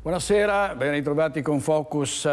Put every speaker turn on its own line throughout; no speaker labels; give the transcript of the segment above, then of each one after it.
Buonasera, ben ritrovati con Focus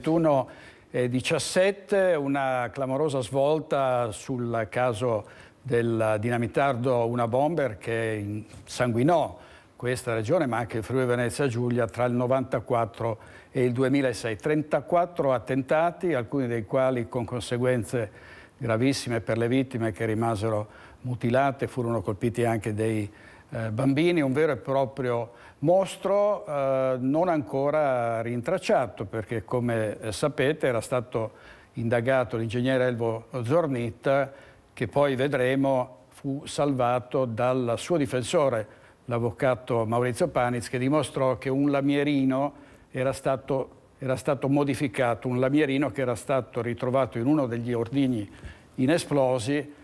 21:17, una clamorosa svolta sul caso del dinamitardo Una Bomber che insanguinò questa regione, ma anche il Friuli Venezia Giulia, tra il 94 e il 2006. 34 attentati, alcuni dei quali con conseguenze gravissime per le vittime che rimasero mutilate, furono colpiti anche dei bambini, un vero e proprio mostro non ancora rintracciato, perché come sapete era stato indagato l'ingegnere Elvo Zornitta, che poi vedremo fu salvato dal suo difensore, l'avvocato Maurizio Paniz, che dimostrò che un lamierino era stato modificato, un lamierino che era stato ritrovato in uno degli ordigni inesplosi,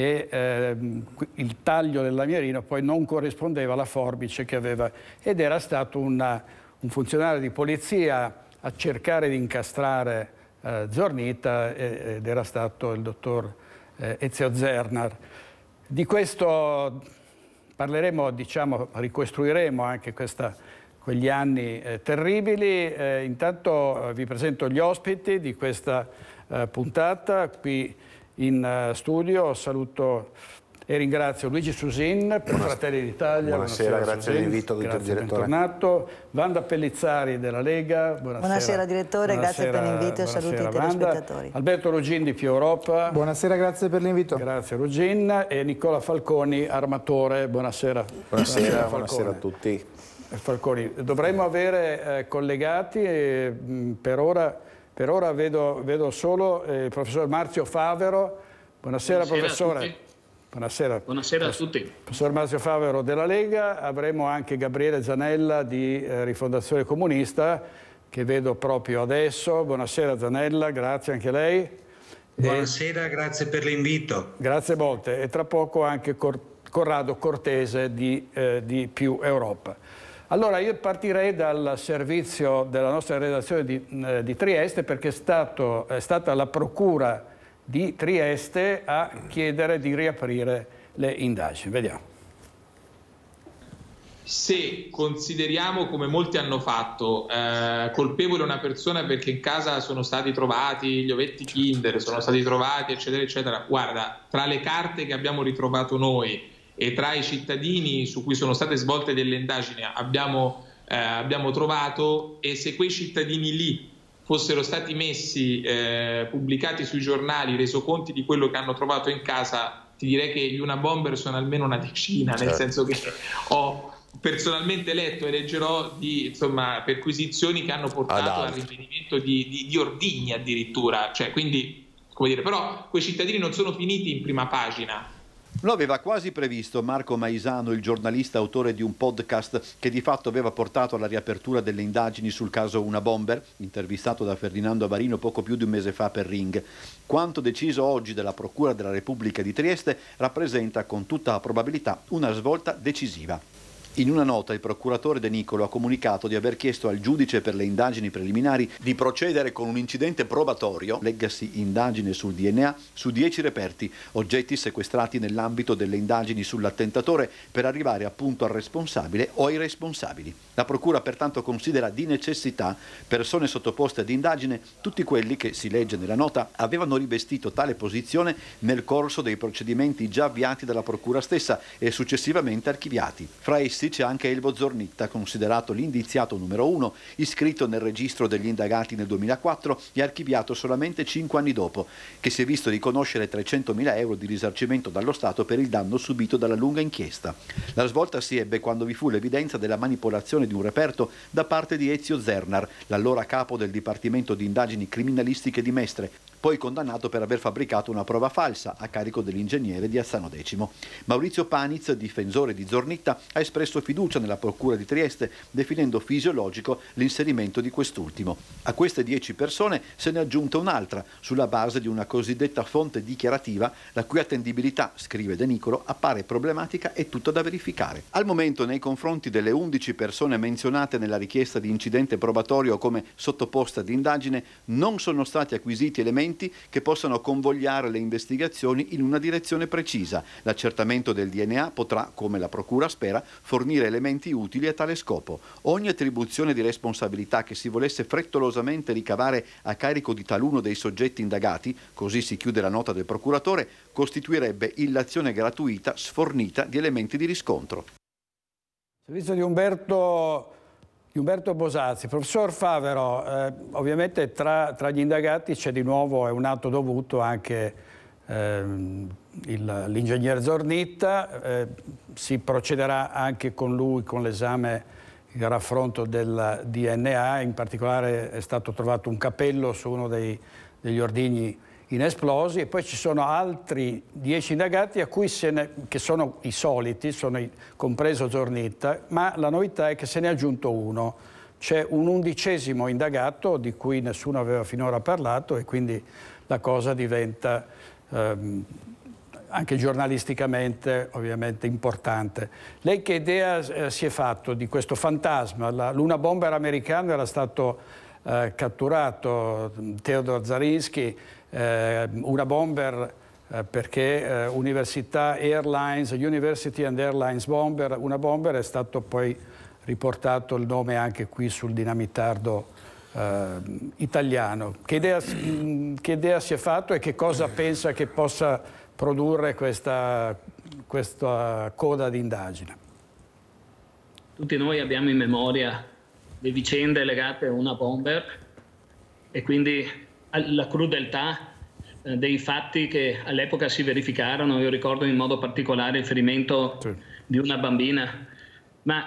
e il taglio del lamierino poi non corrispondeva alla forbice che aveva, ed era stato un funzionario di polizia a cercare di incastrare Zornitta, ed era stato il dottor Ezio Zernar. Di questo parleremo, diciamo, ricostruiremo anche quegli anni terribili. Intanto vi presento gli ospiti di questa puntata. Qui in studio saluto e ringrazio Luigi Susin per Fratelli d'Italia.
Buonasera, grazie dell'invito, dottor direttore.
Bentornato. Wanda Pellizzari della Lega.
Buonasera direttore, grazie per l'invito e saluti ai telespettatori.
Alberto Ruggin di Più Europa.
Buonasera, grazie per l'invito.
Grazie Ruggin. E Nicola Falconi, armatore. Buonasera.
Buonasera a tutti.
Falconi, dovremmo avere collegati, per ora vedo solo il professor Marzio Favero. Buonasera professore.
Buonasera a tutti.
Professor Marzio Favero della Lega. Avremo anche Gabriele Zanella di Rifondazione Comunista, che vedo proprio adesso. Buonasera Zanella, grazie anche a lei.
Buonasera, grazie per l'invito.
Grazie molte. E tra poco anche Corrado Cortese di Più Europa. Allora io partirei dal servizio della nostra redazione di Trieste, perché è stata la Procura di Trieste a chiedere di riaprire le indagini. Vediamo.
Se consideriamo, come molti hanno fatto, colpevole una persona perché in casa sono stati trovati gli ovetti Kinder, sono stati trovati eccetera eccetera, guarda, tra le carte che abbiamo ritrovato noi e tra i cittadini su cui sono state svolte delle indagini abbiamo trovato, e se quei cittadini lì fossero stati messi, pubblicati sui giornali, resoconti di quello che hanno trovato in casa, ti direi che gli Una Bomber sono almeno una decina, nel senso che ho personalmente letto e leggerò di perquisizioni che hanno portato al rinvenimento di ordigni addirittura, cioè, quindi, come dire, però quei cittadini non sono finiti in prima pagina.
Lo aveva quasi previsto Marco Maisano, il giornalista autore di un podcast che di fatto aveva portato alla riapertura delle indagini sul caso Una Bomber, intervistato da Ferdinando Avarino poco più di un mese fa per Ring. Quanto deciso oggi dalla Procura della Repubblica di Trieste rappresenta con tutta probabilità una svolta decisiva. In una nota il procuratore De Nicolo ha comunicato di aver chiesto al giudice per le indagini preliminari di procedere con un incidente probatorio, leggasi indagine sul DNA, su 10 reperti, oggetti sequestrati nell'ambito delle indagini sull'attentatore, per arrivare appunto al responsabile o ai responsabili. La procura pertanto considera di necessità persone sottoposte ad indagine tutti quelli che, si legge nella nota, avevano rivestito tale posizione nel corso dei procedimenti già avviati dalla procura stessa e successivamente archiviati. Fra essi c'è anche Elvo Zornitta, considerato l'indiziato numero 1, iscritto nel registro degli indagati nel 2004 e archiviato solamente 5 anni dopo, che si è visto riconoscere 300.000 euro di risarcimento dallo Stato per il danno subito dalla lunga inchiesta. La svolta si ebbe quando vi fu l'evidenza della manipolazione di un reperto da parte di Ezio Zernar, l'allora capo del Dipartimento di Indagini Criminalistiche di Mestre, poi condannato per aver fabbricato una prova falsa a carico dell'ingegnere di Azzano X. Maurizio Paniz, difensore di Zornitta, ha espresso fiducia nella Procura di Trieste, definendo fisiologico l'inserimento di quest'ultimo. A queste 10 persone se ne è aggiunta un'altra, sulla base di una cosiddetta fonte dichiarativa, la cui attendibilità, scrive De Nicolo, appare problematica e tutta da verificare. Al momento, nei confronti delle 11 persone menzionate nella richiesta di incidente probatorio come sottoposta ad indagine, non sono stati acquisiti elementi elementi che possano convogliare le investigazioni in una direzione precisa. L'accertamento del DNA potrà, come la Procura spera, fornire elementi utili a tale scopo. Ogni attribuzione di responsabilità che si volesse frettolosamente ricavare a carico di taluno dei soggetti indagati, così si chiude la nota del procuratore, costituirebbe illazione gratuita sfornita di elementi di riscontro.
Servizio di Umberto Bosazzi. Professor Favero, ovviamente tra gli indagati c'è di nuovo, è un atto dovuto anche l'ingegner Zornitta, si procederà anche con lui con l'esame, il raffronto del DNA, in particolare è stato trovato un capello su uno degli ordigni inesplosi, e poi ci sono altri 10 indagati a cui che sono i soliti, compreso Zornitta, ma la novità è che se ne è aggiunto uno. C'è un 11° indagato di cui nessuno aveva finora parlato, e quindi la cosa diventa anche giornalisticamente ovviamente importante. Lei che idea si è fatto di questo fantasma? L'una bomber americano era stato catturato, Theodor Zarinsky, una bomber perché University and Airlines bomber, una bomber, è stato poi riportato il nome anche qui sul dinamitardo italiano. Che idea si è fatto e che cosa pensa che possa produrre questa coda di indagine?
Tutti noi abbiamo in memoria le vicende legate a una bomber e quindi la crudeltà dei fatti che all'epoca si verificarono. Io ricordo in modo particolare il ferimento di una bambina, ma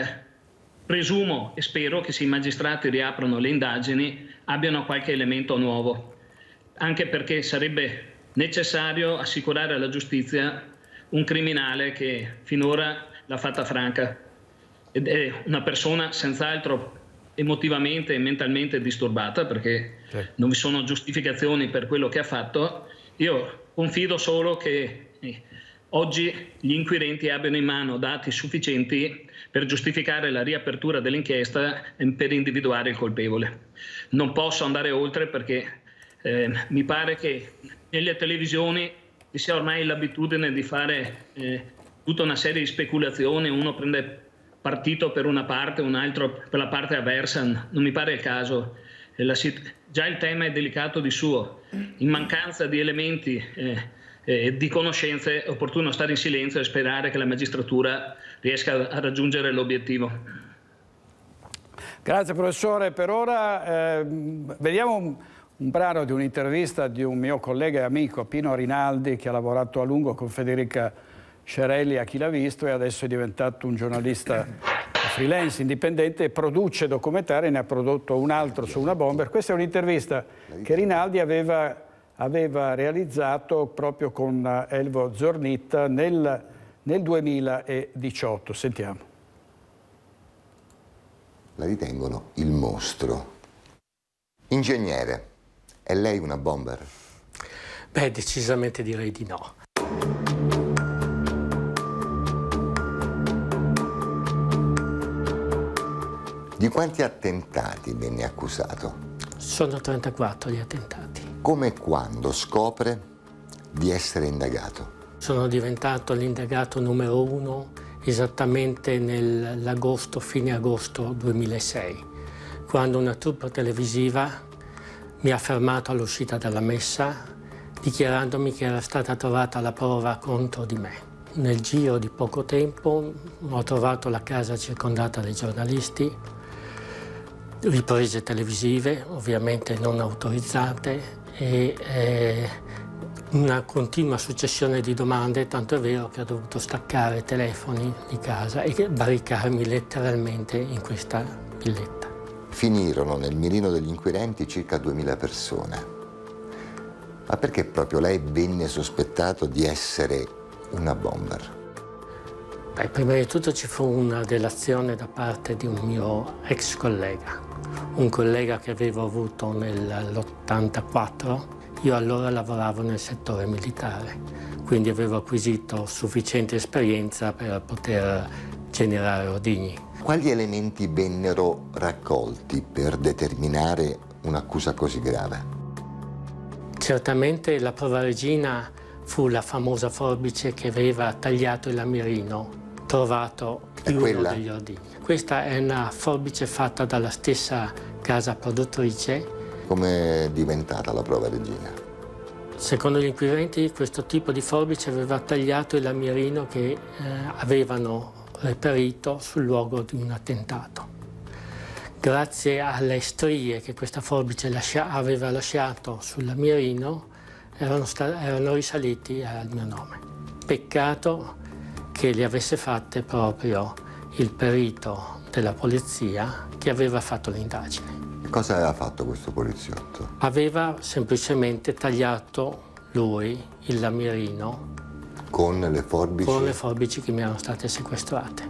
presumo e spero che se i magistrati riaprono le indagini abbiano qualche elemento nuovo, anche perché sarebbe necessario assicurare alla giustizia un criminale che finora l'ha fatta franca ed è una persona senz'altro emotivamente e mentalmente disturbata, perché non vi sono giustificazioni per quello che ha fatto. Io confido solo che oggi gli inquirenti abbiano in mano dati sufficienti per giustificare la riapertura dell'inchiesta e per individuare il colpevole. Non posso andare oltre perché mi pare che nelle televisioni ci sia ormai l'abitudine di fare tutta una serie di speculazioni, uno prende partito per una parte, un altro per la parte avversa. Non mi pare il caso. Già il tema è delicato di suo. In mancanza di elementi di conoscenze è opportuno stare in silenzio e sperare che la magistratura riesca a raggiungere l'obiettivo.
Grazie professore. Per ora vediamo un brano di un'intervista di un mio collega e amico, Pino Rinaldi, che ha lavorato a lungo con Federica Scerelli a Chi l'ha visto e adesso è diventato un giornalista freelance indipendente e produce documentari, ne ha prodotto un altro su una bomber. Questa è un'intervista che Rinaldi aveva realizzato proprio con Elvo Zornitta nel 2018. Sentiamo.
La ritengono il mostro. Ingegnere, è lei una bomber?
Beh, decisamente direi di no.
Di quanti attentati venne accusato?
Sono 34 gli attentati.
Come e quando scopre di essere indagato?
Sono diventato l'indagato numero 1 esattamente nell'agosto, fine agosto 2006, quando una troupe televisiva mi ha fermato all'uscita dalla messa dichiarandomi che era stata trovata la prova contro di me. Nel giro di poco tempo ho trovato la casa circondata dai giornalisti, riprese televisive, ovviamente non autorizzate, e una continua successione di domande, tanto è vero che ho dovuto staccare telefoni di casa e barricarmi letteralmente in questa villetta.
Finirono nel mirino degli inquirenti circa 2000 persone. Ma perché proprio lei venne sospettato di essere una bomber?
Beh, prima di tutto ci fu una delazione da parte di un mio ex collega, un collega che avevo avuto nell'84. Io allora lavoravo nel settore militare, quindi avevo acquisito sufficiente esperienza per poter generare ordigni.
Quali elementi vennero raccolti per determinare un'accusa così grave?
Certamente la prova regina fu la famosa forbice che aveva tagliato il lamirino trovato in uno degli ordini. Questa è una forbice fatta dalla stessa casa produttrice.
Come è diventata la prova regina?
Secondo gli inquirenti questo tipo di forbice aveva tagliato il lamirino che avevano reperito sul luogo di un attentato. Grazie alle strie che questa forbice aveva lasciato sul lamirino erano risaliti al mio nome. Peccato che li avesse fatte proprio il perito della polizia che aveva fatto l'indagine.
E cosa aveva fatto questo poliziotto?
Aveva semplicemente tagliato lui il lamirino
con le forbici? Con
le forbici che mi erano state sequestrate.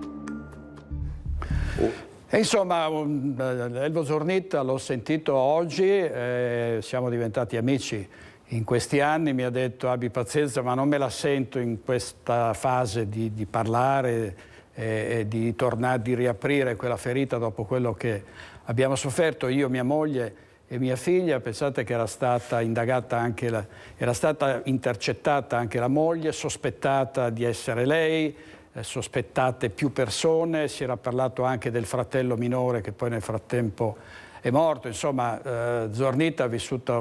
E insomma, Elvo Zornitta l'ho sentito oggi, siamo diventati amici in questi anni, mi ha detto abbi pazienza ma non me la sento in questa fase di parlare e di tornare, di riaprire quella ferita dopo quello che abbiamo sofferto io, mia moglie e mia figlia. Pensate che era stata indagata anche era stata intercettata anche la moglie, sospettata di essere lei, sospettate più persone, si era parlato anche del fratello minore che poi nel frattempo è morto. Insomma, Zornitta ha vissuto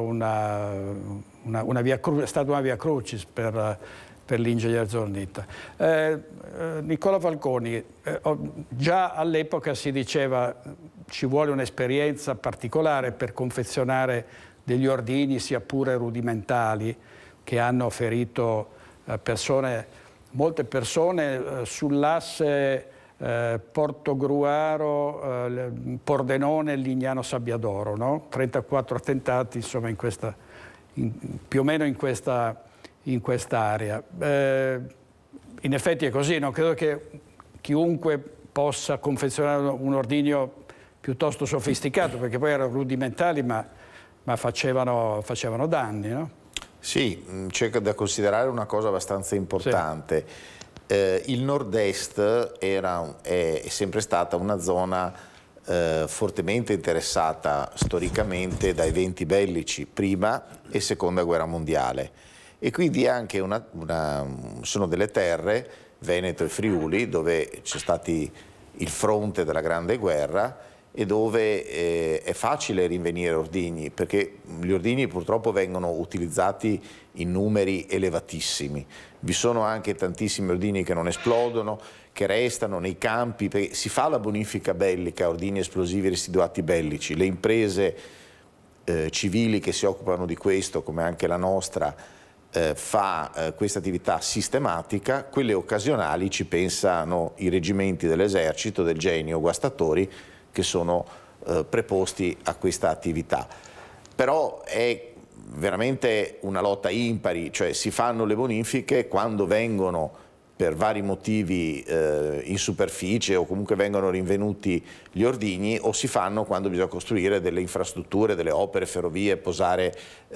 è stata una via crucis per l'ingegner Zornitta. Nicola Falconi, già all'epoca si diceva ci vuole un'esperienza particolare per confezionare degli ordini sia pure rudimentali che hanno ferito molte persone sull'asse Portogruaro, Pordenone, Lignano Sabbiadoro, no? 34 attentati insomma più o meno in questa area. In effetti è così, non credo che chiunque possa confezionare un ordigno piuttosto sofisticato, perché poi erano rudimentali ma facevano danni, no?
Sì, c'è da considerare una cosa abbastanza importante. Sì. Il nord-est è sempre stata una zona fortemente interessata storicamente da eventi bellici, prima e seconda guerra mondiale, e quindi anche sono delle terre, Veneto e Friuli, dove c'è stato il fronte della Grande Guerra e dove è facile rinvenire ordigni, perché gli ordigni purtroppo vengono utilizzati in numeri elevatissimi. Vi sono anche tantissimi ordigni che non esplodono, che restano nei campi, perché si fa la bonifica bellica, ordigni esplosivi residuati bellici. Le imprese civili che si occupano di questo, come anche la nostra, fa questa attività sistematica. Quelle occasionali ci pensano i reggimenti dell'esercito, del Genio, guastatori, che sono preposti a questa attività. Però è veramente una lotta impari, cioè si fanno le bonifiche quando vengono per vari motivi in superficie o comunque vengono rinvenuti gli ordigni, o si fanno quando bisogna costruire delle infrastrutture, delle opere, ferrovie, posare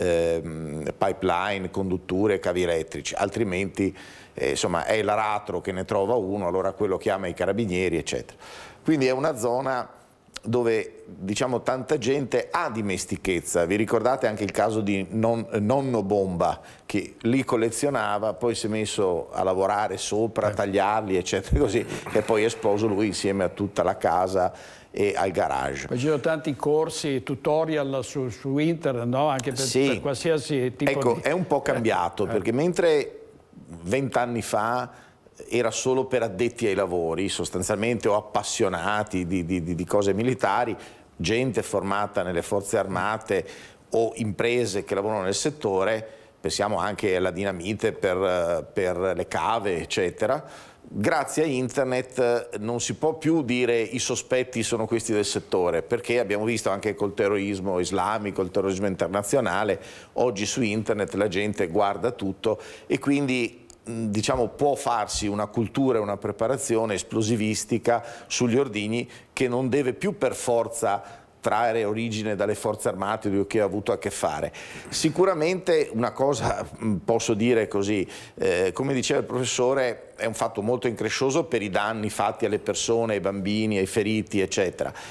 pipeline, condutture, cavi elettrici, altrimenti insomma è l'aratro che ne trova uno, allora quello chiama i carabinieri, eccetera. Quindi è una zona dove diciamo tanta gente ha dimestichezza. Vi ricordate anche il caso di nonno Bomba, che li collezionava, poi si è messo a lavorare sopra, a tagliarli eccetera così, e poi è esploso lui insieme a tutta la casa e al garage. Poi
ci sono tanti corsi, tutorial su internet, no? Anche per qualsiasi tipo
di... È un po' cambiato, perché mentre 20 anni fa era solo per addetti ai lavori sostanzialmente, o appassionati di cose militari, gente formata nelle forze armate o imprese che lavorano nel settore, pensiamo anche alla dinamite per le cave eccetera. Grazie a internet non si può più dire i sospetti sono questi del settore, perché abbiamo visto anche col terrorismo islamico, il terrorismo internazionale, oggi su internet la gente guarda tutto e quindi diciamo può farsi una cultura e una preparazione esplosivistica sugli ordigni che non deve più per forza trarre origine dalle forze armate o che ha avuto a che fare. Sicuramente una cosa posso dire così, come diceva il professore, è un fatto molto increscioso per i danni fatti alle persone, ai bambini, ai feriti eccetera.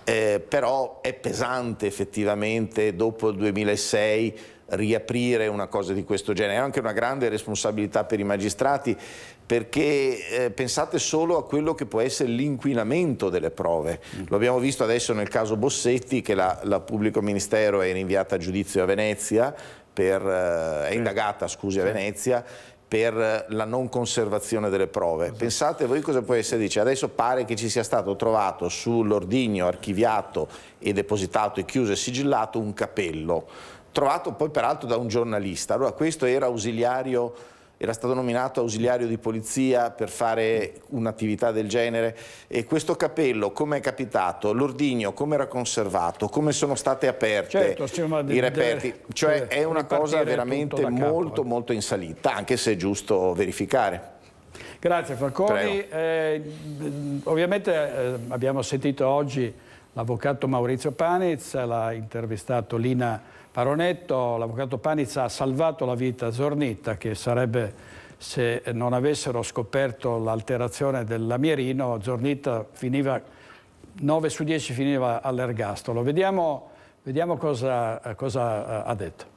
però è pesante effettivamente dopo il 2006 riaprire una cosa di questo genere. È anche una grande responsabilità per i magistrati, perché pensate solo a quello che può essere l'inquinamento delle prove. Lo abbiamo visto adesso nel caso Bossetti, che la pubblico ministero è rinviata a giudizio a Venezia, è indagata, scusi, a Venezia, per la non conservazione delle prove. Pensate voi cosa può essere, dice, adesso pare che ci sia stato trovato sull'ordigno archiviato e depositato e chiuso e sigillato un capello, trovato poi peraltro da un giornalista. Allora questo era ausiliario, era stato nominato ausiliario di polizia per fare un'attività del genere, e questo capello come è capitato, l'ordigno come era conservato, come sono state aperte i reperti, cioè è una cosa veramente molto in salita, anche se è giusto verificare.
Grazie Falconi. Ovviamente abbiamo sentito oggi l'avvocato Maurizio Paniz, l'ha intervistato Lina Paronetto. L'avvocato Paniz ha salvato la vita a Zornitta, che sarebbe, se non avessero scoperto l'alterazione del lamierino, Zornitta finiva 9 su 10 finiva all'ergastolo. Vediamo cosa ha detto.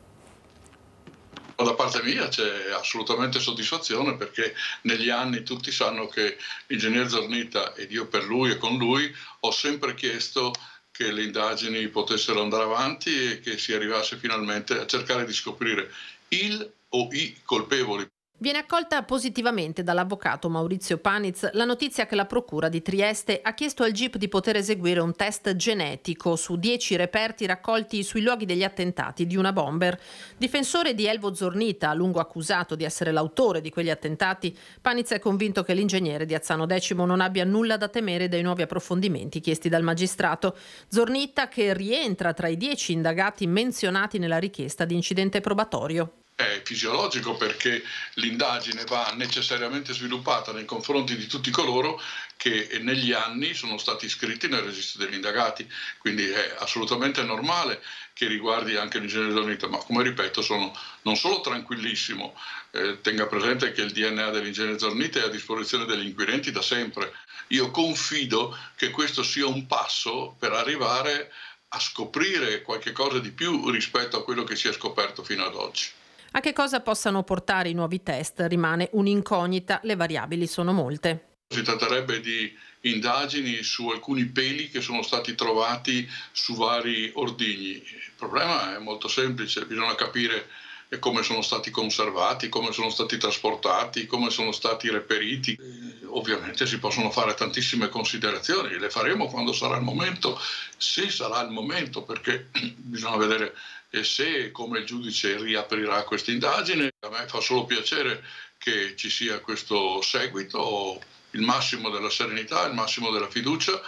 Da parte mia c'è assolutamente soddisfazione, perché negli anni tutti sanno che l'ingegner Zornitta, ed io per lui e con lui, ho sempre chiesto che le indagini potessero andare avanti e che si arrivasse finalmente a cercare di scoprire il o i colpevoli.
Viene accolta positivamente dall'avvocato Maurizio Paniz la notizia che la Procura di Trieste ha chiesto al GIP di poter eseguire un test genetico su 10 reperti raccolti sui luoghi degli attentati di una bomber. Difensore di Elvo Zornitta, a lungo accusato di essere l'autore di quegli attentati, Paniz è convinto che l'ingegnere di Azzano X non abbia nulla da temere dai nuovi approfondimenti chiesti dal magistrato. Zornitta, che rientra tra i 10 indagati menzionati nella richiesta di incidente probatorio.
È fisiologico, perché l'indagine va necessariamente sviluppata nei confronti di tutti coloro che negli anni sono stati iscritti nel registro degli indagati, quindi è assolutamente normale che riguardi anche l'ingegnere Zornitta, ma come ripeto sono non solo tranquillissimo, tenga presente che il DNA dell'ingegnere Zornitta è a disposizione degli inquirenti da sempre. Io confido che questo sia un passo per arrivare a scoprire qualche cosa di più rispetto a quello che si è scoperto fino ad oggi.
A che cosa possano portare i nuovi test rimane un'incognita, le variabili sono molte.
Si tratterebbe di indagini su alcuni peli che sono stati trovati su vari ordigni. Il problema è molto semplice, bisogna capire come sono stati conservati, come sono stati trasportati, come sono stati reperiti. Ovviamente si possono fare tantissime considerazioni, le faremo quando sarà il momento, se sarà il momento, perché bisogna vedere se e come il giudice riaprirà questa indagine. A me fa solo piacere che ci sia questo seguito, il massimo della serenità, il massimo della fiducia,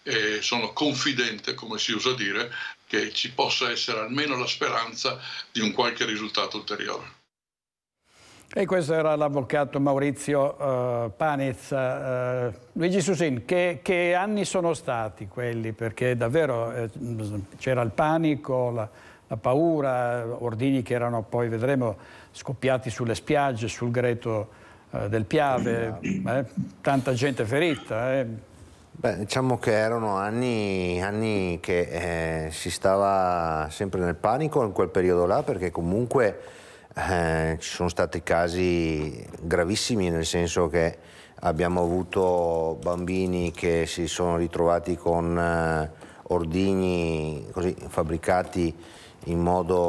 e sono confidente, come si usa dire, che ci possa essere almeno la speranza di un qualche risultato ulteriore.
E questo era l'avvocato Maurizio Paniz. Luigi Susin, che anni sono stati quelli? Perché davvero c'era il panico, la paura, ordigni che erano poi, vedremo, scoppiati sulle spiagge, sul greto del Piave, tanta gente ferita.
Beh, diciamo che erano anni che si stava sempre nel panico in quel periodo là, perché comunque ci sono stati casi gravissimi, nel senso che abbiamo avuto bambini che si sono ritrovati con ordigni così fabbricati in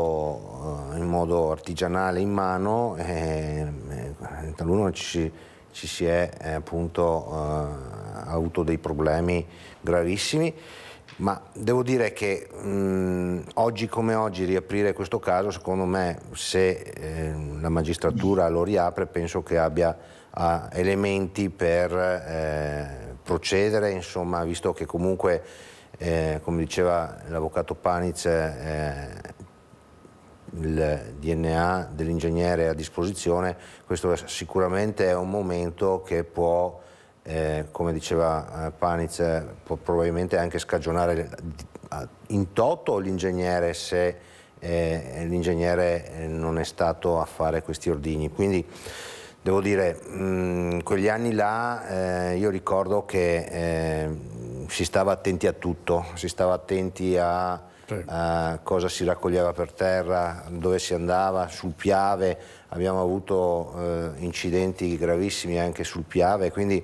modo artigianale in mano, taluno ci si è appunto avuto dei problemi gravissimi, ma devo dire che oggi come oggi riaprire questo caso, secondo me, se la magistratura lo riapre, penso che abbia elementi per procedere, insomma, visto che comunque come diceva l'avvocato Paniz, il DNA dell'ingegnere è a disposizione. Questo sicuramente è un momento che può, come diceva Paniz, può probabilmente anche scagionare in toto l'ingegnere, se l'ingegnere non è stato a fare questi ordigni. Quindi devo dire, quegli anni là io ricordo che si stava attenti a tutto, si stava attenti a cosa si raccoglieva per terra, dove si andava, sul Piave, abbiamo avuto incidenti gravissimi anche sul Piave, quindi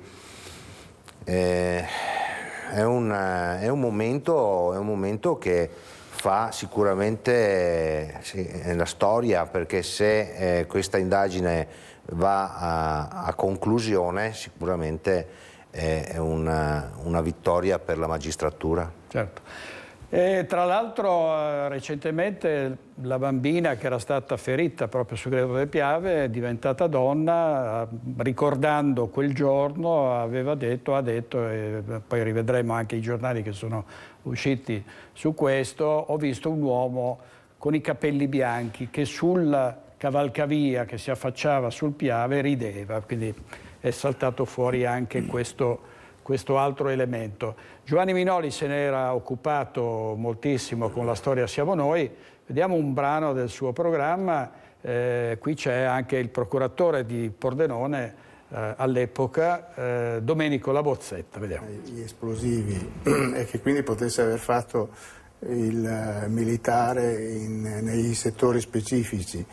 è un momento che fa sicuramente la storia, perché se questa indagine va a conclusione sicuramente è una vittoria per la magistratura.
Certo. E tra l'altro recentemente la bambina che era stata ferita proprio sul Greto del Piave è diventata donna, ricordando quel giorno ha detto, e poi rivedremo anche i giornali che sono usciti su questo, ho visto un uomo con i capelli bianchi che sul cavalcavia che si affacciava sul Piave rideva, quindi è saltato fuori anche questo altro elemento. Giovanni Minoli se ne era occupato moltissimo con La storia siamo noi. Vediamo un brano del suo programma. Qui c'è anche il procuratore di Pordenone all'epoca, Domenico Labozzetta. Vediamo.
Gli esplosivi e che quindi potesse aver fatto il militare negli settori specifici.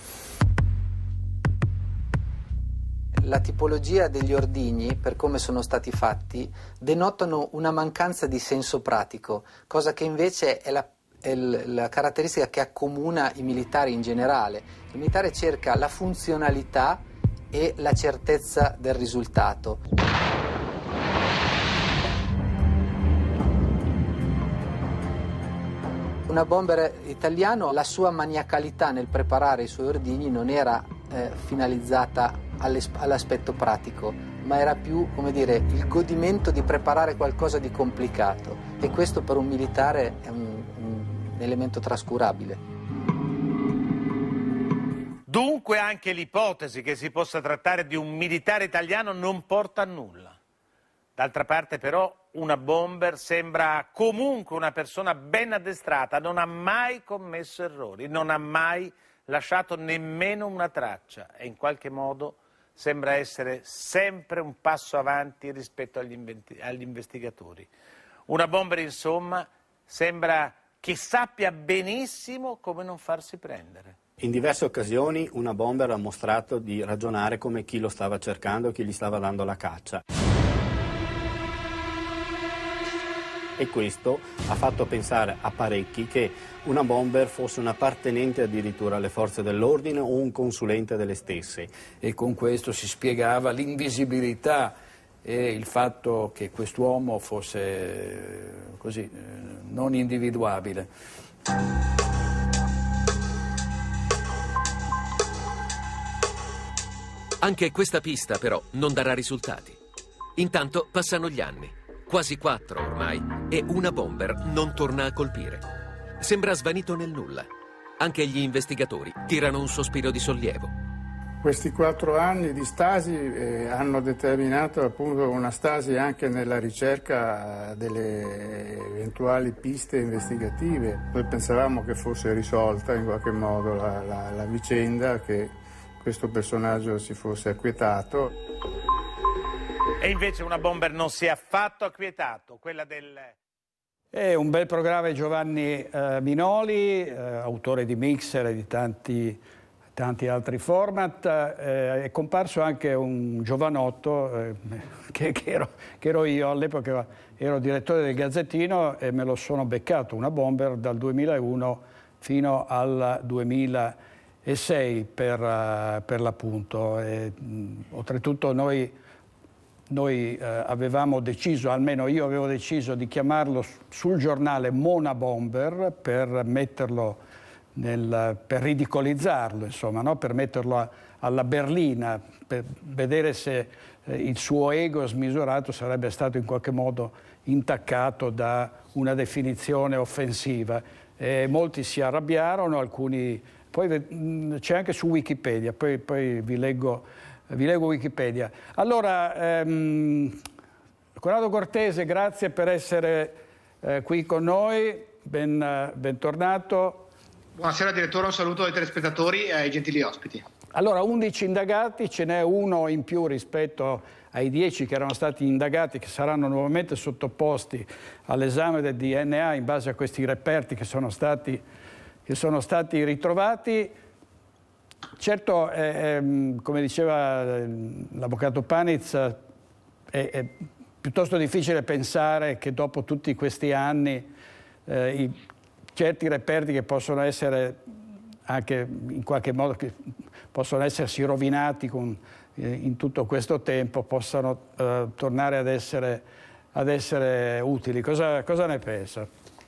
La tipologia degli ordigni, per come sono stati fatti, denotano una mancanza di senso pratico, cosa che invece è la caratteristica che accomuna i militari in generale. Il militare cerca la funzionalità e la certezza del risultato. Una bomber italiano, la sua maniacalità nel preparare i suoi ordigni non era finalizzata all'aspetto pratico, ma era più, come dire, il godimento di preparare qualcosa di complicato, e questo per un militare è un elemento trascurabile.
Dunque anche l'ipotesi che si possa trattare di un militare italiano non porta a nulla. D'altra parte però una bomber sembra comunque una persona ben addestrata, non ha mai commesso errori, non ha mai lasciato nemmeno una traccia e in qualche modo sembra essere sempre un passo avanti rispetto agli investigatori. Una bomber, insomma, sembra che sappia benissimo come non farsi prendere.
In diverse occasioni una bomber ha mostrato di ragionare come chi lo stava cercando, chi gli stava dando la caccia. E questo ha fatto pensare a parecchi che una bomber fosse un appartenente addirittura alle forze dell'ordine o un consulente delle stesse.
E con questo si spiegava l'invisibilità e il fatto che quest'uomo fosse così non individuabile.
Anche questa pista però non darà risultati. Intanto passano gli anni. Quasi 4 ormai, e una bomber non torna a colpire. Sembra svanito nel nulla. Anche gli investigatori tirano un sospiro di sollievo.
Questi 4 anni di stasi hanno determinato appunto una stasi anche nella ricerca delle eventuali piste investigative. Noi pensavamo che fosse risolta in qualche modo la vicenda, che questo personaggio si fosse acquietato.
E invece una bomber non si è affatto acquietato, quella del...
È un bel programma Giovanni Minoli, autore di Mixer e di tanti altri format. È comparso anche un giovanotto che ero io, all'epoca ero direttore del Gazzettino e me lo sono beccato, una bomber dal 2001 fino al 2006 per l'appunto. Oltretutto noi avevamo deciso, almeno io avevo deciso di chiamarlo sul giornale Mona Bomber per metterlo per ridicolizzarlo, insomma, no? Per metterlo alla berlina, per vedere se il suo ego smisurato sarebbe stato in qualche modo intaccato da una definizione offensiva. Molti si arrabbiarono, alcuni... Poi c'è anche su Wikipedia, poi vi leggo Wikipedia. Allora, Corrado Cortese, grazie per essere qui con noi, bentornato.
Buonasera direttore, un saluto ai telespettatori e ai gentili ospiti.
Allora, 11 indagati, ce n'è uno in più rispetto ai 10 che erano stati indagati, che saranno nuovamente sottoposti all'esame del DNA in base a questi reperti che sono stati ritrovati. Certo, come diceva l'avvocato Paniz, è piuttosto difficile pensare che dopo tutti questi anni certi reperti che possono essere anche in qualche modo che possono essersi rovinati in tutto questo tempo possano tornare ad essere utili. Cosa ne pensa?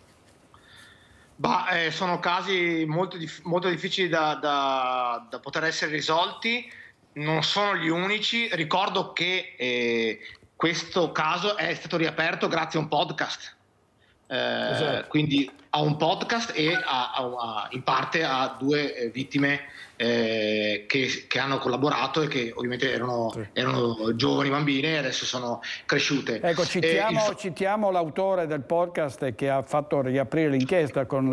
Sono casi molto difficili da poter essere risolti, non sono gli unici. Ricordo che questo caso è stato riaperto grazie a un podcast, esatto. Quindi a un podcast e in parte a 2 vittime che hanno collaborato e che ovviamente erano giovani bambine e adesso sono cresciute.
Ecco, citiamo l'autore del podcast che ha fatto riaprire l'inchiesta con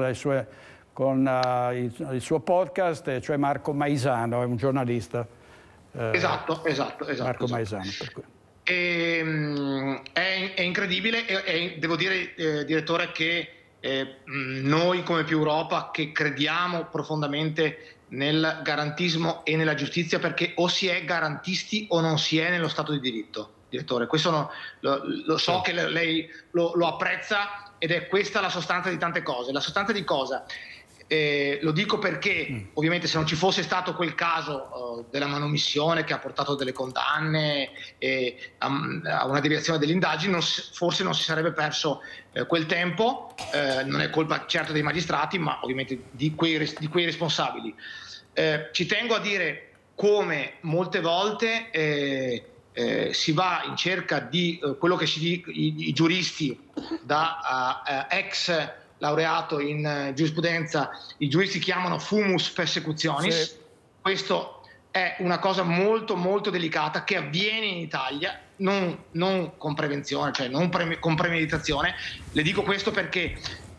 il suo podcast, cioè Marco Maisano, è un giornalista.
Esatto.
Marco Maisano. Per cui.
È incredibile e devo dire, direttore, che noi come Più Europa che crediamo profondamente nel garantismo e nella giustizia, perché o si è garantisti o non si è nello Stato di diritto, direttore. Questo lo so che lei lo apprezza ed è questa la sostanza di tante cose. La sostanza di cosa? Lo dico perché ovviamente se non ci fosse stato quel caso della manomissione che ha portato delle condanne a una deviazione delle indagini, forse non si sarebbe perso quel tempo. Non è colpa certo dei magistrati, ma ovviamente di quei responsabili. Ci tengo a dire come molte volte si va in cerca di quello che i giuristi da ex laureato in giurisprudenza, i giuristi chiamano fumus persecutionis. Sì. Questo è una cosa molto molto delicata che avviene in Italia, non con prevenzione, cioè non con premeditazione. Le dico questo perché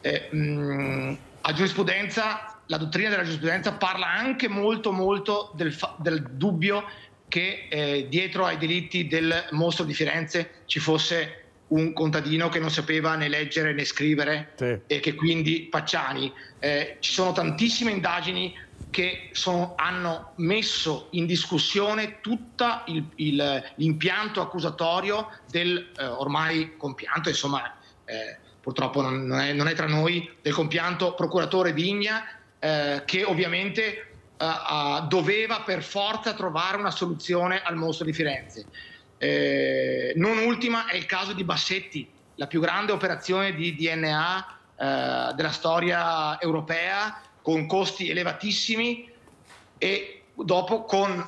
a giurisprudenza, la dottrina della giurisprudenza parla anche molto molto del dubbio che dietro ai delitti del mostro di Firenze ci fosse un contadino che non sapeva né leggere né scrivere, sì. E che quindi Pacciani. Ci sono tantissime indagini che hanno messo in discussione tutto l'impianto accusatorio del ormai compianto, insomma, purtroppo non è tra noi, del compianto procuratore Vigna, che ovviamente doveva per forza trovare una soluzione al mostro di Firenze. Non ultima è il caso di Bassetti, la più grande operazione di DNA della storia europea, con costi elevatissimi e dopo con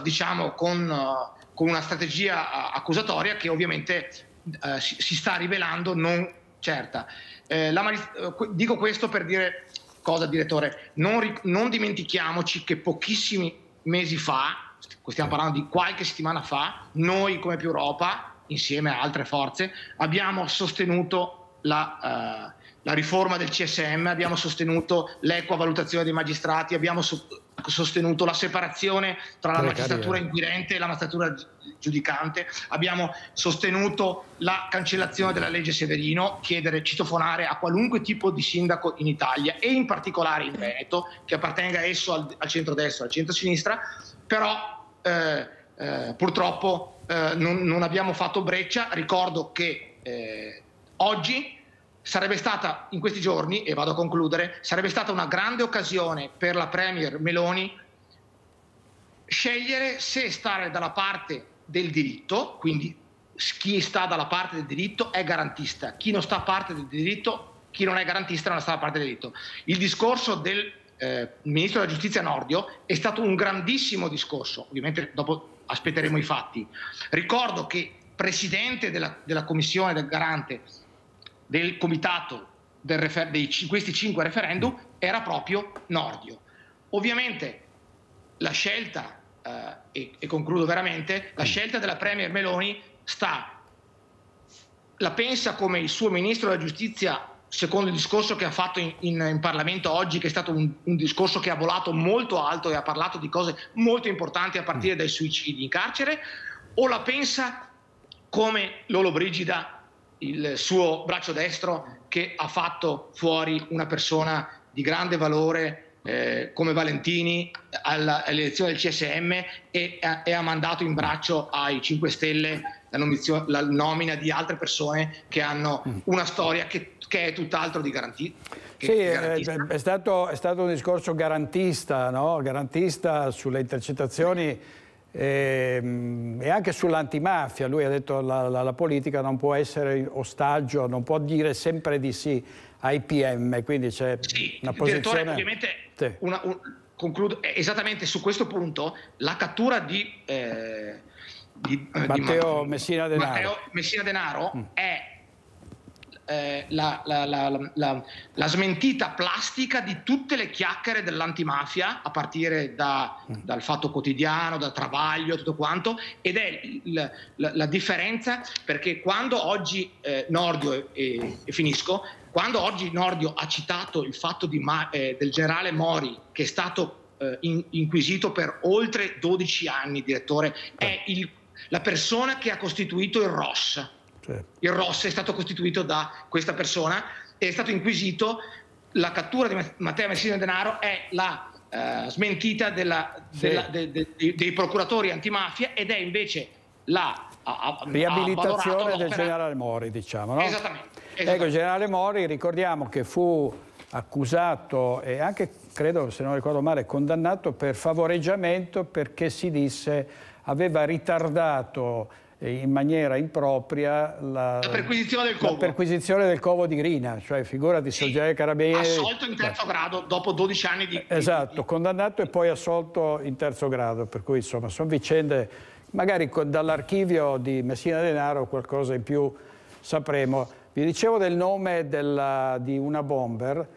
una strategia accusatoria che ovviamente si sta rivelando non certa. Dico questo per dire cosa, direttore, non dimentichiamoci che pochissimi mesi fa, stiamo parlando di qualche settimana fa, noi come Più Europa, insieme a altre forze, abbiamo sostenuto la riforma del CSM, abbiamo sostenuto l'equa valutazione dei magistrati, abbiamo sostenuto la separazione tra la magistratura inquirente e la magistratura giudicante, abbiamo sostenuto la cancellazione della legge Severino, citofonare a qualunque tipo di sindaco in Italia e in particolare in Veneto, che appartenga esso al centrodestra o al centrosinistra, però purtroppo non abbiamo fatto breccia. Ricordo che oggi sarebbe stata, in questi giorni, e vado a concludere, sarebbe stata una grande occasione per la Premier Meloni scegliere se stare dalla parte del diritto, quindi chi sta dalla parte del diritto è garantista, chi non sta a parte del diritto, chi non è garantista non sta dalla parte del diritto. Il discorso del Ministro della Giustizia Nordio è stato un grandissimo discorso, ovviamente dopo aspetteremo i fatti. Ricordo che presidente della commissione del garante del comitato di questi 5 referendum era proprio Nordio. Ovviamente la scelta, e concludo veramente, la scelta della Premier Meloni la pensa come il suo Ministro della Giustizia, secondo il discorso che ha fatto in Parlamento oggi, che è stato un discorso che ha volato molto alto e ha parlato di cose molto importanti a partire dai suicidi in carcere, o la pensa come Lollobrigida, il suo braccio destro, che ha fatto fuori una persona di grande valore come Valentini all'elezione del CSM e ha mandato in braccio ai 5 Stelle la nomina di altre persone che hanno una storia che è tutt'altro di garantista.
Sì, è stato un discorso garantista, no? Garantista sulle intercettazioni e anche sull'antimafia. Lui ha detto che la politica non può essere ostaggio, non può dire sempre di sì ai PM, quindi c'è una posizione...
Direttore, ovviamente,
sì.
Concludo esattamente su questo punto, la cattura di
Matteo Messina
Denaro è la smentita plastica di tutte le chiacchiere dell'antimafia, a partire dal Fatto Quotidiano, da Travaglio, tutto quanto, ed è la differenza, perché quando oggi Nordio, e finisco, quando oggi Nordio ha citato il fatto del generale Mori, che è stato inquisito per oltre 12 anni, direttore, è la persona che ha costituito il ROS. Il ROS è stato costituito da questa persona e è stato inquisito. La cattura di Matteo Messina Denaro è la smentita dei procuratori antimafia, ed è invece la
riabilitazione del generale Mori, diciamo, no?
Esattamente.
Ecco, il generale Mori, ricordiamo che fu accusato e anche, credo, se non ricordo male, condannato per favoreggiamento, perché si disse aveva ritardato in maniera impropria la perquisizione del covo di Grina, cioè figurati, Sergei Carabinieri.
Assolto in terzo grado dopo 12 anni di...
Esatto, condannato e poi assolto in terzo grado, per cui insomma sono vicende, magari dall'archivio di Messina Denaro qualcosa in più sapremo. Vi dicevo del nome di una bomber,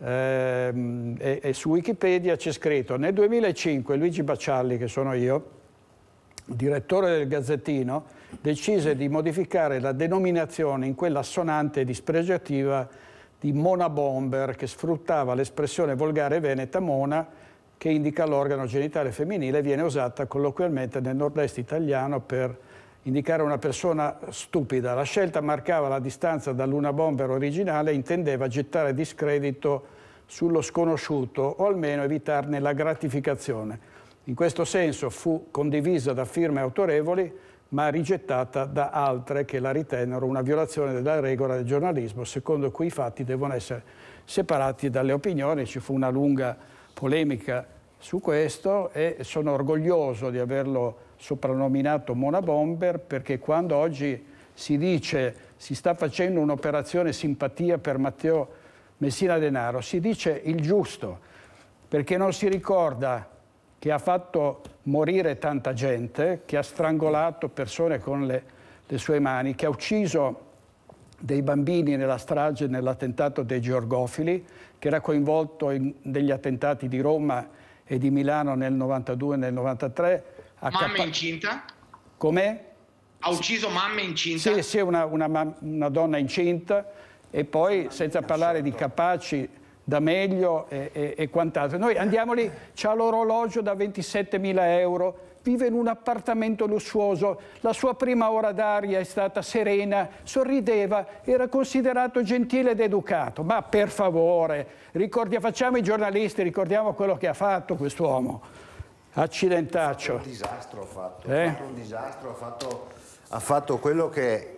e su Wikipedia c'è scritto: nel 2005 Luigi Baccialli, che sono io, direttore del Gazzettino, decise di modificare la denominazione in quella assonante e dispregiativa di Mona Bomber, che sfruttava l'espressione volgare veneta mona, che indica l'organo genitale femminile e viene usata colloquialmente nel nord-est italiano per indicare una persona stupida. La scelta marcava la distanza dall'una bomber originale e intendeva gettare discredito sullo sconosciuto o almeno evitarne la gratificazione. In questo senso fu condivisa da firme autorevoli, ma rigettata da altre che la ritennero una violazione della regola del giornalismo, secondo cui i fatti devono essere separati dalle opinioni. Ci fu una lunga polemica su questo e sono orgoglioso di averlo soprannominato Mona Bomber, perché quando oggi si dice si sta facendo un'operazione simpatia per Matteo Messina Denaro, si dice il giusto, perché non si ricorda che ha fatto morire tanta gente, che ha strangolato persone con le sue mani, che ha ucciso dei bambini nella strage, nell'attentato dei Georgofili, che era coinvolto in degli attentati di Roma e di Milano nel 92 e nel 93.
Mamme incinta?
Com'è?
Ha ucciso mamme incinta?
Sì, sì, una donna incinta, e poi senza parlare di Capaci, D'Amelio e quant'altro. Noi andiamo lì, c'ha l'orologio da 27.000 euro, vive in un appartamento lussuoso, la sua prima ora d'aria è stata serena, sorrideva, era considerato gentile ed educato. Ma per favore, facciamo i giornalisti, ricordiamo quello che ha fatto quest'uomo. Accidentaccio.
Un disastro ha fatto, un disastro, ha fatto quello che...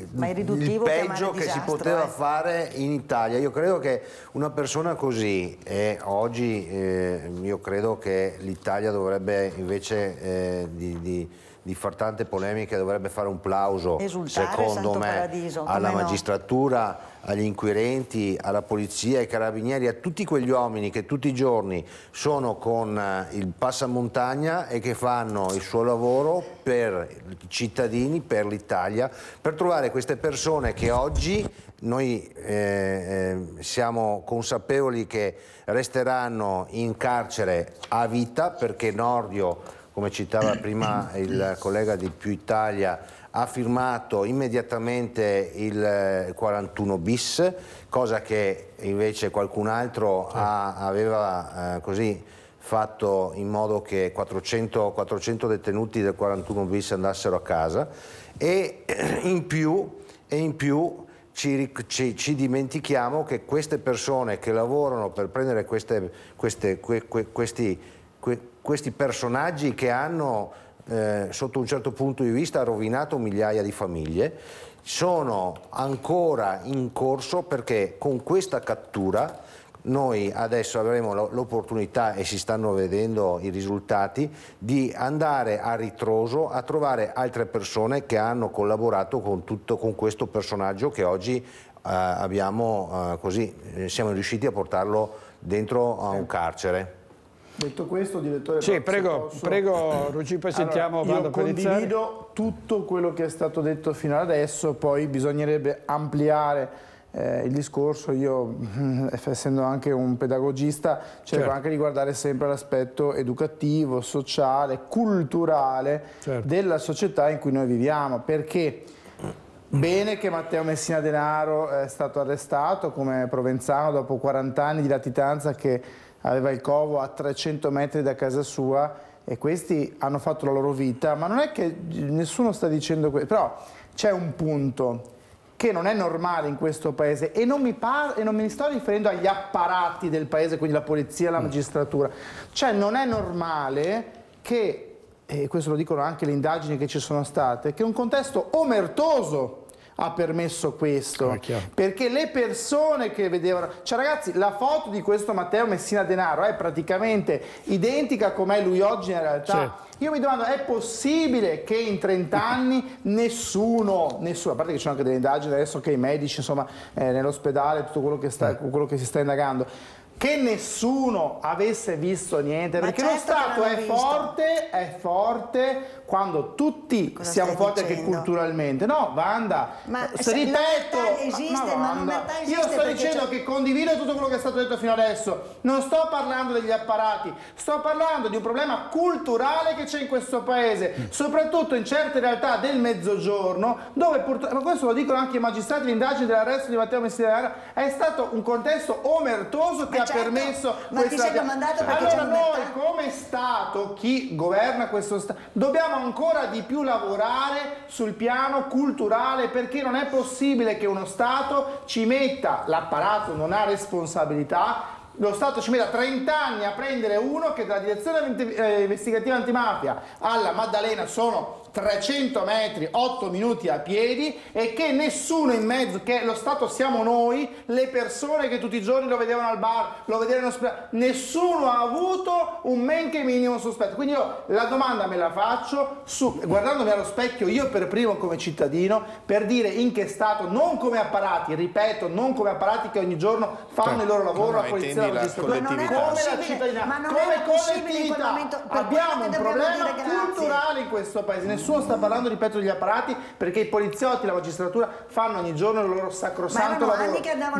il peggio che si poteva fare in Italia. Io credo che una persona così, oggi io credo che l'Italia dovrebbe, invece di far tante polemiche, dovrebbe fare un plauso, secondo me, alla magistratura, agli inquirenti, alla polizia, ai carabinieri, a tutti quegli uomini che tutti i giorni sono con il passamontagna e che fanno il suo lavoro per i cittadini, per l'Italia, per trovare queste persone che oggi noi siamo consapevoli che resteranno in carcere a vita, perché Nordio, come citava prima il collega di Più Italia, ha firmato immediatamente il 41 bis, cosa che invece qualcun altro aveva così fatto in modo che 400 detenuti del 41 bis andassero a casa, e in più ci dimentichiamo che queste persone che lavorano per prendere questi personaggi che hanno sotto un certo punto di vista rovinato migliaia di famiglie, sono ancora in corso, perché con questa cattura noi adesso avremo l'opportunità, e si stanno vedendo i risultati, di andare a ritroso a trovare altre persone che hanno collaborato con questo personaggio che oggi siamo riusciti a portarlo dentro a un carcere.
Detto questo, direttore,
sì, prego Ruggini, poi sentiamo Wanda Pellizzari.
Io condivido tutto quello che è stato detto fino adesso, poi bisognerebbe ampliare il discorso. Io, essendo anche un pedagogista, cerco anche di guardare sempre l'aspetto educativo, sociale, culturale della società in cui noi viviamo, perché bene che Matteo Messina Denaro è stato arrestato come Provenzano dopo 40 anni di latitanza, che aveva il covo a 300 metri da casa sua, e questi hanno fatto la loro vita, ma non è che nessuno sta dicendo questo, però c'è un punto che non è normale in questo paese, e non mi sto riferendo agli apparati del paese, quindi la polizia, la magistratura, cioè non è normale che, e questo lo dicono anche le indagini che ci sono state, che un contesto omertoso ha permesso questo, perché le persone che vedevano, cioè ragazzi, la foto di questo Matteo Messina Denaro è praticamente identica com'è lui oggi in realtà. Io mi domando, è possibile che in 30 anni nessuno, a parte che ci sono anche delle indagini adesso, che i medici, insomma, nell'ospedale, tutto quello che si sta indagando, che nessuno avesse visto niente, perché lo Stato è forte quando tutti siamo forti anche culturalmente. No, Wanda, ripeto, io sto dicendo che condivido tutto quello che è stato detto fino adesso, non sto parlando degli apparati, sto parlando di un problema culturale che c'è in questo paese, soprattutto in certe realtà del mezzogiorno, dove purtroppo, ma questo lo dicono anche i magistrati, l'indagine dell'arresto di Matteo Messina Denaro, è stato un contesto omertoso che ha permesso questa... Allora noi come Stato, chi governa questo Stato, dobbiamo ancora di più lavorare sul piano culturale, perché non è possibile che uno Stato ci metta, l'apparato non ha responsabilità, lo Stato ci metta 30 anni a prendere uno che dalla direzione investigativa antimafia alla Maddalena sono 300 metri, 8 minuti a piedi, e che nessuno in mezzo, che lo Stato siamo noi, le persone che tutti i giorni lo vedevano al bar, lo vedevano in ospedale, nessuno ha avuto un men che minimo sospetto. Quindi io la domanda me la faccio guardandomi allo specchio, io per primo come cittadino, per dire in che stato, non come apparati, ripeto, non come apparati che ogni giorno fanno il loro lavoro, la polizia, la magistratura, come la cittadinanza, come collettività. Abbiamo un problema culturale in questo paese. Nessuno sta parlando, ripeto, degli apparati, perché i poliziotti e la magistratura fanno ogni giorno il loro sacrosanto lavoro.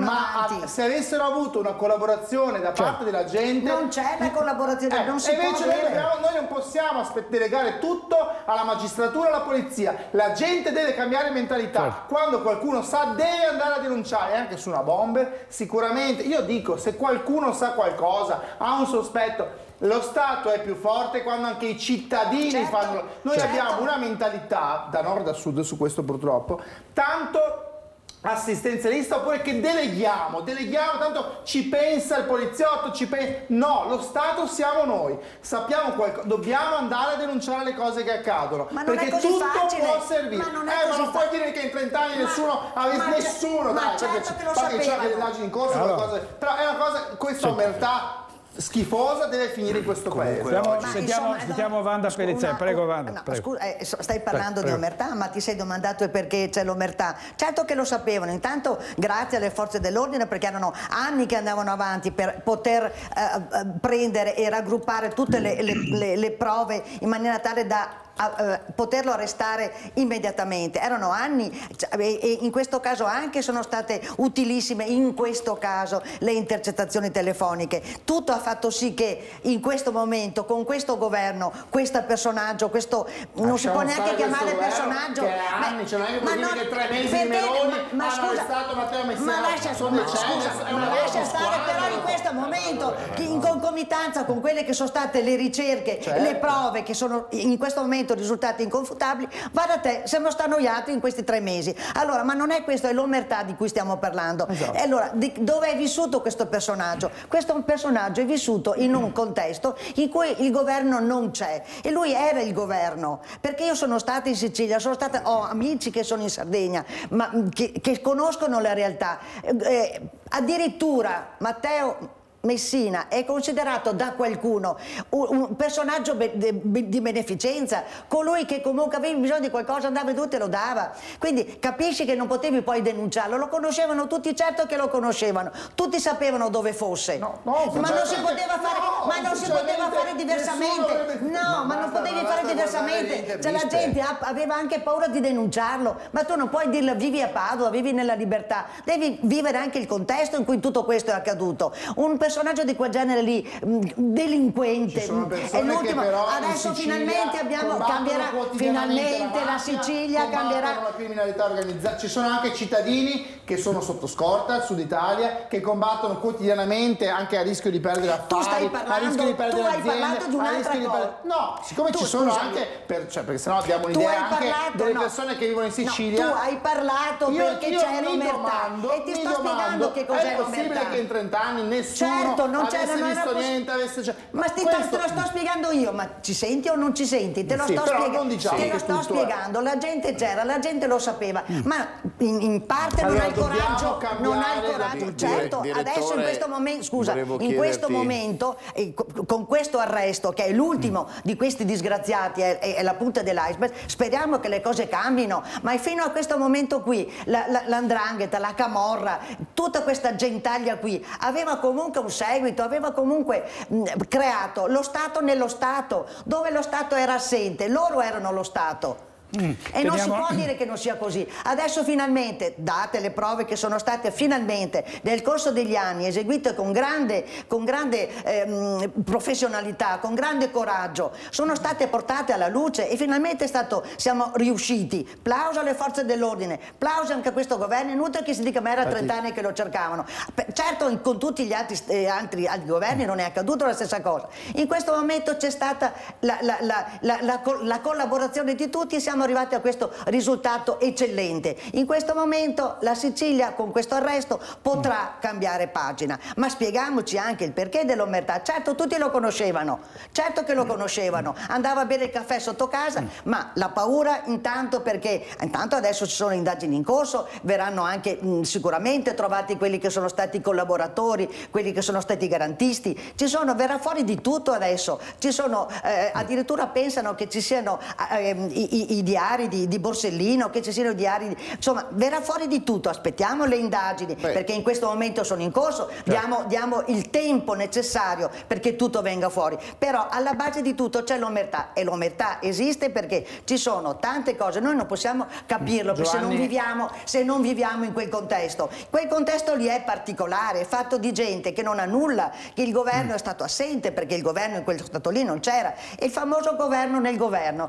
Se avessero avuto una collaborazione da parte della gente...
Non c'è la collaborazione, non si
invece noi non possiamo delegare tutto alla magistratura e alla polizia. La gente deve cambiare mentalità. Quando qualcuno sa, deve andare a denunciare, anche su una bomber, sicuramente. Io dico, se qualcuno sa qualcosa, ha un sospetto, lo Stato è più forte quando anche i cittadini fanno... Noi abbiamo una mentalità, da nord a sud su questo purtroppo, tanto assistenzialista, oppure che deleghiamo, tanto ci pensa il poliziotto, no, lo Stato siamo noi, sappiamo qualcosa, dobbiamo andare a denunciare le cose che accadono, perché tutto può servire. Ma non puoi dire che in 30 anni nessuno avesse nessuno, dai, perché c'è le indagini in corso, però è una cosa, questa omertà schifosa deve finire in questo paese.
Sentiamo Wanda Pellizzari, prego Wanda.
Scusa, stai parlando di omertà, ma ti sei domandato perché c'è l'omertà? Certo che lo sapevano, intanto grazie alle forze dell'ordine, perché erano anni che andavano avanti per poter prendere e raggruppare tutte le prove in maniera tale da poterlo arrestare immediatamente. Erano anni e in questo caso anche sono state utilissime, in questo caso, le intercettazioni telefoniche. Tutto ha fatto sì che in questo momento, con questo governo, questo personaggio, questo non si può neanche chiamare personaggio,
ma non che 3 mesi di Meloni hanno arrestato Matteo Messina.
Ma lascia stare, però in questo momento, in concomitanza con quelle che sono state le ricerche, le prove che sono in questo momento risultate inconfutabili, va da te, siamo stannoiati in questi 3 mesi. Allora, ma non è questo, è l'omertà di cui stiamo parlando.
Esatto.
E allora, dove è vissuto questo personaggio? Questo personaggio è vissuto in un contesto in cui il governo non c'è, e lui era il governo, perché io sono stata in Sicilia, ho amici che sono in Sardegna, ma che conoscono la realtà. Addirittura Matteo Messina è considerato da qualcuno un personaggio di beneficenza, colui che comunque avevi bisogno di qualcosa, andava e tu te lo dava. Quindi capisci che non potevi poi denunciarlo, lo conoscevano tutti, certo che lo conoscevano, tutti sapevano dove fosse, ma non si poteva fare diversamente. No, ma non potevi fare diversamente, cioè la gente aveva anche paura di denunciarlo, ma tu non puoi dirlo, vivi a Padova, vivi nella libertà, devi vivere anche il contesto in cui tutto questo è accaduto. Un personaggio di quel genere lì, delinquente, è l'ultimo. Adesso finalmente cambierà, finalmente la Sicilia cambierà.
La criminalità organizzata. Ci sono anche cittadini che sono sotto scorta al Sud Italia, che combattono quotidianamente anche a rischio di perdere affari, a rischio di perdere aziende,
di un'altra cosa.
No, siccome ci sono anche, perché sennò abbiamo un'idea anche delle persone che vivono in Sicilia.
Tu hai parlato perché c'è l'omertà e ti sto spiegando che cos'è l'omertà.
È possibile che in 30 anni nessuno
non
avesse visto niente,
ma te lo sto spiegando io, ma ci senti o non ci senti? Te lo sto spiegando, la gente c'era, la gente lo sapeva, ma in parte non ha il coraggio, certo, adesso in questo momento, scusa, in questo momento, con questo arresto, che è l'ultimo di questi disgraziati, è la punta dell'iceberg, speriamo che le cose cambino, ma fino a questo momento qui, l''ndrangheta, la camorra, tutta questa gentaglia qui, aveva comunque un seguito, aveva comunque creato lo Stato nello Stato, dove lo Stato era assente, loro erano lo Stato. E non si può dire che non sia così. Adesso finalmente, date le prove che sono state finalmente nel corso degli anni eseguite con grande professionalità, con grande coraggio, sono state portate alla luce e finalmente siamo riusciti. Plauso alle forze dell'ordine, plauso anche a questo governo. È inutile che si dica ma era 30 anni che lo cercavano. Certo, con tutti gli altri governi non è accaduto la stessa cosa. In questo momento c'è stata la collaborazione di tutti e siamo arrivati a questo risultato eccellente. In questo momento la Sicilia con questo arresto potrà cambiare pagina, ma spieghiamoci anche il perché dell'omertà. Certo, tutti lo conoscevano, certo che lo conoscevano, andava a bere il caffè sotto casa, ma la paura intanto adesso ci sono indagini in corso, verranno anche sicuramente trovati quelli che sono stati collaboratori, quelli che sono stati garantisti, verrà fuori di tutto adesso, addirittura pensano che ci siano i diari di Borsellino, che ci siano i diari, insomma verrà fuori di tutto, aspettiamo le indagini perché in questo momento sono in corso, diamo il tempo necessario perché tutto venga fuori, però alla base di tutto c'è l'omertà e l'omertà esiste perché ci sono tante cose, noi non possiamo capirlo se non viviamo in quel contesto lì è particolare, è fatto di gente che non ha nulla, che il governo è stato assente perché il governo in quel stato lì non c'era, e il famoso governo nel governo,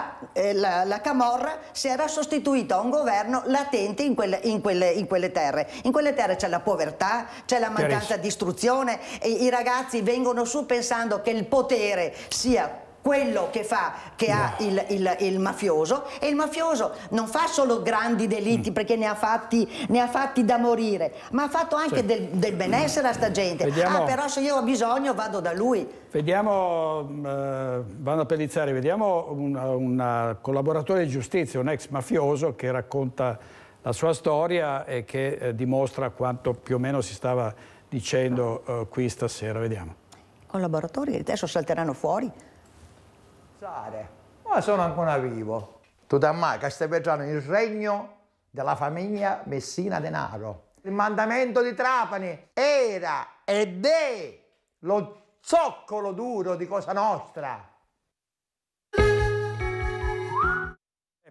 la camorra si era sostituita a un governo latente in quelle terre. In quelle terre c'è la povertà, c'è la mancanza di istruzione e i ragazzi vengono su pensando che il potere sia quello che ha il mafioso, e il mafioso non fa solo grandi delitti perché ne ha fatti da morire, ma ha fatto anche del benessere a sta gente. Però se io ho bisogno vado da lui.
Vediamo, Vanna Pellizzari, vediamo un collaboratore di giustizia, un ex mafioso che racconta la sua storia e che dimostra quanto più o meno si stava dicendo qui stasera. Vediamo.
Collaboratori che adesso salteranno fuori.
Ma sono ancora vivo. Tu da mai che stai vedendo il regno della famiglia Messina Denaro. Il mandamento di Trapani era ed è lo zoccolo duro di Cosa Nostra.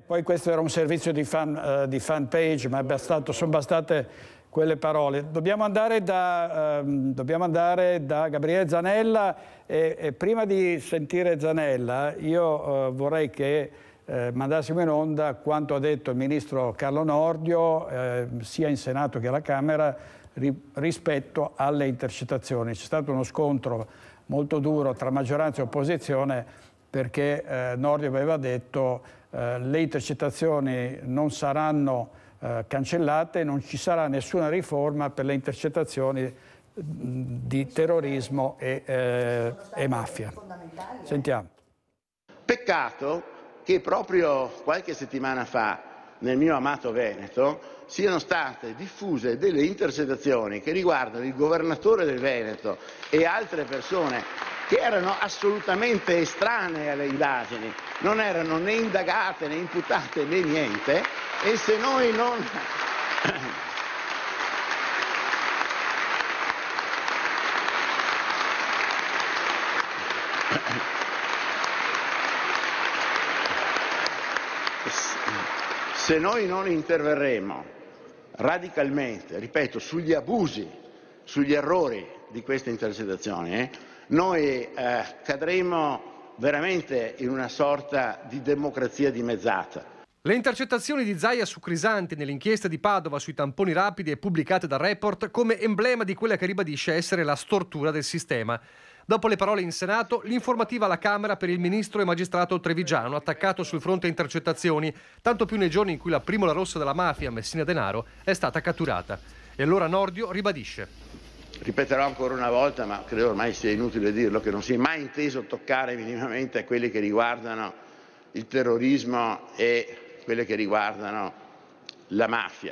Poi questo era un servizio di fan page, ma sono bastate quelle parole. Dobbiamo andare da Gabriele Zanella e prima di sentire Zanella io vorrei che mandassimo in onda quanto ha detto il ministro Carlo Nordio sia in Senato che alla Camera rispetto alle intercettazioni. C'è stato uno scontro molto duro tra maggioranza e opposizione perché Nordio aveva detto le intercettazioni non saranno cancellate, non ci sarà nessuna riforma per le intercettazioni di terrorismo e mafia. Sentiamo.
Peccato che proprio qualche settimana fa nel mio amato Veneto siano state diffuse delle intercettazioni che riguardano il governatore del Veneto e altre persone che erano assolutamente estranee alle indagini, non erano né indagate né imputate né niente, e se noi non... Se noi non interverremo radicalmente, ripeto, sugli abusi, sugli errori di queste intercettazioni, noi cadremo veramente in una sorta di democrazia dimezzata.
Le intercettazioni di Zaia su Crisanti nell'inchiesta di Padova sui tamponi rapidi e pubblicate da Report come emblema di quella che ribadisce essere la stortura del sistema. Dopo le parole in Senato, l'informativa alla Camera per il ministro e magistrato trevigiano, attaccato sul fronte intercettazioni, tanto più nei giorni in cui la primola rossa della mafia, Messina Denaro, è stata catturata. E allora Nordio ribadisce.
Ripeterò ancora una volta, ma credo ormai sia inutile dirlo, che non si è mai inteso toccare minimamente quelli che riguardano il terrorismo e quelle che riguardano la mafia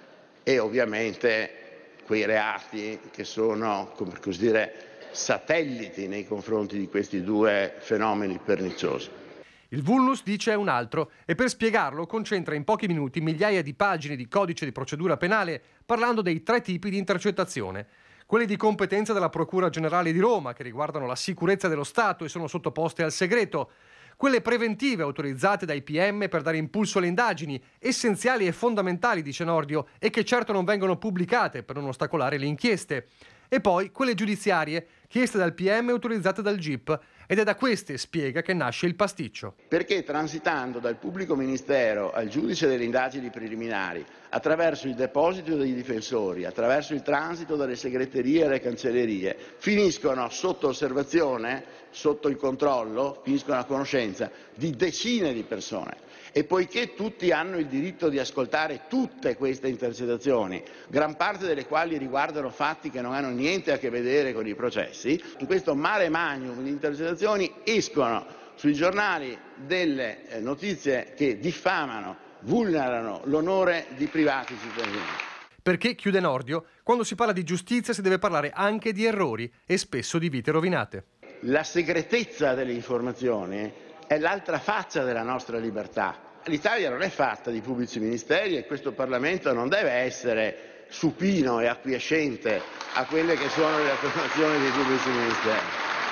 e ovviamente quei reati che sono, come così dire, satelliti nei confronti di questi due fenomeni perniciosi.
Il vulnus, dice, è un altro e per spiegarlo concentra in pochi minuti migliaia di pagine di codice di procedura penale parlando dei 3 tipi di intercettazione. Quelli di competenza della Procura Generale di Roma, che riguardano la sicurezza dello Stato e sono sottoposte al segreto. Quelle preventive autorizzate dai PM per dare impulso alle indagini, essenziali e fondamentali, dice Nordio, e che certo non vengono pubblicate per non ostacolare le inchieste. E poi quelle giudiziarie, chieste dal PM e autorizzate dal GIP, ed è da queste, spiega, che nasce il pasticcio.
Perché transitando dal pubblico ministero al giudice delle indagini preliminari, attraverso il deposito dei difensori, attraverso il transito dalle segreterie e alle cancellerie, finiscono sotto osservazione, sotto il controllo, finiscono a conoscenza di decine di persone. E poiché tutti hanno il diritto di ascoltare tutte queste intercettazioni, gran parte delle quali riguardano fatti che non hanno niente a che vedere con i processi, in questo mare magnum di intercettazioni escono sui giornali delle notizie che diffamano, vulnerano l'onore di privati cittadini.
Perché, chiude Nordio, quando si parla di giustizia si deve parlare anche di errori e spesso di vite rovinate.
La segretezza delle informazioni è l'altra faccia della nostra libertà. L'Italia non è fatta di pubblici ministeri e questo Parlamento non deve essere supino e acquiescente a quelle che sono le affermazioni dei pubblici ministeri.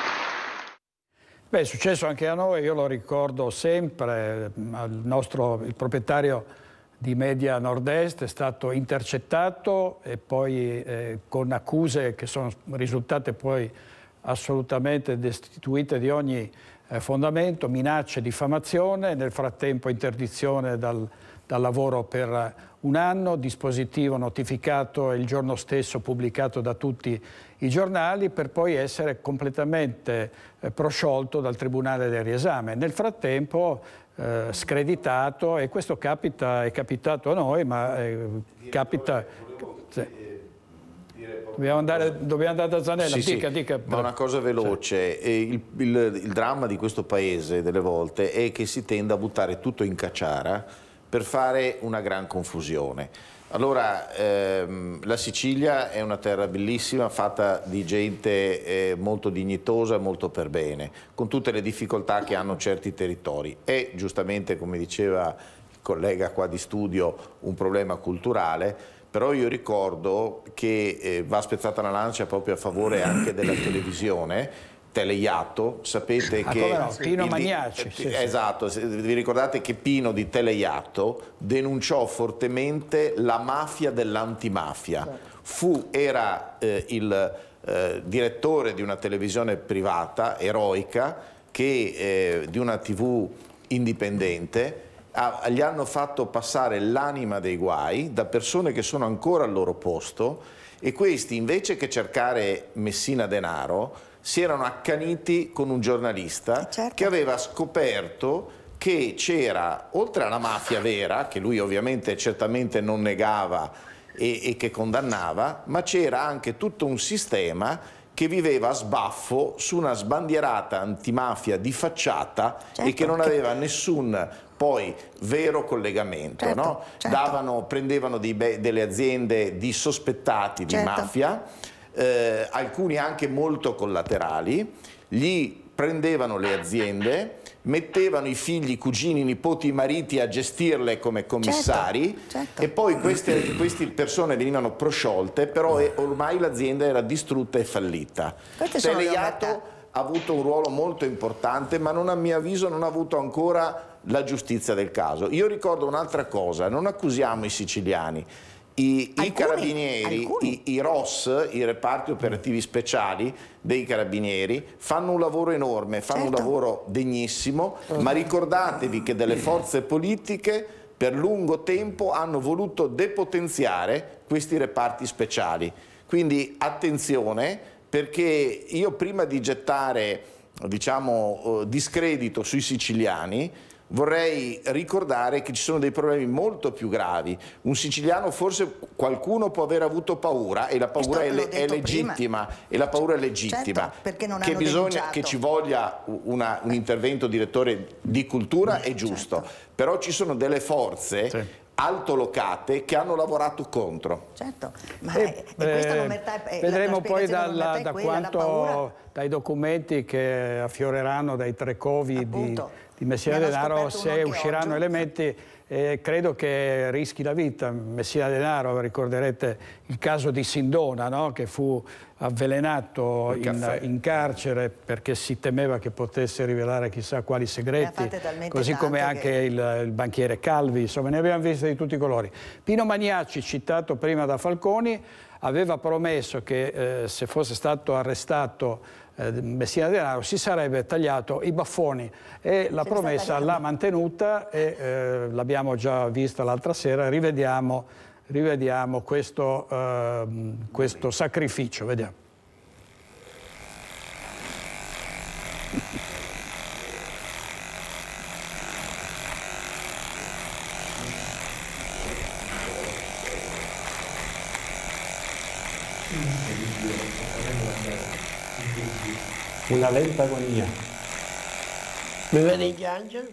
Beh, è successo anche a noi, io lo ricordo sempre, il proprietario di Media Nord-Est è stato intercettato e poi con accuse che sono risultate poi assolutamente destituite di ogni fondamento, minacce, diffamazione, nel frattempo interdizione dal lavoro per un anno, dispositivo notificato il giorno stesso pubblicato da tutti i giornali per poi essere completamente prosciolto dal Tribunale del Riesame. Nel frattempo screditato, e questo è capitato a noi, ma capita... Dobbiamo andare da Zanella, dica.
Ma una cosa veloce, il dramma di questo paese delle volte è che si tende a buttare tutto in cacciara per fare una gran confusione. Allora, la Sicilia è una terra bellissima, fatta di gente molto dignitosa e molto per bene, con tutte le difficoltà che hanno certi territori. È giustamente, come diceva il collega qua di studio, un problema culturale. Però io ricordo che va spezzata la lancia proprio a favore anche della televisione, Teleiatto, sapete che...
Come no? Pino Magnacci.
Esatto, vi ricordate che Pino di Teleiatto denunciò fortemente la mafia dell'antimafia. Era il direttore di una televisione privata, eroica, di una TV indipendente. Gli hanno fatto passare l'anima dei guai da persone che sono ancora al loro posto, e questi, invece che cercare Messina Denaro, si erano accaniti con un giornalista che aveva scoperto che c'era, oltre alla mafia vera, che lui ovviamente certamente non negava e che condannava, ma c'era anche tutto un sistema che viveva a sbaffo su una sbandierata antimafia di facciata e che non aveva nessun poi vero collegamento. Prendevano delle aziende di sospettati di mafia, alcuni anche molto collaterali, gli prendevano le aziende, mettevano i figli, i cugini, i nipoti, i mariti a gestirle come commissari, e poi queste persone venivano prosciolte, però ormai l'azienda era distrutta e fallita. Teleiatto ha avuto un ruolo molto importante, ma a mio avviso non ha avuto ancora la giustizia del caso. Io ricordo un'altra cosa: non accusiamo i siciliani. I carabinieri, i ROS, i reparti operativi speciali dei carabinieri, fanno un lavoro enorme, fanno un lavoro degnissimo, ma ricordatevi che delle forze politiche per lungo tempo hanno voluto depotenziare questi reparti speciali. Quindi attenzione, perché io, prima di gettare, diciamo, discredito sui siciliani, vorrei ricordare che ci sono dei problemi molto più gravi. Un siciliano, forse qualcuno può aver avuto paura, e la paura è legittima,
perché non
che
hanno
bisogna
denunciato.
che ci voglia un intervento, direttore, di cultura, è giusto, però ci sono delle forze altolocate che hanno lavorato contro.
Vedremo poi dai documenti che affioreranno dai tre covi di Messina Denaro, se usciranno elementi. Credo che rischi la vita Messina Denaro. Ricorderete il caso di Sindona, no? Che fu avvelenato in carcere perché si temeva che potesse rivelare chissà quali segreti, così come anche il banchiere Calvi. Insomma, ne abbiamo visti di tutti i colori. Pino Magnacci, citato prima da Falconi, aveva promesso che se fosse stato arrestato Messina Denaro si sarebbe tagliato i baffoni, e la promessa l'ha mantenuta, e l'abbiamo già vista l'altra sera. Rivediamo questo sacrificio. Vediamo.
Una lenta agonia. Mi vedi in piangere?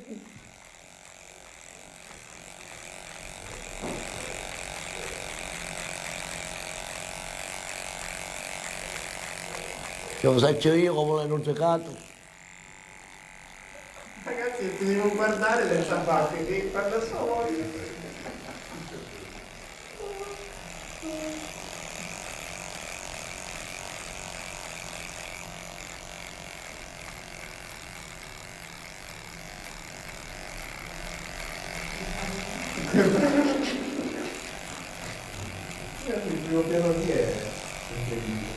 Lo faccio io come l'hanno giocato.
Ragazzi, ti devo guardare le zappate, che parla solo io. Il primo piano di è incredibile.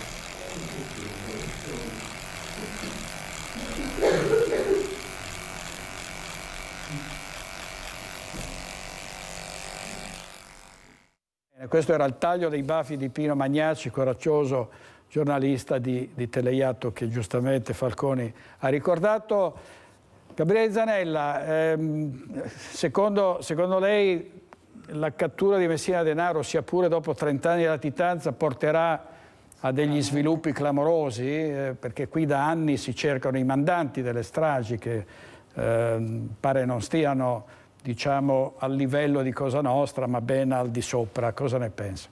Questo era il taglio dei baffi di Pino Magnacci, coraggioso giornalista di Teleiatto, che giustamente Falconi ha ricordato. Gabriele Zanella, secondo lei la cattura di Messina Denaro, sia pure dopo 30 anni di latitanza, porterà a degli sviluppi clamorosi? Perché qui da anni si cercano i mandanti delle stragi che pare non stiano, diciamo, al livello di Cosa Nostra, ma ben al di sopra. Cosa ne pensa?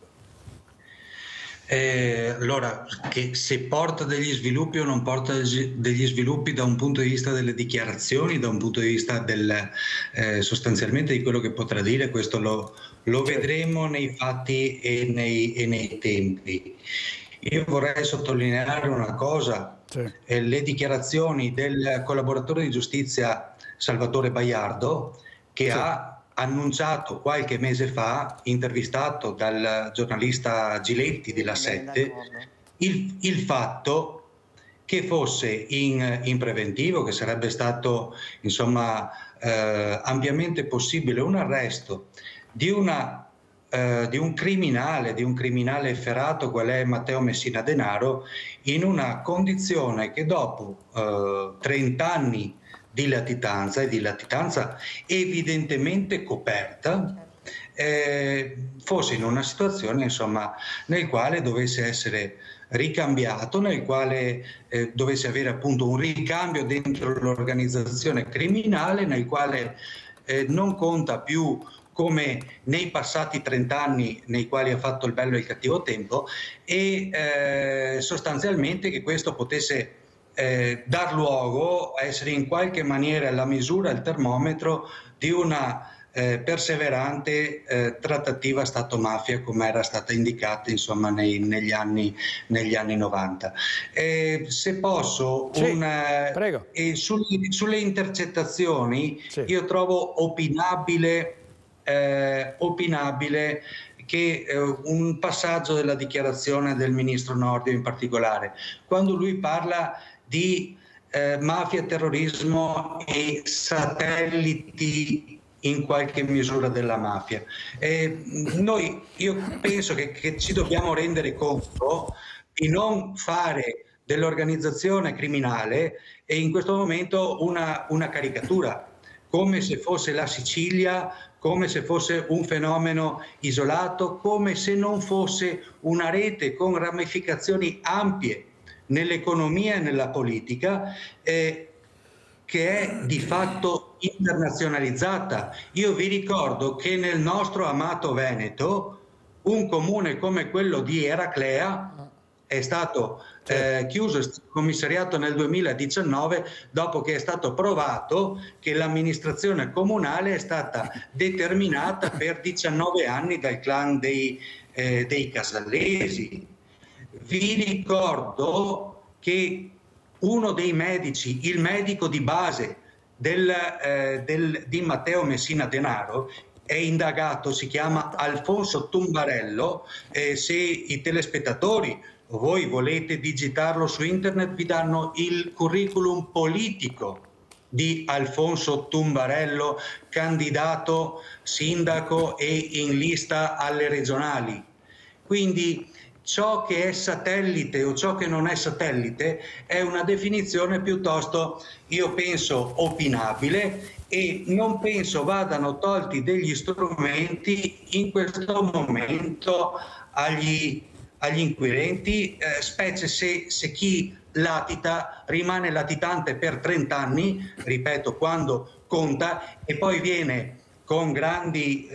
Allora, che se porta degli sviluppi o non porta degli sviluppi da un punto di vista delle dichiarazioni, da un punto di vista sostanzialmente di quello che potrà dire, questo lo vedremo nei fatti e nei tempi. Io vorrei sottolineare una cosa, le dichiarazioni del collaboratore di giustizia Salvatore Baiardo, che ha annunciato qualche mese fa, intervistato dal giornalista Giletti della Sette, il fatto che fosse in preventivo, che sarebbe stato insomma ampiamente possibile un arresto di un criminale efferato qual è Matteo Messina Denaro, in una condizione che dopo 30 anni di latitanza, e di latitanza evidentemente coperta, fosse in una situazione insomma nel quale dovesse essere ricambiato, nel quale dovesse avere appunto un ricambio dentro l'organizzazione criminale, nel quale non conta più come nei passati 30 anni nei quali ha fatto il bello e il cattivo tempo, e sostanzialmente che questo potesse dar luogo a essere in qualche maniera la misura, il termometro di una perseverante trattativa Stato-mafia, come era stata indicata insomma negli anni 90. Se posso,
prego.
Sulle intercettazioni, io trovo opinabile che un passaggio della dichiarazione del ministro Nordio in particolare, quando lui parla di mafia, terrorismo e satelliti in qualche misura della mafia. Io penso che ci dobbiamo rendere conto di non fare dell'organizzazione criminale e in questo momento una caricatura, come se fosse la Sicilia, come se fosse un fenomeno isolato, come se non fosse una rete con ramificazioni ampie nell'economia e nella politica, che è di fatto internazionalizzata. Io vi ricordo che nel nostro amato Veneto un comune come quello di Eraclea è stato chiuso, è stato commissariato nel 2019 dopo che è stato provato che l'amministrazione comunale è stata determinata per 19 anni dal clan dei Casallesi. Vi ricordo che uno dei medici, il medico di base di Matteo Messina Denaro, è indagato, si chiama Alfonso Tumbarello. Se i telespettatori o voi volete digitarlo su internet, vi danno il curriculum politico di Alfonso Tumbarello, candidato sindaco e in lista alle regionali. Quindi ciò che è satellite o ciò che non è satellite è una definizione piuttosto, io penso, opinabile, e non penso vadano tolti degli strumenti in questo momento agli inquirenti, specie se chi latita rimane latitante per 30 anni, ripeto, quando conta, e poi viene con grandi,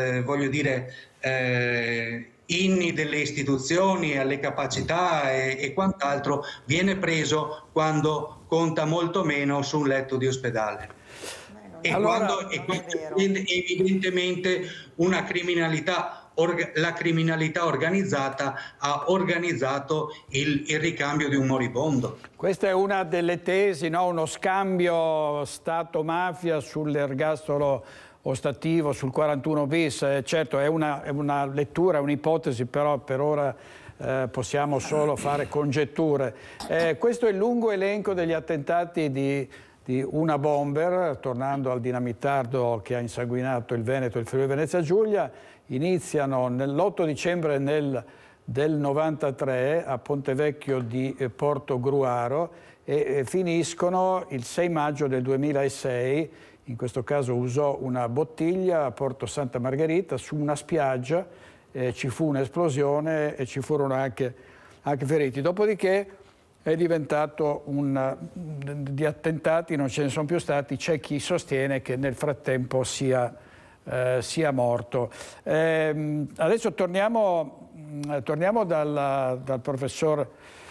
inni delle istituzioni alle capacità e quant'altro, viene preso quando conta molto meno su un letto di ospedale. Quando evidentemente la criminalità organizzata ha organizzato il ricambio di un moribondo.
Questa è una delle tesi, no? Uno scambio Stato-mafia sull'ergastolo ostativo, sul 41 bis. Certo è una lettura, un'ipotesi, però per ora possiamo solo fare congetture. Questo è il lungo elenco degli attentati di una bomber, tornando al dinamitardo che ha insanguinato il Veneto e il Friuli Venezia Giulia. Iniziano l'8 dicembre del 93 a Pontevecchio di Portogruaro e finiscono il 6 maggio del 2006. In questo caso usò una bottiglia a Porto Santa Margherita su una spiaggia, ci fu un'esplosione e ci furono anche feriti. Dopodiché è diventato di attentati, non ce ne sono più stati, c'è chi sostiene che nel frattempo sia morto. Adesso torniamo dal professor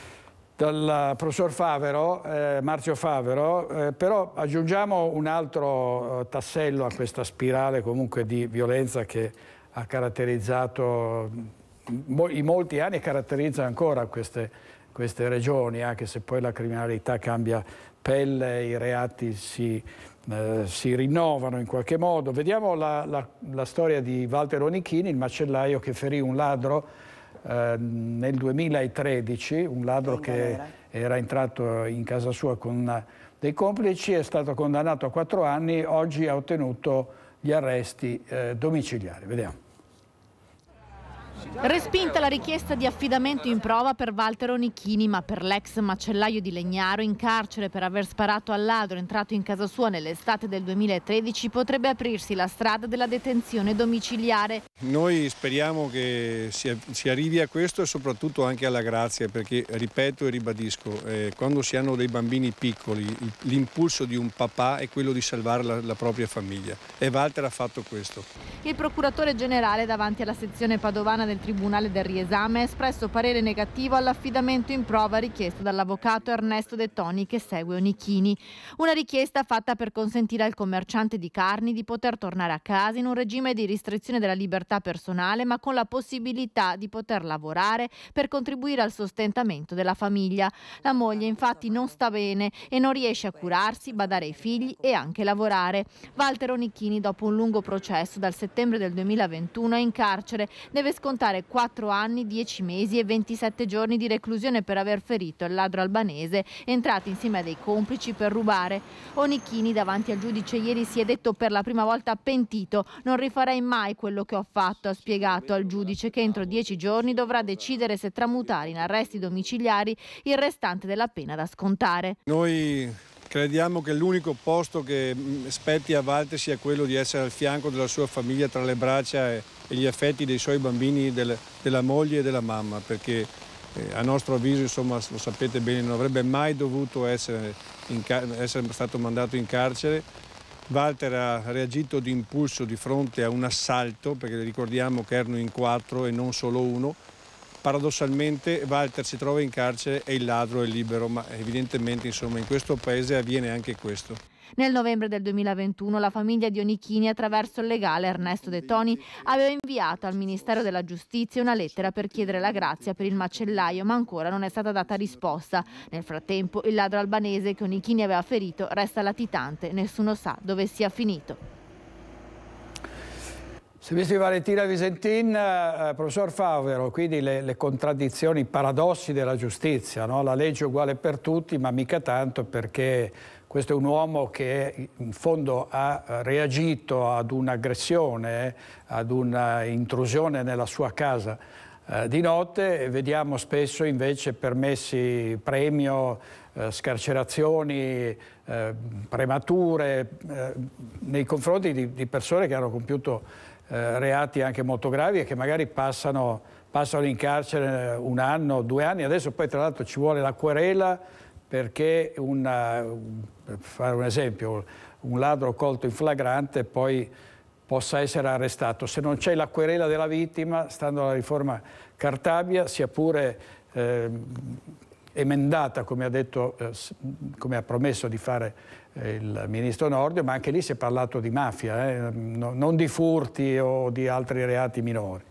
Favero, Marzio Favero, però aggiungiamo un altro tassello a questa spirale comunque di violenza che ha caratterizzato in molti anni caratterizza ancora queste regioni, anche se poi la criminalità cambia pelle, i reati si rinnovano in qualche modo. Vediamo la storia di Walter Onichini, il macellaio che ferì un ladro nel 2013, un ladro che era entrato in casa sua con dei complici, è stato condannato a 4 anni, oggi ha ottenuto gli arresti domiciliari. Vediamo.
Respinta la richiesta di affidamento in prova per Walter Onichini, ma per l'ex macellaio di Legnaro, in carcere per aver sparato al ladro entrato in casa sua nell'estate del 2013, potrebbe aprirsi la strada della detenzione domiciliare.
Noi speriamo che si arrivi a questo e soprattutto anche alla grazia, perché ripeto e ribadisco, quando si hanno dei bambini piccoli l'impulso di un papà è quello di salvare la propria famiglia, e Walter ha fatto questo.
Il procuratore generale davanti alla sezione padovana del Tribunale del Riesame ha espresso parere negativo all'affidamento in prova richiesto dall'avvocato Ernesto De Toni che segue Onichini. Una richiesta fatta per consentire al commerciante di carni di poter tornare a casa in un regime di restrizione della libertà personale, ma con la possibilità di poter lavorare per contribuire al sostentamento della famiglia. La moglie infatti non sta bene e non riesce a curarsi, badare ai figli e anche lavorare. Walter Onichini, dopo un lungo processo dal settembre del 2021, è in carcere. Deve scontare 4 anni, 10 mesi e 27 giorni di reclusione per aver ferito il ladro albanese entrato insieme a dei complici per rubare. Onichini davanti al giudice ieri si è detto per la prima volta pentito. Non rifarei mai quello che ho fatto, ha spiegato al giudice, che entro 10 giorni dovrà decidere se tramutare in arresti domiciliari il restante della pena da scontare.
Noi crediamo che l'unico posto che spetti a Walter sia quello di essere al fianco della sua famiglia, tra le braccia e gli affetti dei suoi bambini, della moglie e della mamma, perché a nostro avviso, insomma, lo sapete bene, non avrebbe mai dovuto essere stato mandato in carcere. Walter ha reagito di impulso di fronte a un assalto, perché ricordiamo che erano in 4 e non solo uno. Paradossalmente Walter si trova in carcere e il ladro è libero, ma evidentemente, insomma, in questo paese avviene anche questo.
Nel novembre del 2021 la famiglia di Onichini, attraverso il legale Ernesto De Toni, aveva inviato al Ministero della Giustizia una lettera per chiedere la grazia per il macellaio, ma ancora non è stata data risposta. Nel frattempo il ladro albanese che Onichini aveva ferito resta latitante, nessuno sa dove sia finito.
Servizi Valentina Visentin, professor Favero, quindi le contraddizioni, i paradossi della giustizia, no? La legge è uguale per tutti, ma mica tanto, perché questo è un uomo che in fondo ha reagito ad un'aggressione, ad un'intrusione nella sua casa di notte, e vediamo spesso invece permessi premio, scarcerazioni premature nei confronti di persone che hanno compiuto reati anche molto gravi e che magari passano in carcere 1 anno, 2 anni. Adesso poi tra l'altro ci vuole la querela perché, per fare un esempio, un ladro colto in flagrante poi possa essere arrestato. Se non c'è la querela della vittima, stando alla riforma Cartabia, sia pure emendata, come ha promesso di fare il ministro Nordio, ma anche lì si è parlato di mafia, non di furti o di altri reati minori.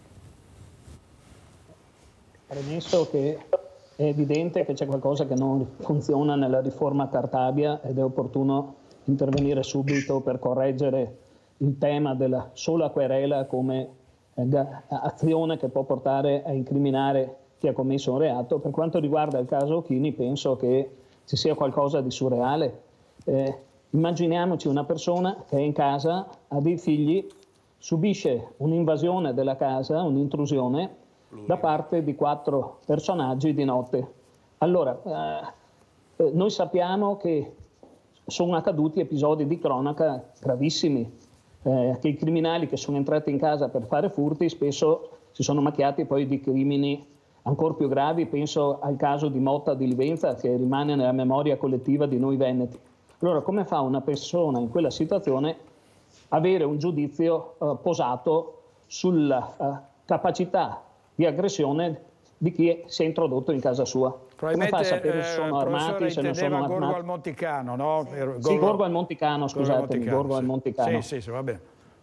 Premesso che è evidente che c'è qualcosa che non funziona nella riforma Cartabia ed è opportuno intervenire subito per correggere il tema della sola querela come azione che può portare a incriminare chi ha commesso un reato. Per quanto riguarda il caso Occhini, penso che ci sia qualcosa di surreale. Immaginiamoci una persona che è in casa, ha dei figli, subisce un'invasione della casa, un'intrusione da parte di 4 personaggi di notte. Allora, noi sappiamo che sono accaduti episodi di cronaca gravissimi, che i criminali che sono entrati in casa per fare furti spesso si sono macchiati poi di crimini ancora più gravi. Penso al caso di Motta di Livenza, che rimane nella memoria collettiva di noi veneti. Allora, come fa una persona in quella situazione avere un giudizio posato sulla capacità di aggressione di chi si è introdotto in casa sua? Come fa a sapere se sono armati, se non sono armati?
Gorgo al Monticano, no?
Sì, Gorgo al Monticano, scusatemi, Gorgo al Monticano.
Sì, va bene.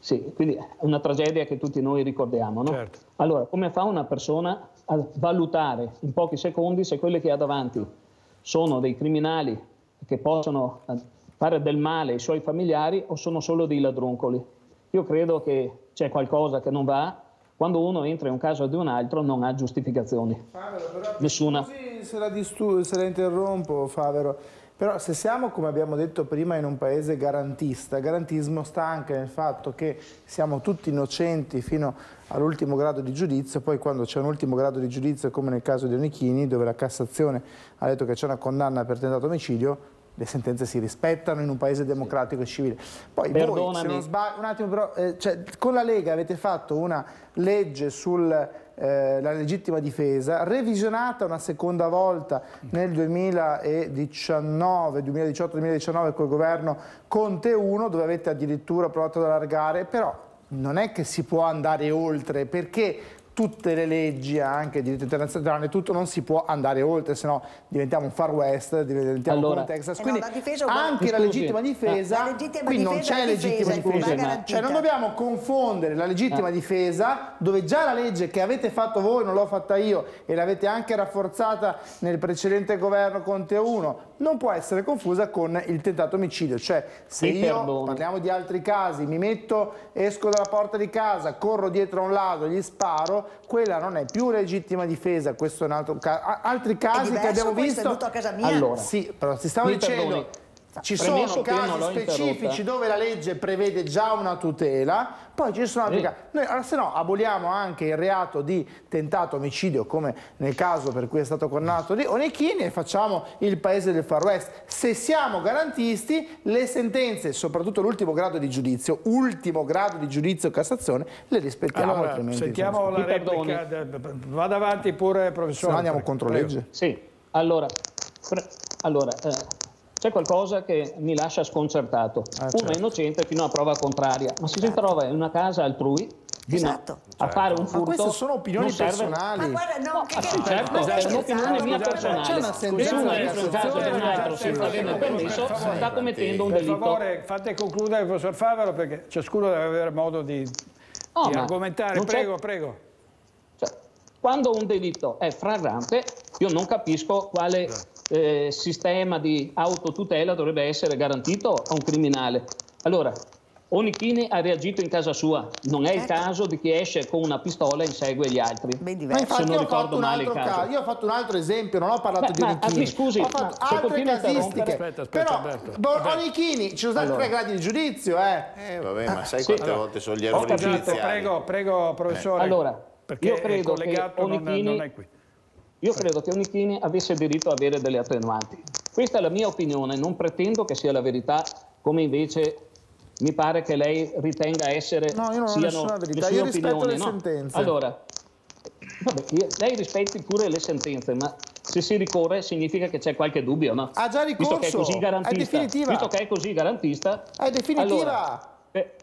Sì, quindi è una tragedia che tutti noi ricordiamo, no?
Certo.
Allora, come fa una persona a valutare in pochi secondi se quelli che ha davanti sono dei criminali che possono fare del male ai suoi familiari o sono solo dei ladruncoli? Io credo che c'è qualcosa che non va. Quando uno entra in un caso di un altro non ha giustificazioni.
Favero, però,
nessuna.
Così se la interrompo, Favero. Però se siamo, come abbiamo detto prima, in un paese garantista, garantismo sta anche nel fatto che siamo tutti innocenti fino all'ultimo grado di giudizio, poi quando c'è un ultimo grado di giudizio, come nel caso di Onichini, dove la Cassazione ha detto che c'è una condanna per tentato omicidio, le sentenze si rispettano in un paese democratico e civile. Poi voi, se non sbaglio, un attimo però, cioè, con la Lega avete fatto una legge sulla legittima difesa, revisionata una seconda volta nel 2018-2019 col governo Conte 1, dove avete addirittura provato ad allargare, però non è che si può andare oltre, perché tutte le leggi, anche il diritto internazionale, tutto non si può andare oltre, se no diventiamo un Far West, diventiamo come Texas. Quindi anche la legittima difesa, qui non c'è legittima difesa, cioè non dobbiamo confondere la legittima difesa, dove già la legge che avete fatto voi, non l'ho fatta io, e l'avete anche rafforzata nel precedente governo Conte 1, non può essere confusa con il tentato omicidio. Cioè se io, parliamo di altri casi, mi metto, esco dalla porta di casa, corro dietro a un ladro, gli sparo, quella non è più legittima difesa, questo è un altro caso. Altri casi che abbiamo visto,
a casa mia.
allora, sì, però ti stavo dicendo, ci sono casi specifici dove la legge prevede già una tutela, poi ci sono altri casi. Noi, se no, aboliamo anche il reato di tentato omicidio, come nel caso per cui è stato condannato di Onichini, e facciamo il paese del Far West. Se siamo garantisti, le sentenze, soprattutto l'ultimo grado di giudizio, Cassazione, le rispettiamo.
Allora,
altrimenti
sentiamo la replica. Vada avanti pure, professore.
Se no andiamo contro legge.
Sì, allora c'è qualcosa che mi lascia sconcertato. Uno è innocente fino a prova contraria, ma se si trova in una casa altrui a fare un furto,
ma queste sono opinioni personali.
Ma guarda, no,
certo, è un'opinione mia personale.
C'è una sentenza.
Se uno entra in casa di un altro senza averne permesso, sta commettendo un delitto.
Per favore, fate concludere il professor Favero, perché ciascuno deve avere modo di argomentare. Prego.
Cioè, quando un delitto è flagrante, io non capisco quale sistema di autotutela dovrebbe essere garantito a un criminale. Allora, Onichini ha reagito in casa sua, non è il caso di chi esce con una pistola e insegue gli altri.
Ma infatti io ho fatto un altro caso. Io ho fatto un altro esempio, non ho parlato di Onichini.
Mi scusi,
ho fatto altre casistiche. Però Onichini ci sono stati 3 gradi di giudizio.
Vabbè, ma sai quante volte sono gli errori giudiziari?
Prego, professore.
Allora,
perché
io credo che
Onichini non è qui.
Io credo che Onichini avesse diritto a avere delle attenuanti. Questa è la mia opinione, non pretendo che sia la verità, come invece mi pare che lei ritenga essere siano le sue opinioni.
Le sentenze.
Allora, vabbè, lei rispetti pure le sentenze, ma se si ricorre significa che c'è qualche dubbio, no?
Ha già ricorso,
visto che è così garantista,
è definitiva.
Visto che è così garantista,
è definitiva.
Allora,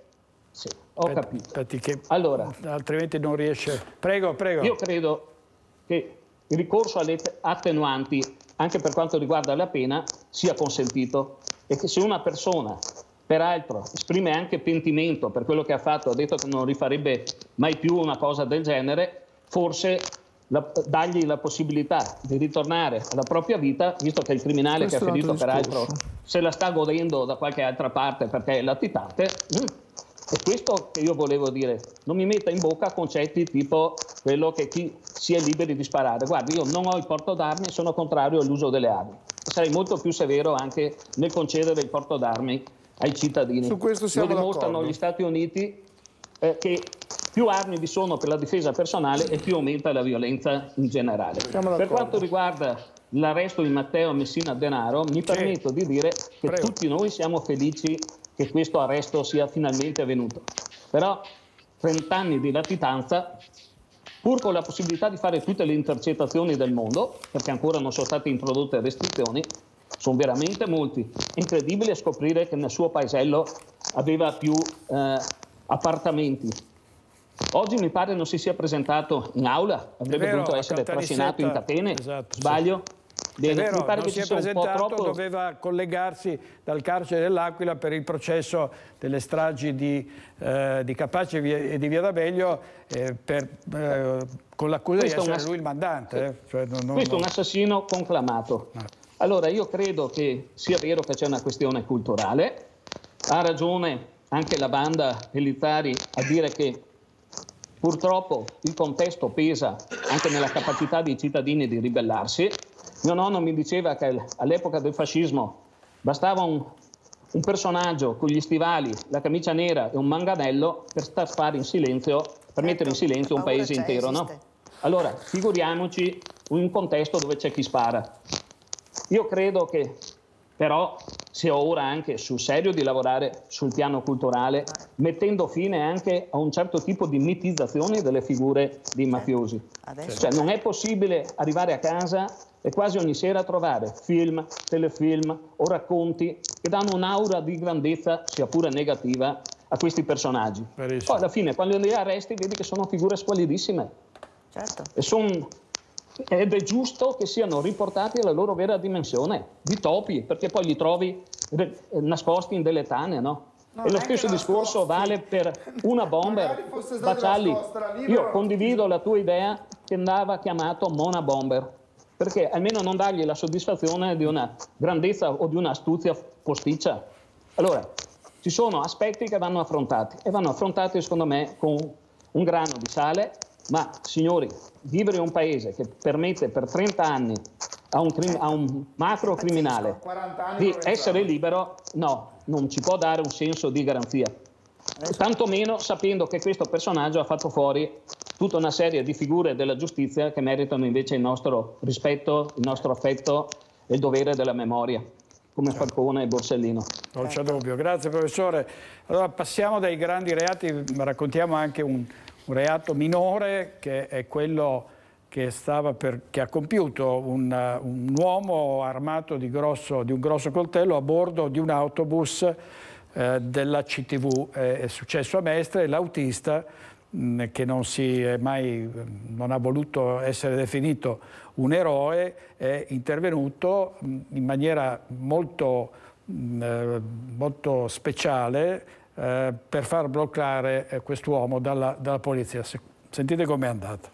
sì, ho capito.
Che
allora,
altrimenti non riesce. Prego.
Io credo che il ricorso alle attenuanti, anche per quanto riguarda la pena, sia consentito, e che se una persona, peraltro, esprime anche pentimento per quello che ha fatto, ha detto che non rifarebbe mai più una cosa del genere, forse dargli la possibilità di ritornare alla propria vita, visto che il criminale che ha ferito peraltro se la sta godendo da qualche altra parte perché è latitante. È questo che io volevo dire, non mi metta in bocca concetti tipo quello che chi si è liberi di sparare. Guardi, io non ho il porto d'armi, sono contrario all'uso delle armi. Sarei molto più severo anche nel concedere il porto d'armi ai cittadini.
Su questo siamo
Lo dimostrano gli Stati Uniti che più armi vi sono per la difesa personale e più aumenta la violenza in generale. Per quanto riguarda l'arresto di Matteo Messina Denaro, mi permetto di dire che tutti noi siamo felici che questo arresto sia finalmente avvenuto. Però 30 anni di latitanza, pur con la possibilità di fare tutte le intercettazioni del mondo, perché ancora non sono state introdotte restrizioni, sono veramente molti. È incredibile scoprire che nel suo paesello aveva più appartamenti. Oggi mi pare non si sia presentato in aula, avrebbe dovuto essere trascinato in catene, sbaglio? Bene,
è vero,
mi pare
non
che
si
ci
è
sia un po'
presentato,
troppo...
doveva collegarsi dal carcere dell'Aquila per il processo delle stragi di Capaci e di Via D'Amelio con l'accusa di essere lui il mandante.
Questo è un assassino conclamato. Allora io credo che sia vero che c'è una questione culturale, ha ragione anche la banda Pellizzari a dire che purtroppo il contesto pesa anche nella capacità dei cittadini di ribellarsi. Mio nonno mi diceva che all'epoca del fascismo bastava un personaggio con gli stivali, la camicia nera e un manganello per star fare in silenzio, per mettere in silenzio un paese intero, no? Allora, figuriamoci un contesto dove c'è chi spara. Io credo che però sia ora anche sul serio di lavorare sul piano culturale, mettendo fine anche a un certo tipo di mitizzazione delle figure dei mafiosi. Cioè non è possibile arrivare a casa e quasi ogni sera trovare film, telefilm o racconti che danno un'aura di grandezza, sia pure negativa, a questi personaggi. Poi alla fine, quando li arresti, vedi che sono figure squalidissime. Ed è giusto che siano riportati alla loro vera dimensione, di topi, perché poi li trovi nascosti in delle tane, no? E lo stesso discorso vale per una bomber. Baccialli, io condivido la tua idea che andava chiamato Mona Bomber, perché almeno non dargli la soddisfazione di una grandezza o di un'astuzia posticcia. Allora, ci sono aspetti che vanno affrontati e vanno affrontati secondo me con un grano di sale, ma signori, vivere in un paese che permette per 30 anni a un macro criminale di essere libero, no, non ci può dare un senso di garanzia. Tantomeno sapendo che questo personaggio ha fatto fuori tutta una serie di figure della giustizia che meritano invece il nostro rispetto, il nostro affetto e il dovere della memoria, come Falcone e Borsellino.
Non c'è dubbio. Grazie professore. Allora passiamo dai grandi reati, raccontiamo anche un reato minore che è quello che ha compiuto un uomo armato di un grosso coltello a bordo di un autobus della CTV. È successo a Mestre, l'autista che non ha voluto essere definito un eroe, è intervenuto in maniera molto speciale per far bloccare quest'uomo dalla polizia. Sentite com'è andata.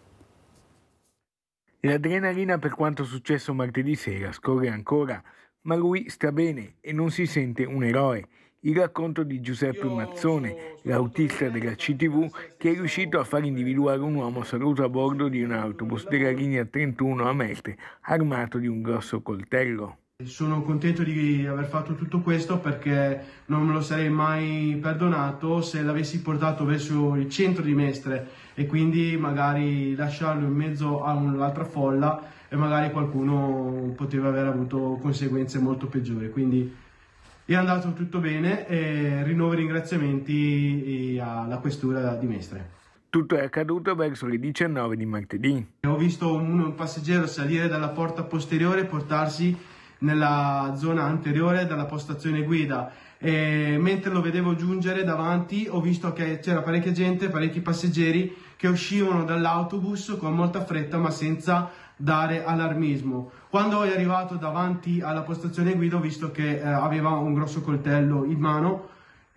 L'adrenalina per quanto successo martedì sera scorre ancora, ma lui sta bene e non si sente un eroe. Il racconto di Giuseppe Mazzone, l'autista della CTV, che è riuscito a far individuare un uomo seduto a bordo di un autobus della linea 31 a Mestre, armato di un grosso coltello.
Sono contento di aver fatto tutto questo perché non me lo sarei mai perdonato se l'avessi portato verso il centro di Mestre e quindi magari lasciarlo in mezzo a un'altra folla e magari qualcuno poteva aver avuto conseguenze molto peggiori. Quindi è andato tutto bene e rinnovo i ringraziamenti alla questura di Mestre.
Tutto è accaduto verso le 19 di martedì.
Ho visto un passeggero salire dalla porta posteriore e portarsi nella zona anteriore della postazione guida e mentre lo vedevo giungere davanti ho visto che c'era parecchia gente, parecchi passeggeri che uscivano dall'autobus con molta fretta ma senza dare allarmismo. Quando è arrivato davanti alla postazione guida ho visto che aveva un grosso coltello in mano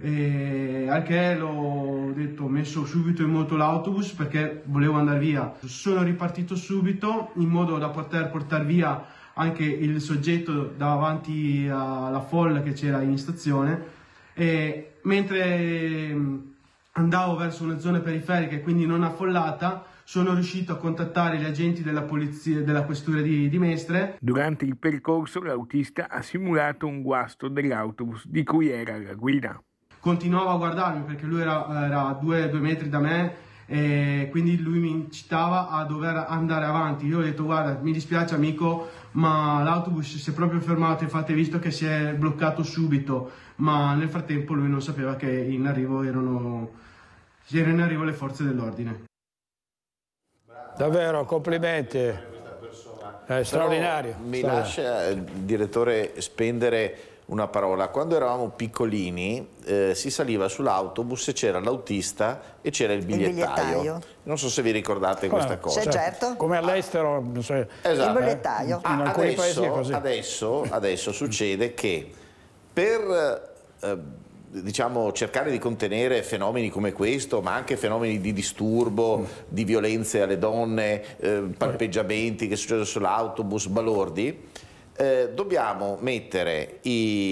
al che l'ho messo subito in moto l'autobus perché volevo andare via. Sono ripartito subito in modo da poter portare via anche il soggetto davanti alla folla che c'era in stazione e mentre andavo verso una zona periferica e quindi non affollata sono riuscito a contattare gli agenti della polizia della questura di Mestre.
Durante il percorso l'autista ha simulato un guasto dell'autobus di cui era la guida.
Continuava a guardarmi perché lui era a 2 metri da me e quindi lui mi incitava a dover andare avanti. Io ho detto guarda, mi dispiace amico, ma l'autobus si è proprio fermato, infatti visto che si è bloccato subito, ma nel frattempo lui non sapeva che in arrivo erano le forze dell'ordine.
Davvero, complimenti. È straordinario.
Mi lascia, direttore, spendere una parola. Quando eravamo piccolini si saliva sull'autobus e c'era l'autista e c'era il bigliettaio. Non so se vi ricordate questa cosa.
Sì, certo.
Come all'estero, non so,
esatto.
Il bigliettaio.
In alcuni paesi è così.
Adesso succede che per diciamo, cercare di contenere fenomeni come questo, ma anche fenomeni di disturbo, di violenze alle donne, palpeggiamenti che succedono sull'autobus, balordi, dobbiamo mettere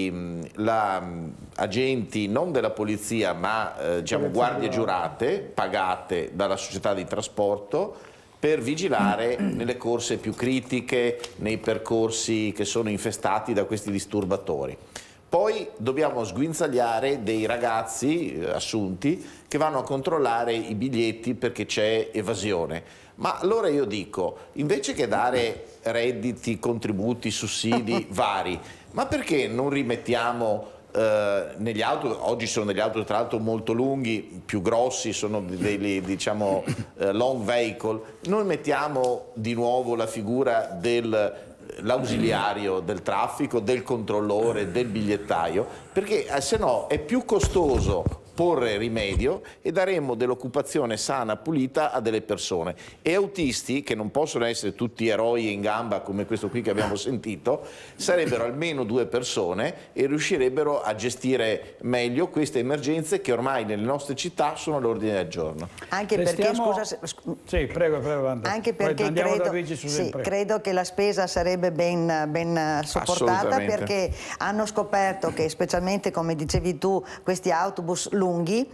agenti non della polizia ma diciamo guardie giurate pagate dalla società di trasporto per vigilare nelle corse più critiche, nei percorsi che sono infestati da questi disturbatori. Poi dobbiamo sguinzagliare dei ragazzi assunti che vanno a controllare i biglietti perché c'è evasione. Ma allora io dico, invece che dare redditi, contributi, sussidi vari, ma perché non rimettiamo negli auto, oggi sono degli auto tra l'altro molto lunghi, più grossi, sono dei diciamo long vehicle, noi mettiamo di nuovo la figura dell'ausiliario del traffico, del controllore, del bigliettaio, perché se no è più costoso porre rimedio e daremmo dell'occupazione sana, pulita a delle persone. E autisti, che non possono essere tutti eroi in gamba come questo qui che abbiamo sentito, sarebbero almeno 2 persone e riuscirebbero a gestire meglio queste emergenze che ormai nelle nostre città sono all'ordine del giorno.
Anche perché,
sì, prego,
anche perché credo che la spesa sarebbe ben sopportata, perché hanno scoperto che, specialmente come dicevi tu, questi autobus lunghi,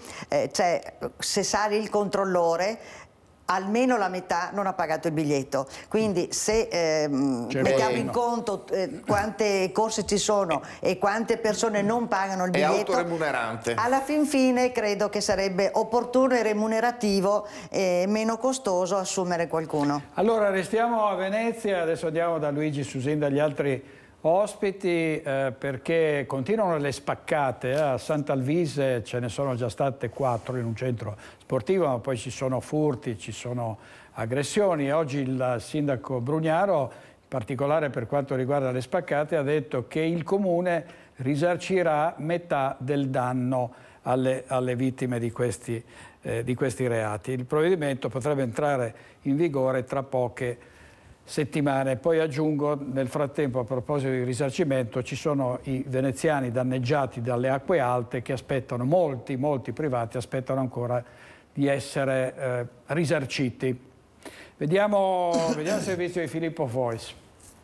cioè se sale il controllore almeno la metà non ha pagato il biglietto, quindi se mettiamo in conto quante corse ci sono e quante persone non pagano il biglietto,
è autoremunerante.
Alla fin fine credo che sarebbe opportuno e remunerativo e meno costoso assumere qualcuno.
Allora restiamo a Venezia, adesso andiamo da Luigi Susin, dagli altri ospiti, perché continuano le spaccate. A Sant'Alvise ce ne sono già state 4 in un centro sportivo, ma poi ci sono furti, ci sono aggressioni. Oggi il sindaco Brugnaro, in particolare per quanto riguarda le spaccate, ha detto che il comune risarcirà metà del danno alle vittime di questi reati. Il provvedimento potrebbe entrare in vigore tra poche settimane. Poi aggiungo, nel frattempo, a proposito di risarcimento, ci sono i veneziani danneggiati dalle acque alte che aspettano, molti privati aspettano ancora di essere risarciti. Vediamo il servizio di Filippo Fois.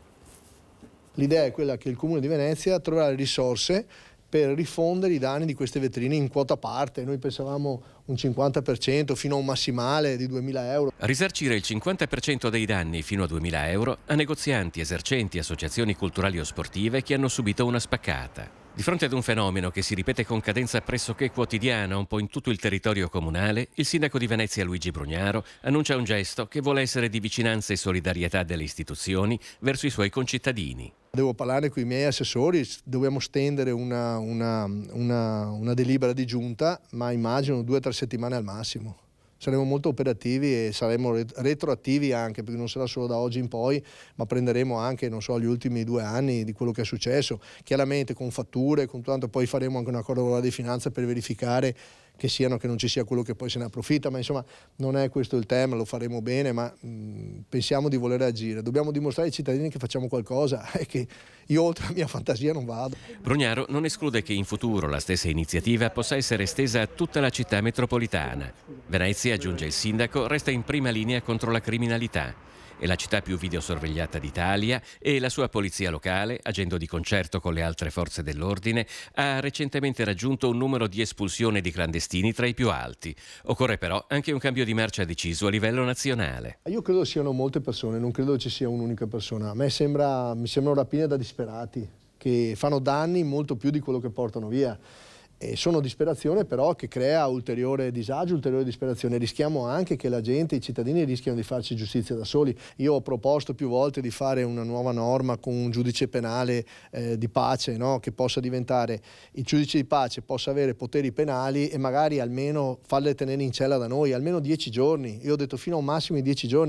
L'idea è quella che il Comune di Venezia troverà le risorse per rifondere i danni di queste vetrine in quota parte. Noi pensavamo un 50% fino a un massimale di 2.000 euro.
Risarcire il 50% dei danni fino a 2.000 euro a negozianti, esercenti, associazioni culturali o sportive che hanno subito una spaccata. Di fronte ad un fenomeno che si ripete con cadenza pressoché quotidiana un po' in tutto il territorio comunale, il sindaco di Venezia Luigi Brugnaro annuncia un gesto che vuole essere di vicinanza e solidarietà delle istituzioni verso i suoi concittadini.
Devo parlare con i miei assessori, dobbiamo stendere una delibera di giunta, ma immagino 2 o 3 settimane al massimo. Saremo molto operativi e saremo retroattivi anche, perché non sarà solo da oggi in poi, ma prenderemo anche, non so, gli ultimi 2 anni di quello che è successo, chiaramente con fatture, con tanto, poi faremo anche un accordo con la di finanza per verificare che non ci sia quello che poi se ne approfitta, ma insomma non è questo il tema, lo faremo bene, ma pensiamo di voler agire. Dobbiamo dimostrare ai cittadini che facciamo qualcosa e che io oltre la mia fantasia non vado.
Brugnaro non esclude che in futuro la stessa iniziativa possa essere estesa a tutta la città metropolitana. Venezia, aggiunge il sindaco, resta in prima linea contro la criminalità. È la città più videosorvegliata d'Italia e la sua polizia locale, agendo di concerto con le altre forze dell'ordine, ha recentemente raggiunto un numero di espulsione di clandestini tra i più alti. Occorre però anche un cambio di marcia deciso a livello nazionale.
Io credo siano molte persone, non credo ci sia un'unica persona. A me mi sembrano rapine da disperati, che fanno danni molto più di quello che portano via. E sono disperazione però che crea ulteriore disagio, ulteriore disperazione. Rischiamo anche che la gente, i cittadini rischiano di farci giustizia da soli. Io ho proposto più volte di fare una nuova norma con un giudice penale di pace, no? Che possa diventare, il giudice di pace possa avere poteri penali e magari almeno farle tenere in cella da noi, almeno 10 giorni. Io ho detto fino a un massimo di 10 giorni,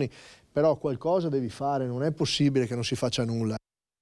però qualcosa devi fare, non è possibile che non si faccia nulla.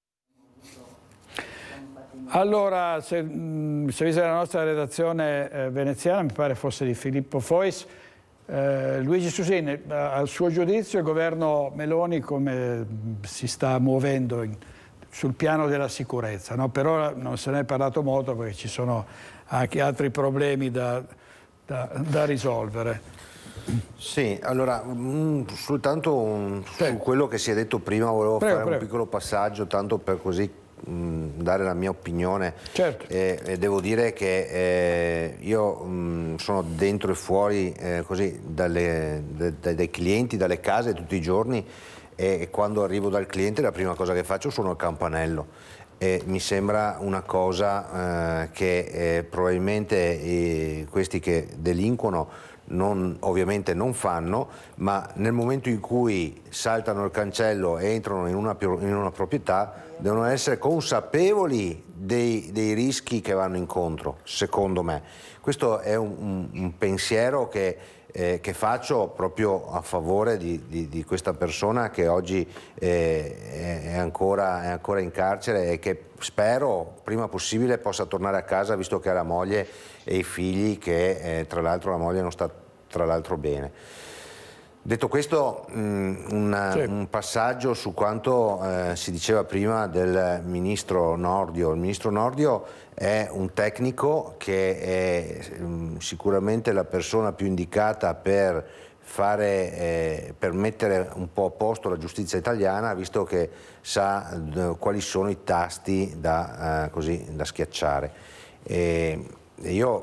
Allora, servizio della nostra redazione veneziana, mi pare fosse di Filippo Fois, Luigi Susini, al suo giudizio il governo Meloni come si sta muovendo sul piano della sicurezza? No? Per ora non se ne è parlato molto perché ci sono anche altri problemi da risolvere.
Sì, allora soltanto su quello che si è detto prima volevo fare un piccolo passaggio, tanto per così dare la mia opinione.
Certo.
E devo dire che io sono dentro e fuori così dai clienti, dalle case tutti i giorni, e quando arrivo dal cliente la prima cosa che faccio suono il campanello. E mi sembra una cosa che probabilmente questi che delinquono ovviamente non fanno, ma nel momento in cui saltano il cancello e entrano in una proprietà devono essere consapevoli dei rischi che vanno incontro, secondo me. Questo è un pensiero che faccio proprio a favore di questa persona che oggi è ancora in carcere e che spero prima possibile possa tornare a casa, visto che ha la moglie e i figli, che tra l'altro la moglie non sta bene. Detto questo, un passaggio su quanto si diceva prima del ministro Nordio. Il ministro Nordio è un tecnico che è sicuramente la persona più indicata per mettere un po' a posto la giustizia italiana, visto che sa quali sono i tasti da schiacciare. Io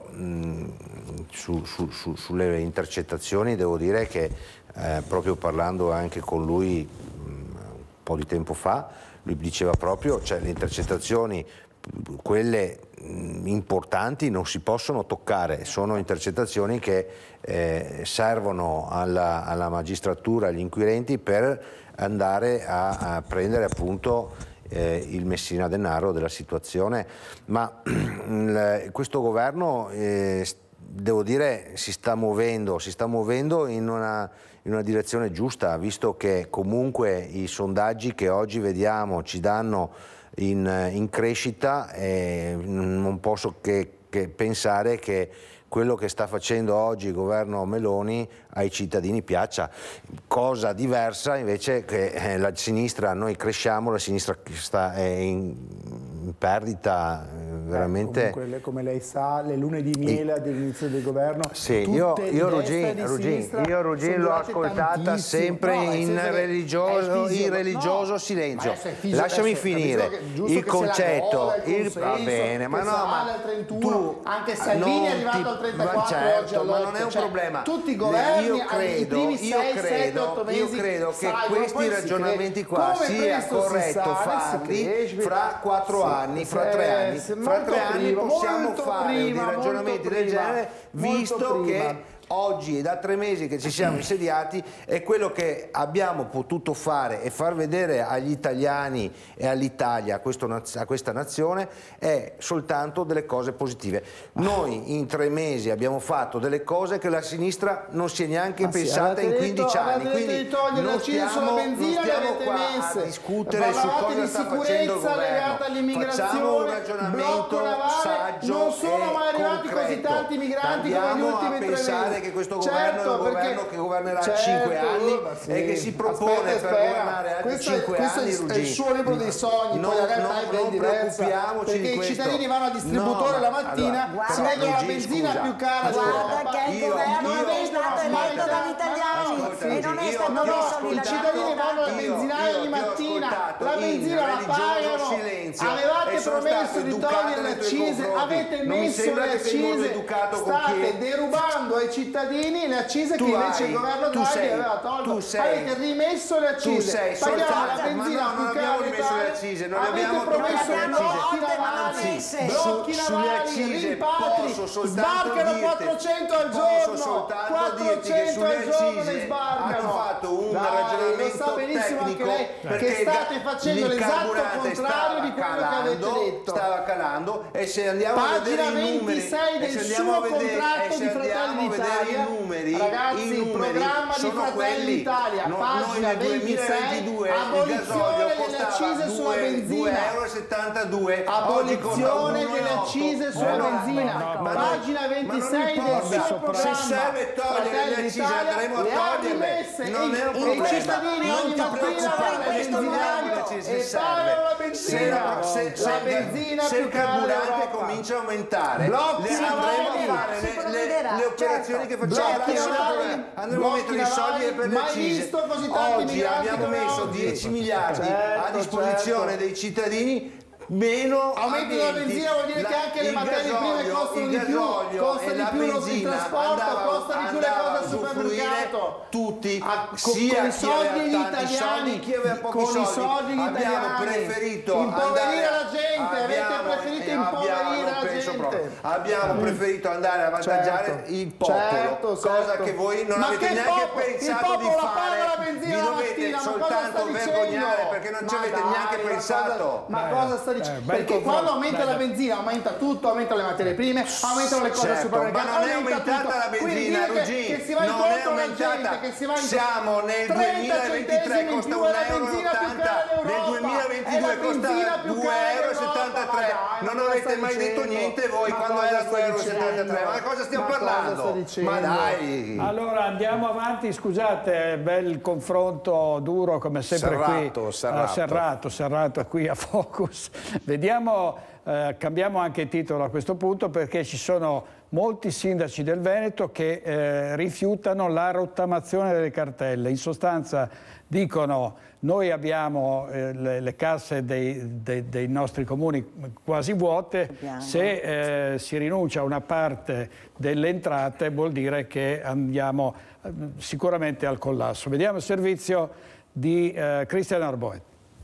sulle intercettazioni devo dire che proprio parlando anche con lui un po' di tempo fa, lui diceva proprio, cioè le intercettazioni, quelle importanti, non si possono toccare, sono intercettazioni che servono alla magistratura, agli inquirenti, per andare a prendere appunto il Messina Denaro della situazione. Ma questo governo devo dire si sta muovendo in una direzione giusta, visto che comunque i sondaggi che oggi vediamo ci danno in crescita, e non posso che pensare che quello che sta facendo oggi il governo Meloni ai cittadini piaccia. Cosa diversa invece che la sinistra, noi cresciamo, la sinistra è in perdita veramente.
Comunque, come lei sa, le lune di miele all'inizio del governo,
sì, io Rugin l'ho ascoltata sempre in religioso silenzio. Lasciami finire il concetto, va bene, ma no, ma
tu anche Salvini è arrivato al 34,
certo,
oggi
ma non è un problema.
Tutti i governi
io credo che questi ragionamenti qua sia corretto farli fra 4 anni, fra 3 anni. Fra 3 anni possiamo fare dei ragionamenti del genere, visto che oggi è da 3 mesi che ci siamo insediati e quello che abbiamo potuto fare e far vedere agli italiani e all'Italia, a questa nazione, è soltanto delle cose positive. Noi in 3 mesi abbiamo fatto delle cose che la sinistra non si è neanche pensata in 15 anni, quindi non stiamo qua a discutere su cosa sta facendo il governo. Facciamo un ragionamento saggio
non sono mai arrivati
concreto.
così tanti migranti come negli ultimi 3 mesi.
Che questo governo è un governo che governerà 5 anni e che si propone per governare altri 5 anni.
Questo è il suo libro dei sogni,
non preoccupiamoci
perché
di questo.
I cittadini vanno al distributore la mattina, si vedono la benzina più cara.
Guarda che il governo è stato eletto dagli italiani e non è stato messo lì.
I cittadini vanno al benzinaio ogni mattina, la benzina la pagano. Avevate promesso di togliere le accise, avete messo le accise, state derubando ai cittadini le accise che invece il governo Draghi aveva tolto. Avete rimesso le accise, paghiamo la benzina più cara d'Italia, avete promesso il blocco in avanti,
blocchi
navali,
rimpatri, sbarcano 400 al giorno, 400 al giorno ne sbarcano.
Hanno fatto un ragionamento
sa benissimo
tecnico
anche lei che state facendo l'esatto contrario di quello che avete detto.
Stava calando, e se andiamo a vedere i numeri,
Pagina 26 del suo contratto di Fratelli d'Italia, ragazzi, il programma di Fratelli d'Italia, pagina 26, abolizione delle accise sulla benzina, abolizione delle accise sulla benzina, pagina 26 del suo programma.
Se serve togliere le accise andremo a toglierle, non è un problema.
I cittadini ogni mattina vanno al benzinaio e pagano la benzina.
Se il carburante comincia a aumentare, andremo a fare le operazioni che facciamo adesso, andremo a mettere i soldi per le accise. Oggi abbiamo messo 10 miliardi a disposizione dei cittadini. Meno
aumento della benzina vuol dire che anche le materie prime costano di più, costa di più il trasporto, costa di più le cose al supermercato.
Tutti,
sia con i soldi degli italiani,
chi aveva pochi soldi, abbiamo preferito
impoverire la gente, avete preferito impoverire la gente.
Abbiamo preferito andare a avvantaggiare il popolo, cosa che voi non avete neanche pensato di fare. Vi dovete soltanto vergognare perché non ci avete neanche pensato.
Ma cosa sta dicendo? Perché quando aumenta la benzina aumenta tutto, aumentano le materie prime, aumentano le cose al supermercato.
Ma non è aumentata la benzina, Ruggini, non è aumentata. Siamo nel 2023, costa 1,80 €, nel 2022 costa 2,73 €. Non avete mai detto niente voi quando era 2,73 €. Ma cosa stiamo parlando? Ma dai!
Allora andiamo avanti, scusate, bel confronto duro come sempre serrato qui a Focus. Vediamo, cambiamo anche il titolo a questo punto, perché ci sono molti sindaci del Veneto che rifiutano la rottamazione delle cartelle. In sostanza dicono: noi abbiamo le casse dei nostri comuni quasi vuote, se si rinuncia a una parte delle entrate vuol dire che andiamo sicuramente al collasso. Vediamo il servizio di Christian Arboet.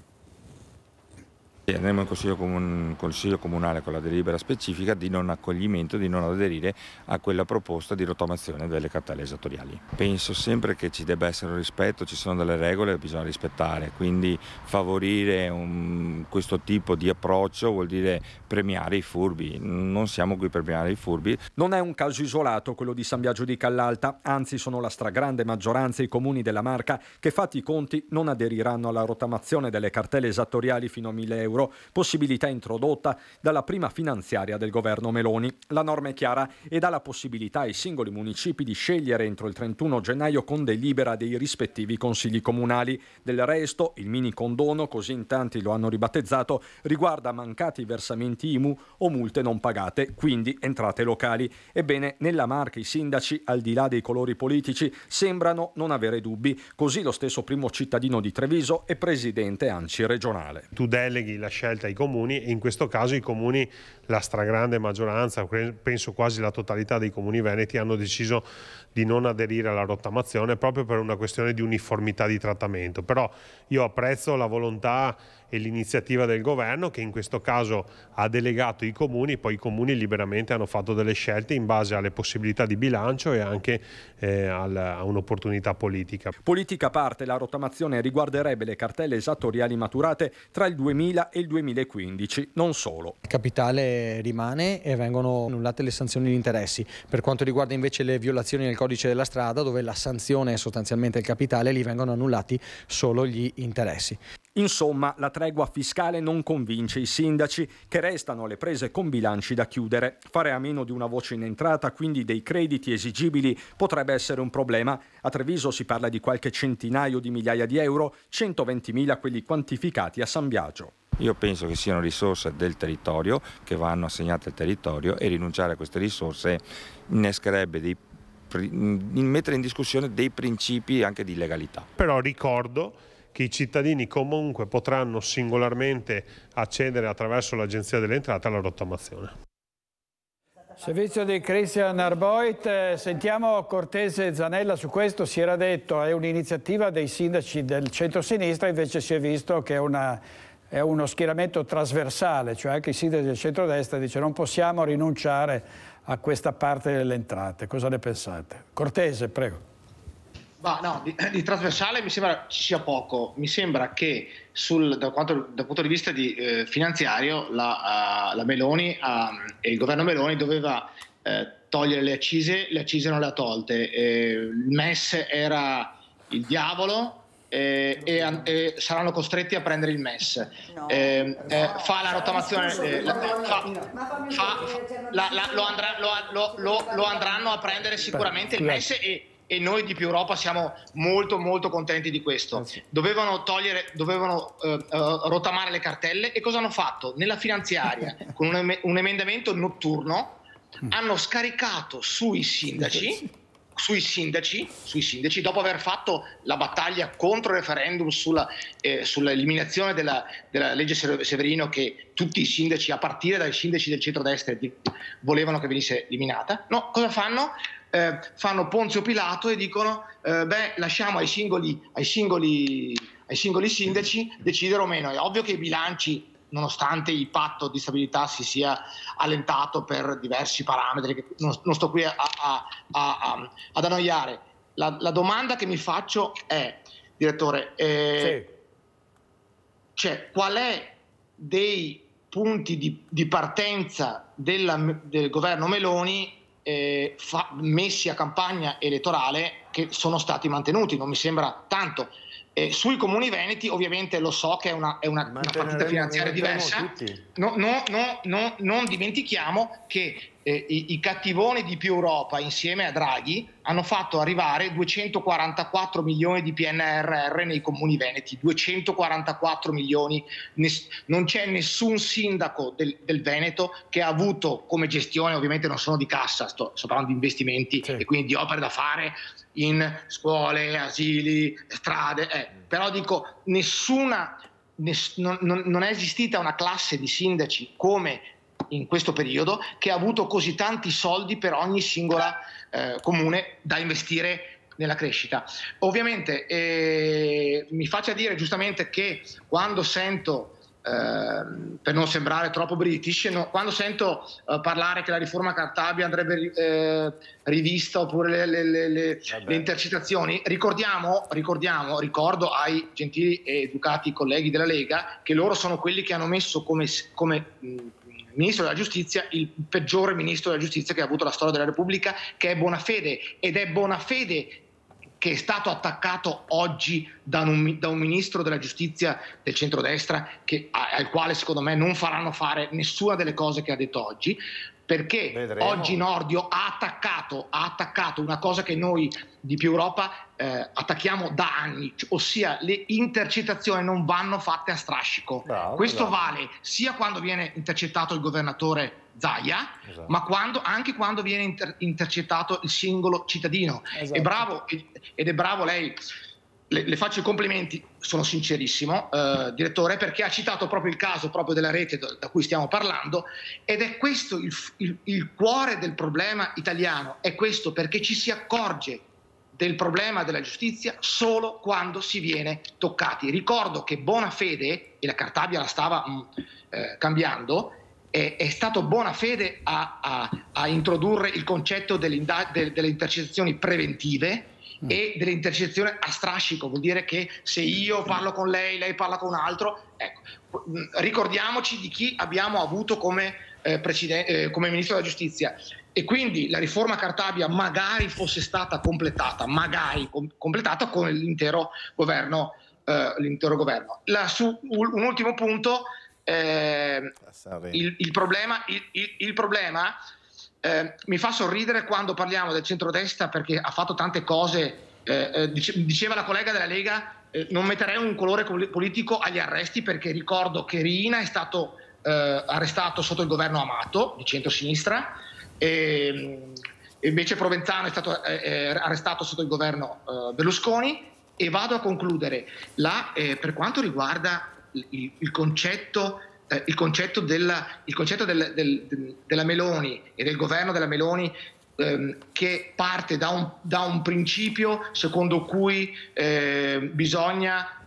Andremo in consiglio comunale con la delibera specifica di non accoglimento, di non aderire a quella proposta di rottamazione delle cartelle esattoriali. Penso sempre che ci debba essere un rispetto, ci sono delle regole che bisogna rispettare, quindi favorire questo tipo di approccio vuol dire premiare i furbi. Non siamo qui per premiare i furbi.
Non è un caso isolato quello di San Biagio di Callalta, anzi sono la stragrande maggioranza i comuni della Marca che, fatti i conti, non aderiranno alla rottamazione delle cartelle esattoriali fino a 1.000 €, possibilità introdotta dalla prima finanziaria del governo Meloni. La norma è chiara e dà la possibilità ai singoli municipi di scegliere entro il 31 gennaio con delibera dei rispettivi consigli comunali. Del resto, il mini condono, così in tanti lo hanno ribattezzato, riguarda mancati versamenti IMU o multe non pagate, quindi entrate locali. Ebbene, nella Marca i sindaci, al di là dei colori politici, sembrano non avere dubbi, così lo stesso primo cittadino di Treviso e presidente ANCI regionale.
Tu deleghi la scelta ai comuni e in questo caso i comuni, la stragrande maggioranza, penso quasi la totalità dei comuni veneti, hanno deciso di non aderire alla rottamazione proprio per una questione di uniformità di trattamento. Però io apprezzo la volontà e l'iniziativa del governo, che in questo caso ha delegato i comuni, poi i comuni liberamente hanno fatto delle scelte in base alle possibilità di bilancio e anche a un'opportunità politica.
Politica a parte, la rottamazione riguarderebbe le cartelle esattoriali maturate tra il 2000 e il 2015, non solo.
Il capitale rimane e vengono annullate le sanzioni di interessi. Per quanto riguarda invece le violazioni nel codice della strada, dove la sanzione è sostanzialmente il capitale, lì vengono annullati solo gli interessi.
Insomma, la tregua fiscale non convince i sindaci, che restano alle prese con bilanci da chiudere. Fare a meno di una voce in entrata, quindi dei crediti esigibili, potrebbe essere un problema. A Treviso si parla di qualche centinaio di migliaia di euro, 120.000 quelli quantificati a San Biagio.
Io penso che siano risorse del territorio, che vanno assegnate al territorio, e rinunciare a queste risorse innescherebbe mettere in discussione dei principi anche di legalità.
Però ricordo che i cittadini comunque potranno singolarmente accedere attraverso l'Agenzia delle Entrate alla rottamazione.
Servizio di Christian Arboet, sentiamo Cortese e Zanella su questo. Si era detto è un'iniziativa dei sindaci del centro-sinistra, invece si è visto che è una è uno schieramento trasversale, cioè anche i sindaci del centrodestra dice non possiamo rinunciare a questa parte delle entrate. Cosa ne pensate? Cortese, prego.
No, di trasversale mi sembra ci sia poco. Mi sembra che dal punto di vista finanziario la Meloni e il governo Meloni doveva togliere le accise non le ha tolte. Il MES era il diavolo e saranno costretti a prendere il MES. Fa la rottamazione, lo andranno a prendere sicuramente il MES e noi di Più Europa siamo molto molto contenti di questo. Dovevano rottamare le cartelle, e cosa hanno fatto? Nella finanziaria, con un emendamento notturno, hanno scaricato sui sindaci, dopo aver fatto la battaglia contro il referendum sull'eliminazione della legge Severino, che tutti i sindaci, a partire dai sindaci del centrodestra, volevano che venisse eliminata. No, cosa fanno? Fanno Ponzio Pilato e dicono lasciamo ai singoli sindaci decidere o meno. È ovvio che i bilanci, nonostante il patto di stabilità si sia allentato per diversi parametri che non sto qui ad annoiare, la domanda che mi faccio è, direttore, cioè, qual è dei punti di partenza del governo Meloni messi a campagna elettorale che sono stati mantenuti? Non mi sembra tanto. Sui comuni veneti ovviamente lo so che è una partita finanziaria diversa. Non dimentichiamo che i cattivoni di Più Europa insieme a Draghi hanno fatto arrivare 244 milioni di PNRR nei comuni veneti, 244 milioni. Non c'è nessun sindaco del Veneto che ha avuto come gestione, ovviamente non sono di cassa, sto parlando di investimenti e quindi di opere da fare in scuole, asili, strade, però dico, non è esistita una classe di sindaci come in questo periodo che ha avuto così tanti soldi per ogni singola comune da investire nella crescita. Ovviamente mi faccia dire giustamente che quando sento, per non sembrare troppo british, quando sento parlare che la riforma Cartabia andrebbe rivista, oppure le intercettazioni, ricordo ai gentili e educati colleghi della Lega che loro sono quelli che hanno messo come Ministro della Giustizia il peggiore Ministro della Giustizia che ha avuto la storia della Repubblica, che è Bonafede, ed è Bonafede che è stato attaccato oggi da un Ministro della Giustizia del centrodestra, al quale secondo me non faranno fare nessuna delle cose che ha detto oggi, perché vedremo. Oggi Nordio ha attaccato una cosa che noi di Più Europa attacchiamo da anni, ossia le intercettazioni non vanno fatte a strascico. Questo vale sia quando viene intercettato il governatore Zaia, ma anche quando viene intercettato il singolo cittadino. Ed è bravo lei. Le faccio i complimenti, sono sincerissimo, direttore, perché ha citato proprio il caso proprio della rete da cui stiamo parlando, ed è questo il cuore del problema italiano, è questo, perché ci si accorge del problema della giustizia solo quando si viene toccati. Ricordo che Bonafede, e la Cartabia la stava cambiando, è stato Bonafede a introdurre il concetto delle intercettazioni preventive e delle intercettazioni a strascico. Vuol dire che se io parlo con lei parla con un altro, ecco, ricordiamoci di chi abbiamo avuto come Ministro della Giustizia. E quindi la riforma Cartabia magari fosse stata completata con l'intero governo. Un ultimo punto, il problema mi fa sorridere quando parliamo del centrodestra, perché ha fatto tante cose. Diceva la collega della Lega, non metterei un colore politico agli arresti, perché ricordo che Riina è stato arrestato sotto il governo Amato di centrosinistra, e invece Provenzano è stato arrestato sotto il governo Berlusconi. E vado a concludere. Per quanto riguarda il concetto della Meloni e del governo della Meloni che parte da un principio secondo cui bisogna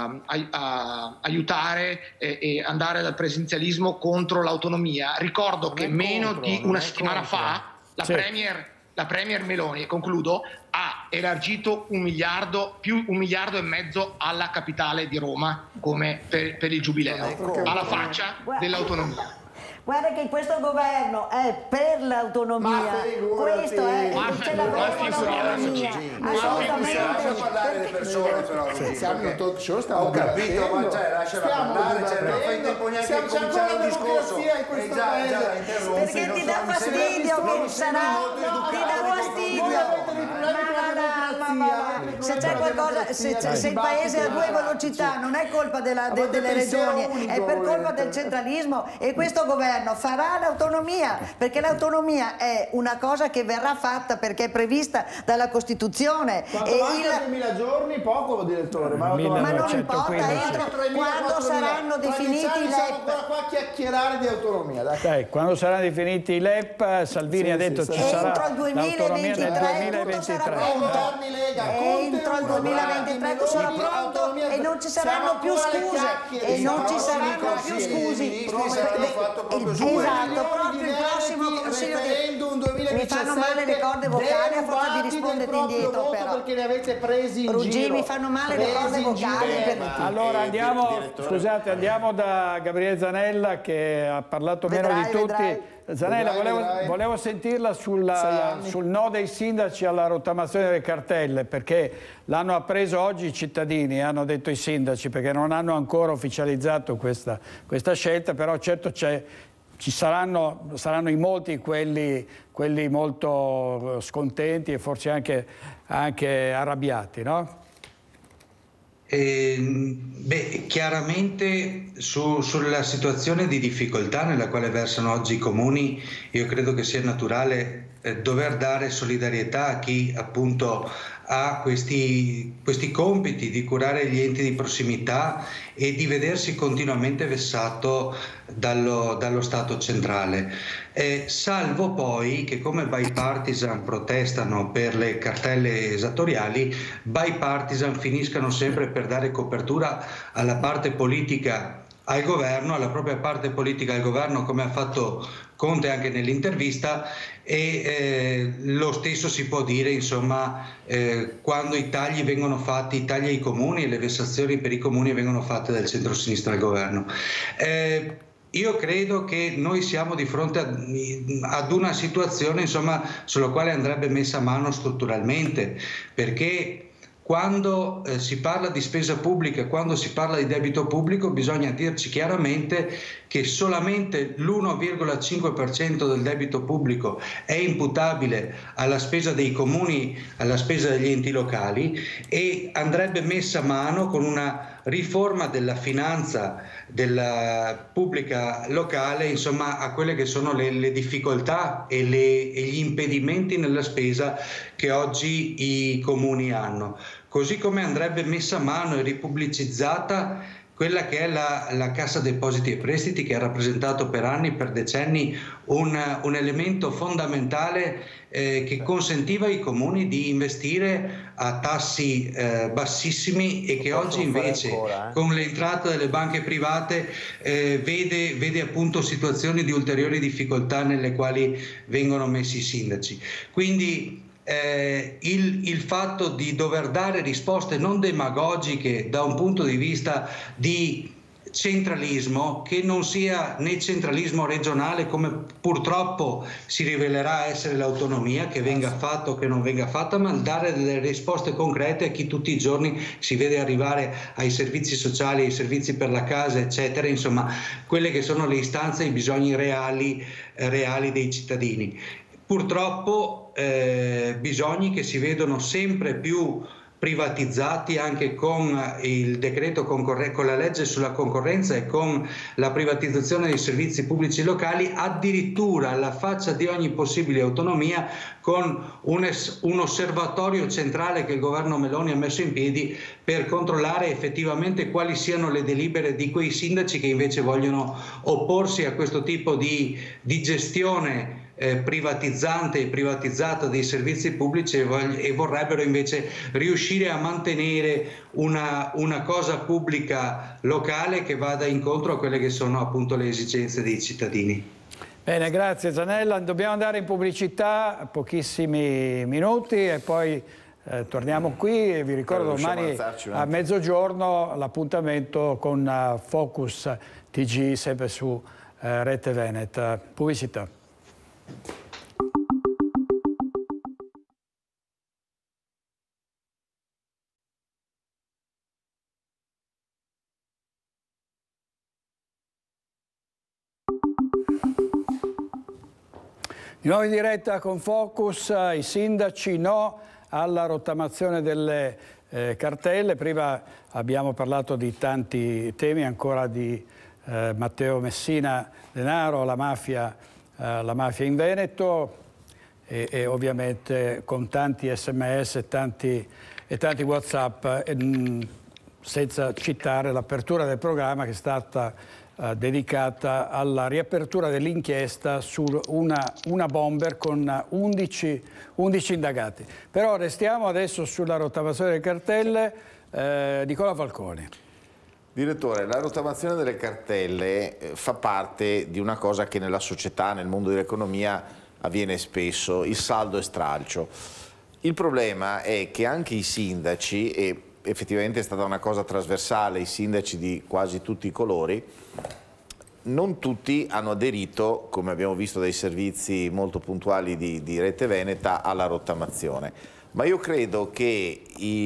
aiutare e andare dal presidenzialismo contro l'autonomia. Ricordo che meno di una settimana fa la Premier Meloni, e concludo, ha elargito più 1,5 miliardi alla capitale di Roma come per il giubileo, alla faccia dell'autonomia.
Guarda che questo governo è per l'autonomia, questo è, c'è la l'autonomia, assolutamente.
Parlare le persone però, siamo in un talk show, stiamo
ho capito, ma lasciala parlare, non fai tempo neanche di cominciare un discorso,
perché ti dà fastidio che sarà, ti dà fastidio. Se c'è qualcosa, se il paese ha 2 velocità non è colpa delle regioni, è per colpa del centralismo, e questo governo farà l'autonomia, perché l'autonomia è una cosa che verrà fatta perché è prevista dalla Costituzione.
Quanto manca 2000 giorni? Poco, direttore. Ma
non importa, quando saranno definiti i LEP.
Siamo ancora qua a chiacchierare di autonomia.
Dai, quando saranno definiti i LEP, Salvini ha detto ci sarà l'autonomia nel 2023.
Entro il 2023 tutto sarà pronto e non ci saranno più scuse. E non ci saranno più scuse. Esatto, proprio il prossimo Consiglio mi fanno male le corde vocali a forza di rispondere indietro, però
perché ne avete presi in giro.
Mi fanno male le corde vocali.
Allora andiamo da Gabriele Zanella, che ha parlato meno di tutti. Zanella, volevo sentirla sul no dei sindaci alla rottamazione delle cartelle, perché l'hanno appreso oggi i cittadini, hanno detto i sindaci, perché non hanno ancora ufficializzato questa scelta, però certo saranno in molti quelli molto scontenti e forse anche arrabbiati, no?
Chiaramente sulla situazione di difficoltà nella quale versano oggi i comuni, io credo che sia naturale dover dare solidarietà a chi appunto ha questi compiti di curare gli enti di prossimità e di vedersi continuamente vessato dallo Stato centrale, salvo poi che come bipartisan protestano per le cartelle esattoriali, bipartisan finiscano sempre per dare copertura alla parte politica al governo, alla propria parte politica al governo, come ha fatto Conte anche nell'intervista, e lo stesso si può dire insomma quando i tagli vengono fatti, i tagli ai comuni e le vessazioni per i comuni vengono fatte dal centro-sinistra al governo. Io credo che noi siamo di fronte ad una situazione insomma sulla quale andrebbe messa mano strutturalmente, perché quando si parla di spesa pubblica, quando si parla di debito pubblico, bisogna dirci chiaramente che solamente l'1,5% del debito pubblico è imputabile alla spesa dei comuni, alla spesa degli enti locali, e andrebbe messa mano con una riforma della finanza della pubblica locale, insomma, a quelle che sono le difficoltà e gli impedimenti nella spesa che oggi i comuni hanno. Così come andrebbe messa a mano e ripubblicizzata quella che è la Cassa Depositi e Prestiti, che ha rappresentato per anni, per decenni, un elemento fondamentale che consentiva ai comuni di investire a tassi bassissimi, e che oggi invece con l'entrata delle banche private vede appunto situazioni di ulteriori difficoltà nelle quali vengono messi i sindaci. Quindi il fatto di dover dare risposte non demagogiche da un punto di vista di centralismo, che non sia né centralismo regionale, come purtroppo si rivelerà essere l'autonomia, che venga fatto o che non venga fatta, ma dare delle risposte concrete a chi tutti i giorni si vede arrivare ai servizi sociali, ai servizi per la casa, eccetera, insomma quelle che sono le istanze e i bisogni reali dei cittadini. Purtroppo bisogni che si vedono sempre più privatizzati, anche con il decreto con la legge sulla concorrenza e con la privatizzazione dei servizi pubblici locali, addirittura alla faccia di ogni possibile autonomia, con un osservatorio centrale che il governo Meloni ha messo in piedi per controllare effettivamente quali siano le delibere di quei sindaci che invece vogliono opporsi a questo tipo di gestione privatizzante e privatizzata dei servizi pubblici e vorrebbero invece riuscire a mantenere una cosa pubblica locale che vada incontro a quelle che sono appunto le esigenze dei cittadini.
Bene, grazie Zanella. Dobbiamo andare in pubblicità, pochissimi minuti e poi torniamo qui e vi ricordo domani a mezzogiorno l'appuntamento con Focus TG sempre su Rete Veneta. Pubblicità. Di nuovo in diretta con Focus, i sindaci no alla rottamazione delle cartelle. Prima abbiamo parlato di tanti temi, ancora di Matteo Messina Denaro, la mafia in Veneto e ovviamente con tanti SMS e tanti WhatsApp, senza citare l'apertura del programma che è stata dedicata alla riapertura dell'inchiesta su una bomber con 11 indagati. Però restiamo adesso sulla rottamazione delle cartelle. Nicola Falconi.
Direttore, la rottamazione delle cartelle fa parte di una cosa che nella società, nel mondo dell'economia avviene spesso, il saldo e stralcio. Il problema è che anche i sindaci, e effettivamente è stata una cosa trasversale, i sindaci di quasi tutti i colori, non tutti hanno aderito, come abbiamo visto dai servizi molto puntuali di Rete Veneta, alla rottamazione. Ma io credo che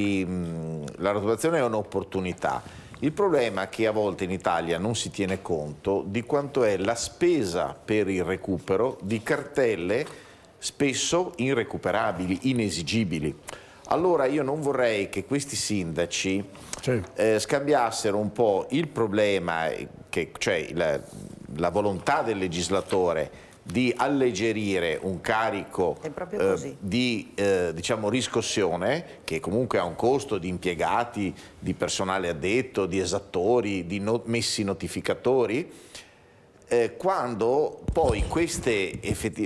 la rottamazione è un'opportunità. Il problema è che a volte in Italia non si tiene conto di quanto è la spesa per il recupero di cartelle spesso irrecuperabili, inesigibili. Allora io non vorrei che questi sindaci scambiassero un po' il problema, cioè la volontà del legislatore di alleggerire un carico di diciamo riscossione, che comunque ha un costo di impiegati, di personale addetto, di esattori, di messi notificatori, quando poi queste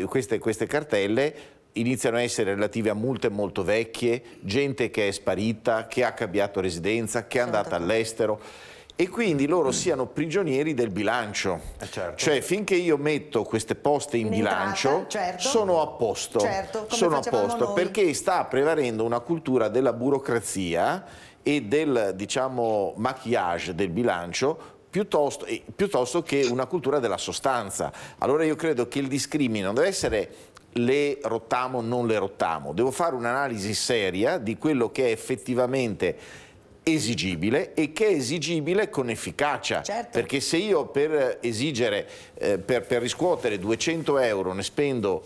cartelle iniziano a essere relative a multe molto vecchie, gente che è sparita, che ha cambiato residenza, che è andata all'estero, e quindi loro siano prigionieri del bilancio. Cioè finché io metto queste poste in bilancio sono a posto, sono a posto perché sta prevalendo una cultura della burocrazia e del, diciamo, maquillage del bilancio piuttosto che una cultura della sostanza. Allora io credo che il discrimine non deve essere le rottamo o non le rottamo, devo fare un'analisi seria di quello che è effettivamente esigibile e che è esigibile con efficacia, perché se io per esigere, per riscuotere 200 euro ne spendo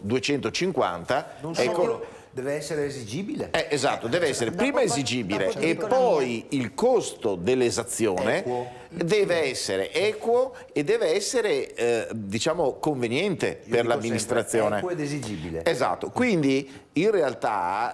250,
non solo, deve essere esigibile.
Esatto, deve essere prima esigibile e poi il costo dell'esazione deve essere equo e deve essere diciamo conveniente per l'amministrazione.
Equo ed esigibile.
Esatto, quindi in realtà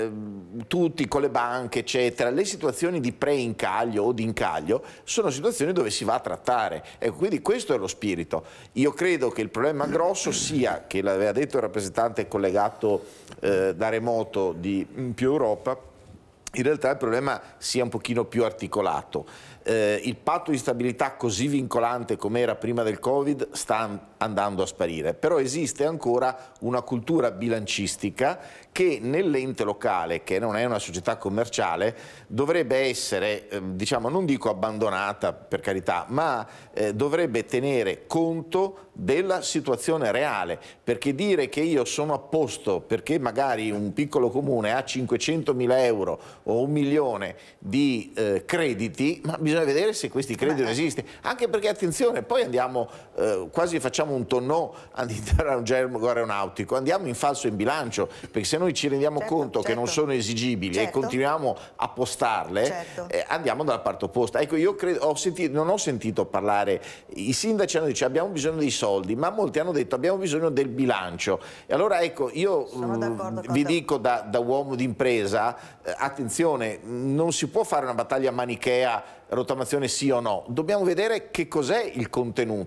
tutti con le banche eccetera, le situazioni di pre-incaglio o di incaglio sono situazioni dove si va a trattare. Ecco, quindi questo è lo spirito. Io credo che il problema grosso sia, che l'aveva detto il rappresentante collegato da remoto di Più Europa, in realtà il problema sia un pochino più articolato. Il patto di stabilità così vincolante come era prima del Covid sta andando a sparire, però esiste ancora una cultura bilancistica che nell'ente locale, che non è una società commerciale, dovrebbe essere, diciamo, non dico abbandonata per carità, ma dovrebbe tenere conto della situazione reale, perché dire che io sono a posto perché magari un piccolo comune ha 500.000 euro o 1 milione di crediti, ma bisogna vedere se questi crediti esistono, anche perché attenzione, poi andiamo, quasi facciamo un tonnò all'interno di un gergo aeronautico, andiamo in falso in bilancio, perché se noi ci rendiamo conto che non sono esigibili e continuiamo a postarle, andiamo dalla parte opposta. Ecco, io credo, non ho sentito parlare, i sindaci hanno detto abbiamo bisogno dei soldi, ma molti hanno detto abbiamo bisogno del bilancio. E allora ecco, io vi dico da uomo d'impresa, attenzione, non si può fare una battaglia manichea, rottamazione sì o no, dobbiamo vedere che cos'è il contenuto.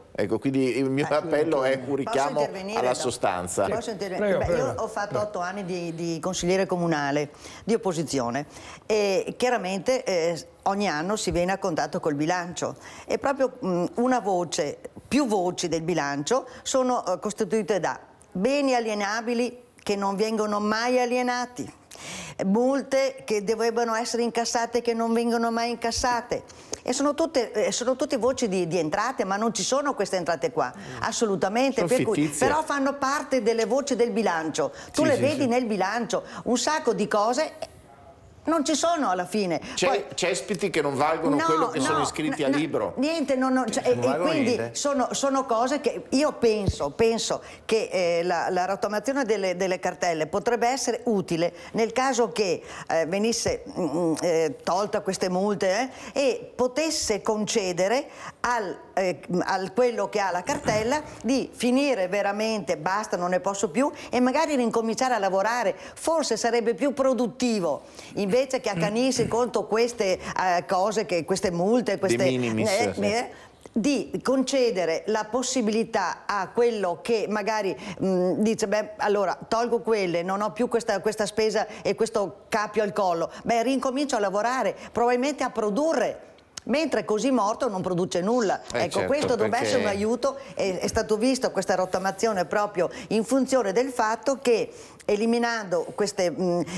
Ecco, quindi il mio appello è un richiamo alla sostanza.
Posso intervenire? Beh, io ho fatto 8 anni di consigliere comunale di opposizione e chiaramente ogni anno si viene a contatto col bilancio e proprio una voce, più voci del bilancio sono costituite da beni alienabili che non vengono mai alienati, multe che dovrebbero essere incassate e che non vengono mai incassate. E sono tutte voci di entrate, ma non ci sono queste entrate qua, assolutamente, per cui, però fanno parte delle voci del bilancio. Tu le vedi nel bilancio, un sacco di cose non ci sono alla fine.
Cespiti che non valgono quello che sono iscritti al libro.
Niente, e quindi sono cose che io penso che la rottamazione delle cartelle potrebbe essere utile nel caso che venisse tolta queste multe e potesse concedere al quello che ha la cartella di finire veramente, basta, non ne posso più, e magari ricominciare a lavorare. Forse sarebbe più produttivo invece che accanirsi contro queste cose, queste multe, queste di concedere la possibilità a quello che magari dice beh, allora tolgo quelle, non ho più questa spesa e questo cappio al collo, beh, rincomincio a lavorare, probabilmente a produrre. Mentre così morto non produce nulla. Ecco, certo, questo dovrebbe essere un aiuto, è stato visto questa rottamazione proprio in funzione del fatto che eliminando queste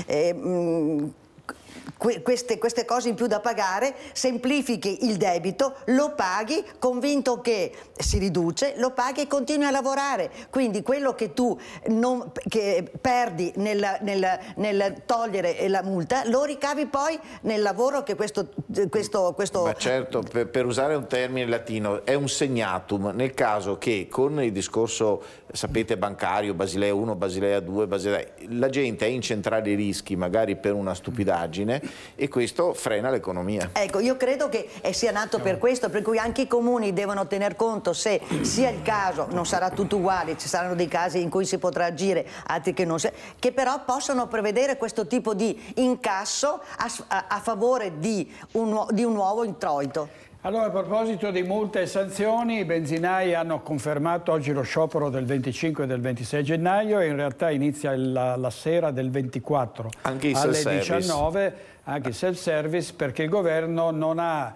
cose in più da pagare, semplifichi il debito, lo paghi convinto che si riduce, lo paghi e continui a lavorare. Quindi quello che tu che perdi nel togliere la multa lo ricavi poi nel lavoro che questo...
Ma certo, per usare un termine latino, è un segnatum nel caso che con il discorso, sapete, bancario, Basilea 1, Basilea 2, la gente è incentrare i rischi magari per una stupidaggine e questo frena l'economia.
Ecco, io credo che sia nato per questo, per cui anche i comuni devono tener conto se sia il caso, non sarà tutto uguale, ci saranno dei casi in cui si potrà agire, altri che non si, che però possono prevedere questo tipo di incasso a favore di un nuovo introito.
Allora, a proposito di multe e sanzioni, i benzinai hanno confermato oggi lo sciopero del 25 e del 26 gennaio e in realtà inizia la sera del 24
anche
alle 19, anche il self-service, perché il governo non ha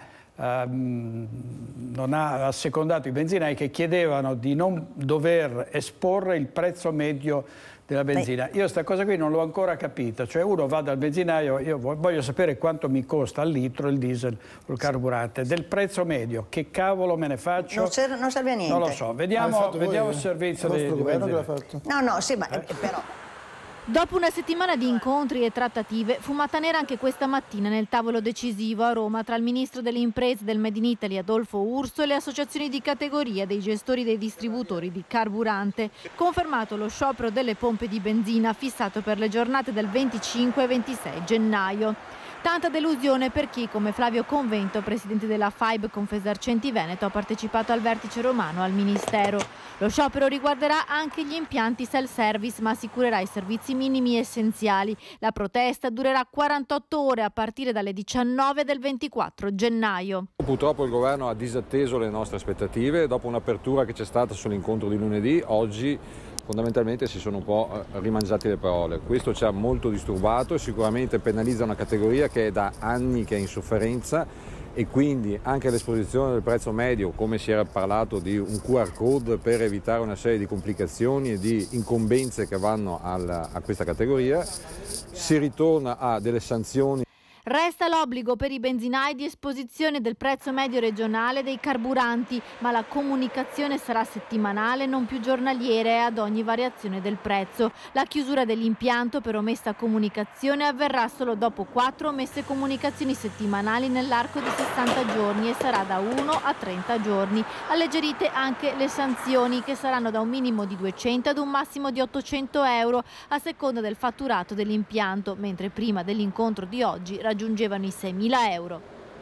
assecondato i benzinai che chiedevano di non dover esporre il prezzo medio della benzina. Io sta cosa qui non l'ho ancora capita, cioè uno va dal benzinaio, io voglio sapere quanto mi costa al litro il diesel o il carburante, del prezzo medio, che cavolo me ne faccio?
Non serve a niente.
Non lo so, vediamo il servizio di benzina.
No, sì, ma però...
Dopo una settimana di incontri e trattative, fumata nera anche questa mattina nel tavolo decisivo a Roma tra il ministro delle imprese del Made in Italy Adolfo Urso e le associazioni di categoria dei gestori dei distributori di carburante. Confermato lo sciopero delle pompe di benzina fissato per le giornate del 25 e 26 gennaio. Tanta delusione per chi, come Flavio Convento, presidente della FAIB Confesercenti Veneto, ha partecipato al vertice romano al Ministero. Lo sciopero riguarderà anche gli impianti self-service, ma assicurerà i servizi minimi essenziali. La protesta durerà 48 ore a partire dalle 19 del 24 gennaio.
Purtroppo il governo ha disatteso le nostre aspettative. Dopo un'apertura che c'è stata sull'incontro di lunedì, oggi fondamentalmente si sono un po' rimangiati le parole. Questo ci ha molto disturbato e sicuramente penalizza una categoria che è da anni che è in sofferenza e quindi anche l'esposizione del prezzo medio, come si era parlato di un QR code per evitare una serie di complicazioni e di incombenze che vanno a questa categoria, si ritorna a delle sanzioni.
Resta l'obbligo per i benzinai di esposizione del prezzo medio regionale dei carburanti, ma la comunicazione sarà settimanale, non più giornaliere, ad ogni variazione del prezzo. La chiusura dell'impianto per omessa comunicazione avverrà solo dopo 4 omesse comunicazioni settimanali nell'arco di 60 giorni e sarà da 1 a 30 giorni. Alleggerite anche le sanzioni, che saranno da un minimo di 200 ad un massimo di 800 euro a seconda del fatturato dell'impianto, mentre prima dell'incontro di oggi raggiungevano i 6.000 euro.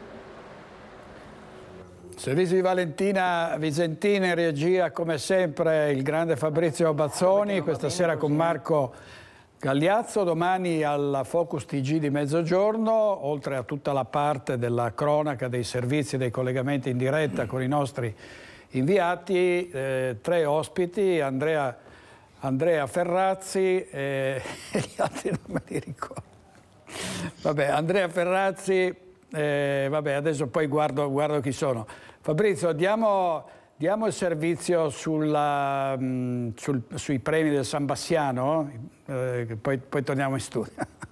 Servizio di Valentina Visentina in regia, come sempre il grande Fabrizio Bazzoni, questa sera con Marco Gagliazzo, domani alla Focus TG di mezzogiorno, oltre a tutta la parte della cronaca, dei servizi, dei collegamenti in diretta con i nostri inviati 3 ospiti, Andrea Ferrazzi e gli altri non me li ricordo. Vabbè, Andrea Ferrazzi, vabbè, adesso poi guardo chi sono. Fabrizio, diamo il servizio sui premi del San Bassiano, poi torniamo in studio.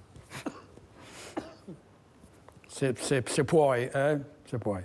Se puoi, se puoi.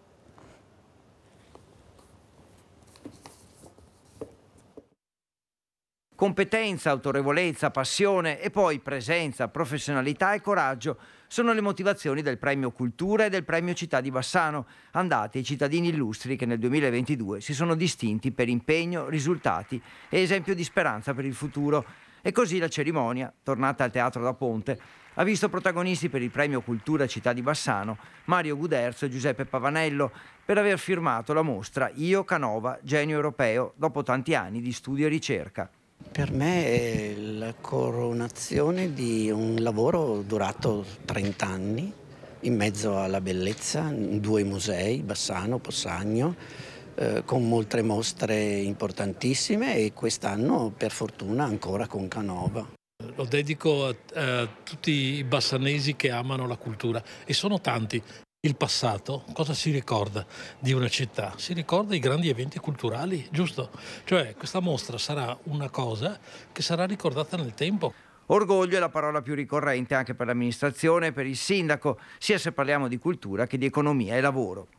Competenza, autorevolezza, passione e poi presenza, professionalità e coraggio sono le motivazioni del Premio Cultura e del Premio Città di Bassano, andati ai cittadini illustri che nel 2022 si sono distinti per impegno, risultati e esempio di speranza per il futuro. E così la cerimonia, tornata al Teatro da Ponte, ha visto protagonisti per il Premio Cultura Città di Bassano Mario Guderzo e Giuseppe Pavanello per aver firmato la mostra Io Canova, genio europeo, dopo tanti anni di studio e ricerca.
Per me è la coronazione di un lavoro durato 30 anni, in mezzo alla bellezza, in 2 musei, Bassano, Possagno, con molte mostre importantissime e quest'anno per fortuna ancora con Canova.
Lo dedico a tutti i bassanesi che amano la cultura e sono tanti. Il passato, cosa si ricorda di una città? Si ricorda i grandi eventi culturali, giusto? Cioè questa mostra sarà una cosa che sarà ricordata nel tempo.
Orgoglio è la parola più ricorrente anche per l'amministrazione e per il sindaco, sia se parliamo di cultura che di economia e lavoro.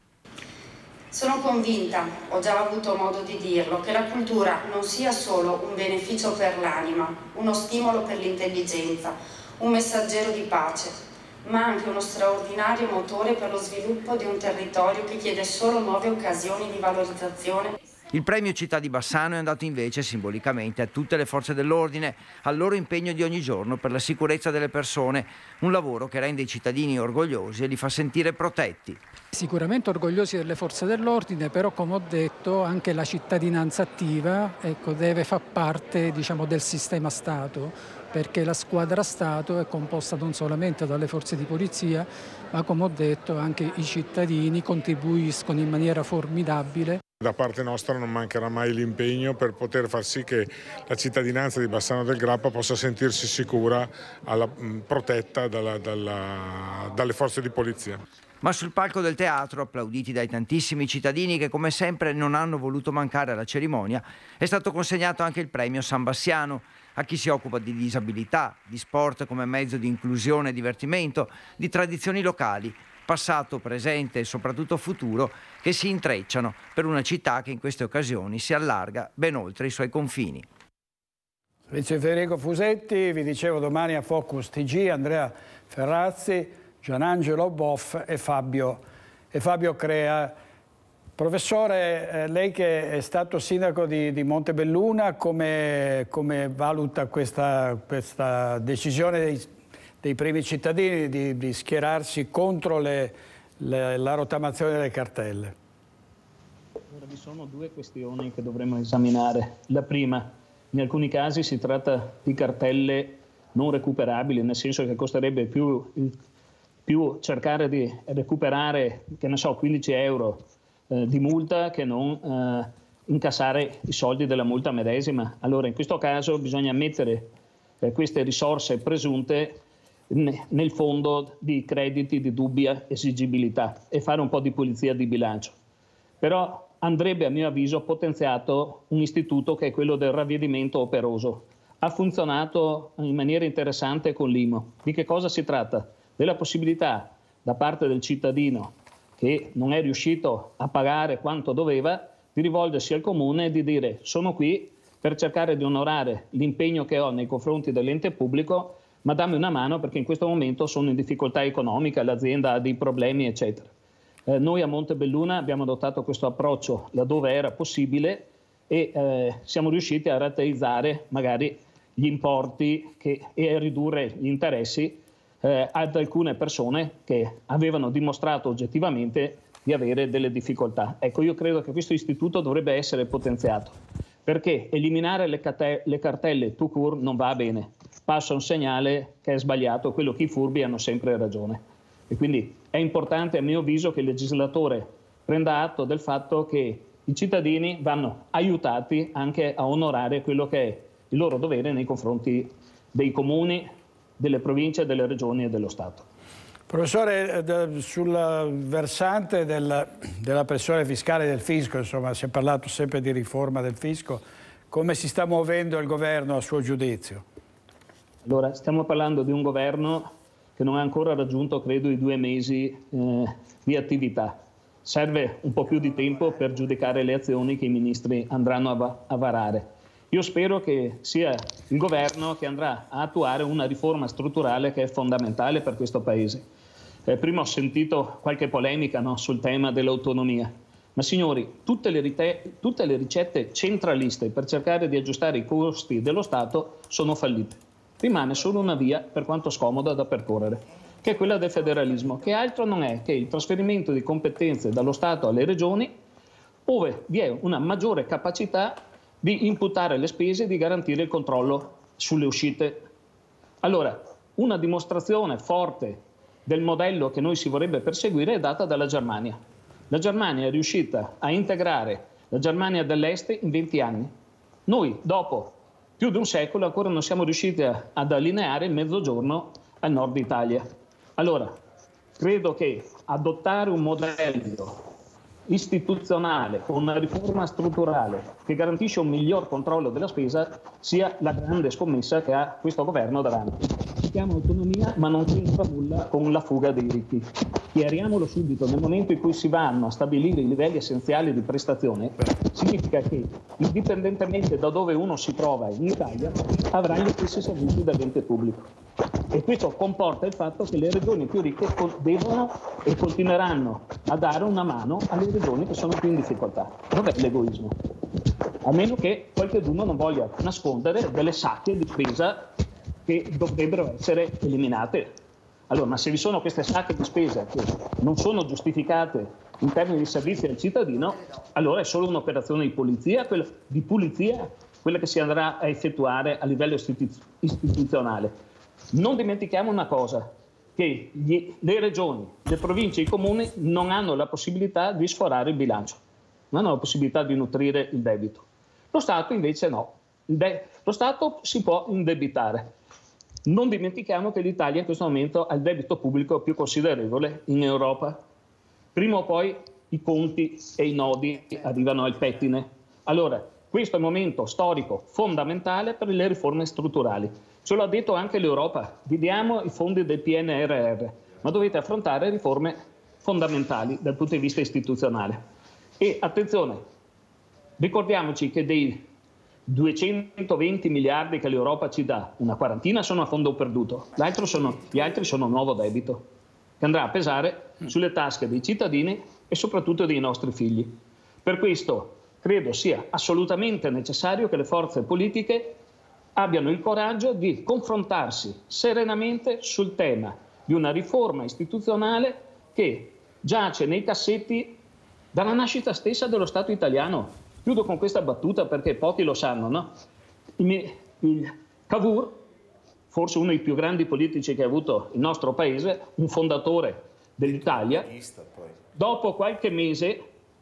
Sono convinta, ho già avuto modo di dirlo, che la cultura non sia solo un beneficio per l'anima, uno stimolo per l'intelligenza, un messaggero di pace, ma anche uno straordinario motore per lo sviluppo di un territorio che chiede solo nuove occasioni di valorizzazione.
Il premio Città di Bassano è andato invece simbolicamente a tutte le forze dell'ordine, al loro impegno di ogni giorno per la sicurezza delle persone, un lavoro che rende i cittadini orgogliosi e li fa sentire protetti.
Sicuramente orgogliosi delle forze dell'ordine, però come ho detto anche la cittadinanza attiva deve far parte del sistema Stato, perché la squadra Stato è composta non solamente dalle forze di polizia, ma come ho detto anche i cittadini contribuiscono in maniera formidabile.
Da parte nostra non mancherà mai l'impegno per poter far sì che la cittadinanza di Bassano del Grappa possa sentirsi sicura, protetta dalle forze di polizia.
Ma sul palco del teatro, applauditi dai tantissimi cittadini che come sempre non hanno voluto mancare alla cerimonia, è stato consegnato anche il premio San Bassiano a chi si occupa di disabilità, di sport come mezzo di inclusione e divertimento, di tradizioni locali, passato, presente e soprattutto futuro, che si intrecciano per una città che in queste occasioni si allarga ben oltre i suoi confini.
Vice Federico Fusetti, vi dicevo domani a Focus TG, Andrea Ferrazzi, Gianangelo Boff e Fabio Crea. Professore, lei che è stato sindaco di Montebelluna, come valuta questa decisione dei primi cittadini di schierarsi contro la rottamazione delle cartelle?
Allora, vi sono 2 questioni che dovremmo esaminare. La prima, in alcuni casi si tratta di cartelle non recuperabili, nel senso che costerebbe più cercare di recuperare, che ne so, 15 euro di multa che non incassare i soldi della multa medesima. Allora in questo caso bisogna mettere queste risorse presunte nel fondo di crediti di dubbia esigibilità e fare un po' di pulizia di bilancio. Però andrebbe a mio avviso potenziato un istituto che è quello del ravvedimento operoso. Ha funzionato in maniera interessante con l'IMO. Di che cosa si tratta? Della possibilità da parte del cittadino che non è riuscito a pagare quanto doveva di rivolgersi al comune e di dire: sono qui per cercare di onorare l'impegno che ho nei confronti dell'ente pubblico, ma dammi una mano perché in questo momento sono in difficoltà economica, l'azienda ha dei problemi eccetera. Noi a Montebelluna abbiamo adottato questo approccio laddove era possibile e siamo riusciti a rateizzare magari gli importi e a ridurre gli interessi ad alcune persone che avevano dimostrato oggettivamente di avere delle difficoltà. Ecco, io credo che questo istituto dovrebbe essere potenziato, perché eliminare le cartelle tout court non va bene, passa un segnale che è sbagliato, quello che i furbi hanno sempre ragione. E quindi è importante a mio avviso che il legislatore prenda atto del fatto che i cittadini vanno aiutati anche a onorare quello che è il loro dovere nei confronti dei comuni, delle province, delle regioni e dello Stato.
Professore, sul versante della pressione fiscale del fisco, insomma, si è parlato sempre di riforma del fisco, come si sta muovendo il governo a suo giudizio?
Allora, stiamo parlando di un governo che non ha ancora raggiunto, credo, i 2 mesi di attività. Serve un po' più di tempo per giudicare le azioni che i ministri andranno a varare. Io spero che sia il governo che andrà a attuare una riforma strutturale che è fondamentale per questo Paese. Prima ho sentito qualche polemica, no, sul tema dell'autonomia, ma signori, tutte le ricette centraliste per cercare di aggiustare i costi dello Stato sono fallite. Rimane solo una via, per quanto scomoda, da percorrere, che è quella del federalismo, che altro non è che il trasferimento di competenze dallo Stato alle regioni, dove vi è una maggiore capacità di imputare le spese e di garantire il controllo sulle uscite. Allora, una dimostrazione forte del modello che noi si vorrebbe perseguire è data dalla Germania. La Germania è riuscita a integrare la Germania dell'Est in 20 anni. Noi, dopo più di un secolo, ancora non siamo riusciti ad allineare il Mezzogiorno al nord Italia. Allora, credo che adottare un modello istituzionale con una riforma strutturale che garantisce un miglior controllo della spesa sia la grande scommessa che ha questo governo davanti. Si chiama autonomia, ma non c'entra nulla con la fuga dei ricchi. Chiariamolo subito: nel momento in cui si vanno a stabilire i livelli essenziali di prestazione, significa che indipendentemente da dove uno si trova in Italia avrà gli stessi servizi dall'ente pubblico. E questo comporta il fatto che le regioni più ricche devono e continueranno a dare una mano alle regioni che sono più in difficoltà. Dov'è l'egoismo? A meno che qualcuno non voglia nascondere delle sacche di spesa che dovrebbero essere eliminate. Allora, ma se vi sono queste sacche di spesa che non sono giustificate in termini di servizi al cittadino, allora è solo un'operazione di pulizia, quella che si andrà a effettuare a livello istituzionale. Non dimentichiamo una cosa, che le regioni, le province e i comuni non hanno la possibilità di sforare il bilancio, non hanno la possibilità di nutrire il debito. Lo Stato invece no, lo Stato si può indebitare. Non dimentichiamo che l'Italia in questo momento ha il debito pubblico più considerevole in Europa. Prima o poi i conti e i nodi arrivano al pettine. Allora, questo è un momento storico fondamentale per le riforme strutturali. Ce l'ha detto anche l'Europa: vi diamo i fondi del PNRR, ma dovete affrontare riforme fondamentali dal punto di vista istituzionale. E attenzione, ricordiamoci che dei 220 miliardi che l'Europa ci dà, una quarantina sono a fondo perduto, gli altri sono nuovo debito, che andrà a pesare sulle tasche dei cittadini e soprattutto dei nostri figli. Per questo credo sia assolutamente necessario che le forze politiche abbiano il coraggio di confrontarsi serenamente sul tema di una riforma istituzionale che giace nei cassetti dalla nascita stessa dello Stato italiano. Chiudo con questa battuta perché pochi lo sanno, no? Il Cavour, forse uno dei più grandi politici che ha avuto il nostro paese, un fondatore dell'Italia, dopo qualche mese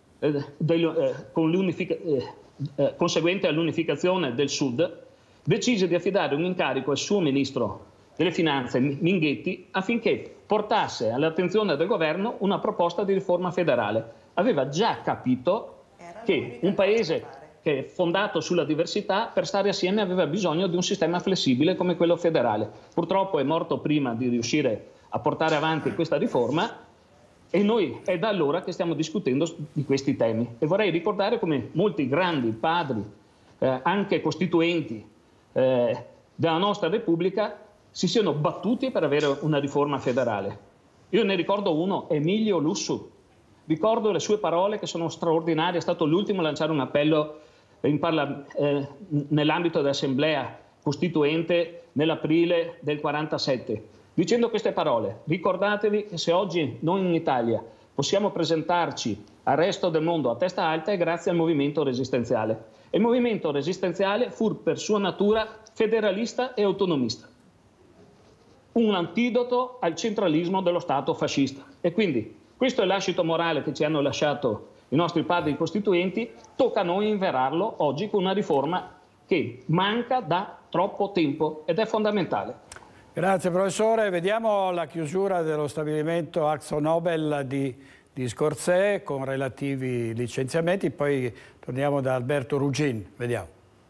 conseguente all'unificazione del Sud, decise di affidare un incarico al suo ministro delle finanze Minghetti affinché portasse all'attenzione del governo una proposta di riforma federale. Aveva già capito che un paese che è fondato sulla diversità, per stare assieme aveva bisogno di un sistema flessibile come quello federale. Purtroppo è morto prima di riuscire a portare avanti questa riforma e noi è da allora che stiamo discutendo di questi temi. E vorrei ricordare come molti grandi padri, anche costituenti della nostra Repubblica, si siano battuti per avere una riforma federale. Io ne ricordo uno, Emilio Lussu. Ricordo le sue parole che sono straordinarie, è stato l'ultimo a lanciare un appello nell'ambito dell'Assemblea Costituente nell'aprile del 47, dicendo queste parole: ricordatevi che se oggi noi in Italia possiamo presentarci al resto del mondo a testa alta è grazie al movimento resistenziale. E il movimento resistenziale fu per sua natura federalista e autonomista, un antidoto al centralismo dello Stato fascista. E quindi questo è l'ascito morale che ci hanno lasciato i nostri padri costituenti, tocca a noi inverarlo oggi con una riforma che manca da troppo tempo ed è fondamentale.
Grazie professore, vediamo la chiusura dello stabilimento AkzoNobel di Scorzè con relativi licenziamenti, poi torniamo da Alberto Ruggin, vediamo.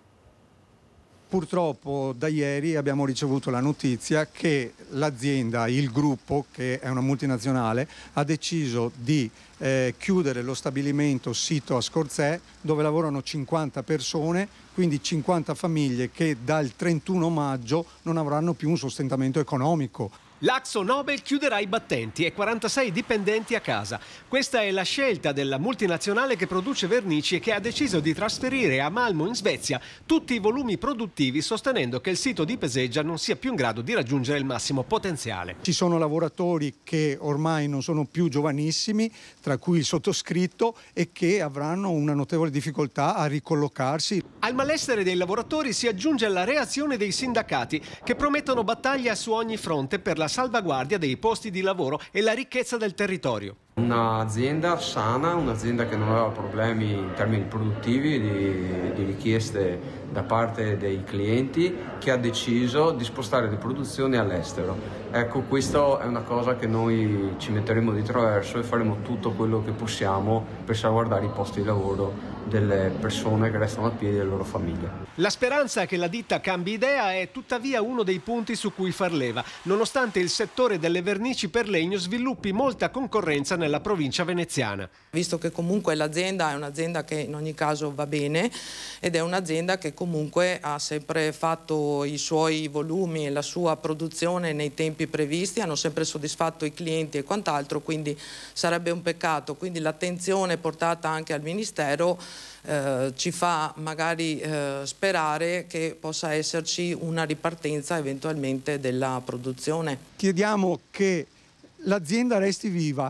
Purtroppo da ieri abbiamo ricevuto la notizia che l'azienda, il gruppo, che è una multinazionale, ha deciso di chiudere lo stabilimento sito a Scorzè, dove lavorano 50 persone, quindi 50 famiglie che dal 31 maggio non avranno più un sostentamento economico.
L'AkzoNobel chiuderà i battenti e 46 dipendenti a casa. Questa è la scelta della multinazionale che produce vernici e che ha deciso di trasferire a Malmö in Svezia tutti i volumi produttivi, sostenendo che il sito di Peseggia non sia più in grado di raggiungere il massimo potenziale.
Ci sono lavoratori che ormai non sono più giovanissimi, tra cui il sottoscritto, e che avranno una notevole difficoltà a ricollocarsi.
Al malessere dei lavoratori si aggiunge la reazione dei sindacati, che promettono battaglia su ogni fronte per la salvaguardia dei posti di lavoro e la ricchezza del territorio.
Un'azienda sana, un'azienda che non aveva problemi in termini produttivi, di richieste da parte dei clienti, che ha deciso di spostare le produzioni all'estero. Ecco, questa è una cosa che noi ci metteremo di traverso e faremo tutto quello che possiamo per salvaguardare i posti di lavoro delle persone che restano a piedi e delle loro famiglie.
La speranza che la ditta cambi idea è tuttavia uno dei punti su cui far leva, nonostante il settore delle vernici per legno sviluppi molta concorrenza nella provincia veneziana.
Visto che comunque l'azienda è un'azienda che in ogni caso va bene ed è un'azienda che comunque ha sempre fatto i suoi volumi e la sua produzione nei tempi previsti, hanno sempre soddisfatto i clienti e quant'altro, quindi sarebbe un peccato. Quindi l'attenzione portata anche al Ministero ci fa magari sperare che possa esserci una ripartenza eventualmente della produzione.
Chiediamo che l'azienda resti viva.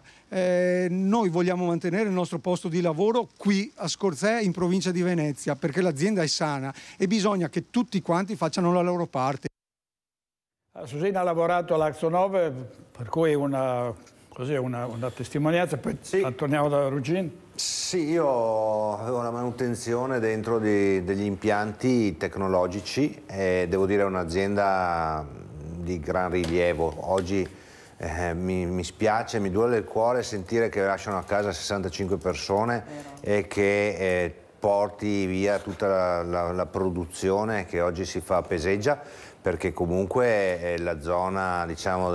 Noi vogliamo mantenere il nostro posto di lavoro qui a Scorzè, in provincia di Venezia, perché l'azienda è sana e bisogna che tutti quanti facciano la loro parte.
Susina ha lavorato all'AkzoNobel, per cui una testimonianza, poi sì. Torniamo da Ruggin.
Sì, io avevo la manutenzione dentro degli impianti tecnologici e devo dire è un'azienda di gran rilievo. Oggi mi spiace, mi duele il cuore sentire che lasciano a casa 65 persone e che porti via tutta la produzione che oggi si fa a Peseggia, perché comunque la zona, diciamo,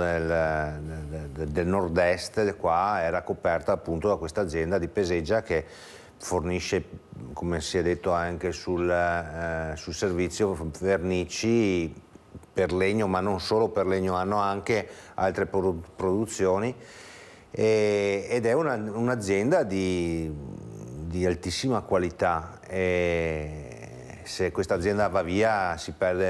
del nord-est qua era coperta appunto da questa azienda di Peseggia che fornisce, come si è detto anche sul servizio, vernici per legno, ma non solo per legno, hanno anche altre produzioni ed è un'azienda di altissima qualità. E se questa azienda va via si perde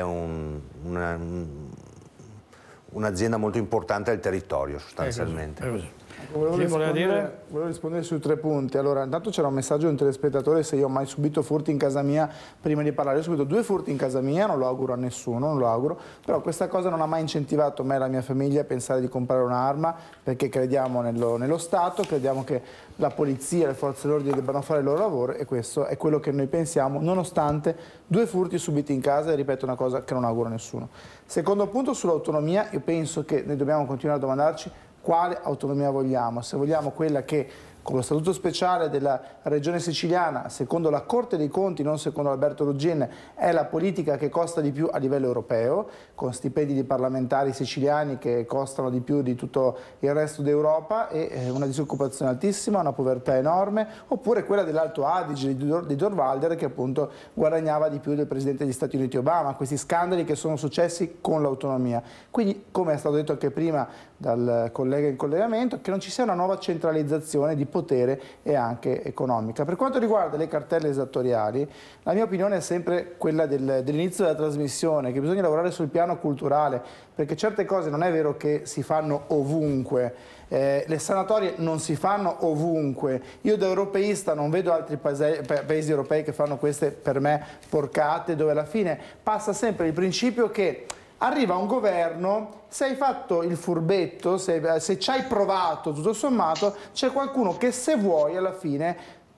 un'azienda molto importante del territorio sostanzialmente.
Volevo rispondere su 3 punti. Allora, intanto c'era un messaggio di un telespettatore se io ho mai subito furti in casa mia. Prima di parlare, io ho subito 2 furti in casa mia, non lo auguro a nessuno, non lo auguro, però questa cosa non ha mai incentivato me e la mia famiglia a pensare di comprare un'arma, perché crediamo nello Stato, crediamo che la polizia e le forze dell'ordine debbano fare il loro lavoro e questo è quello che noi pensiamo, nonostante 2 furti subiti in casa, e ripeto, una cosa che non auguro a nessuno. Secondo punto, sull'autonomia, io penso che noi dobbiamo continuare a domandarci quale autonomia vogliamo, se vogliamo quella che con lo statuto speciale della regione siciliana, secondo la Corte dei Conti, non secondo Alberto Ruggin, è la politica che costa di più a livello europeo, con stipendi di parlamentari siciliani che costano di più di tutto il resto d'Europa e una disoccupazione altissima, una povertà enorme, oppure quella dell'Alto Adige di Dorvalder che appunto guadagnava di più del Presidente degli Stati Uniti Obama, questi scandali che sono successi con l'autonomia. Quindi, come è stato detto anche prima dal collega in collegamento, che non ci sia una nuova centralizzazione di potere e anche economica. Per quanto riguarda le cartelle esattoriali, la mia opinione è sempre quella dell'inizio della trasmissione, che bisogna lavorare sul piano culturale, perché certe cose non è vero che si fanno ovunque. Le sanatorie non si fanno ovunque. Io da europeista non vedo altri paesi europei che fanno queste, per me, porcate, dove alla fine passa sempre il principio che arriva un governo, se hai fatto il furbetto, se ci hai provato tutto sommato, c'è qualcuno che se vuoi alla fine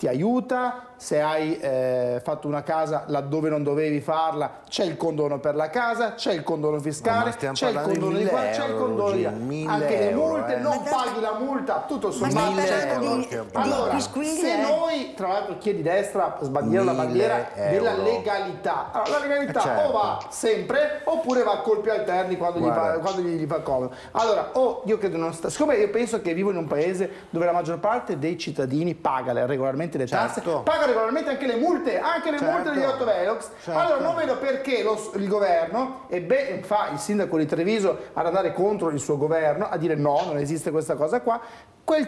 ti aiuta, se hai fatto una casa laddove non dovevi farla c'è il condono per la casa, c'è il condono fiscale, c'è il condono di qua, c'è il condono di là, anche le multe, non paghi la multa, tutto sommato. Allora, se noi, tra l'altro chi è di destra sbandiera la bandiera della legalità, allora la legalità o va sempre oppure va a colpi alterni quando gli fa comodo. Allora, io credo siccome io penso che vivo in un paese dove la maggior parte dei cittadini paga regolarmente le tasse, paga regolarmente anche le multe degli autovelox, allora non vedo perché il governo, e fa il sindaco di Treviso ad andare contro il suo governo, a dire no, non esiste questa cosa qua, quel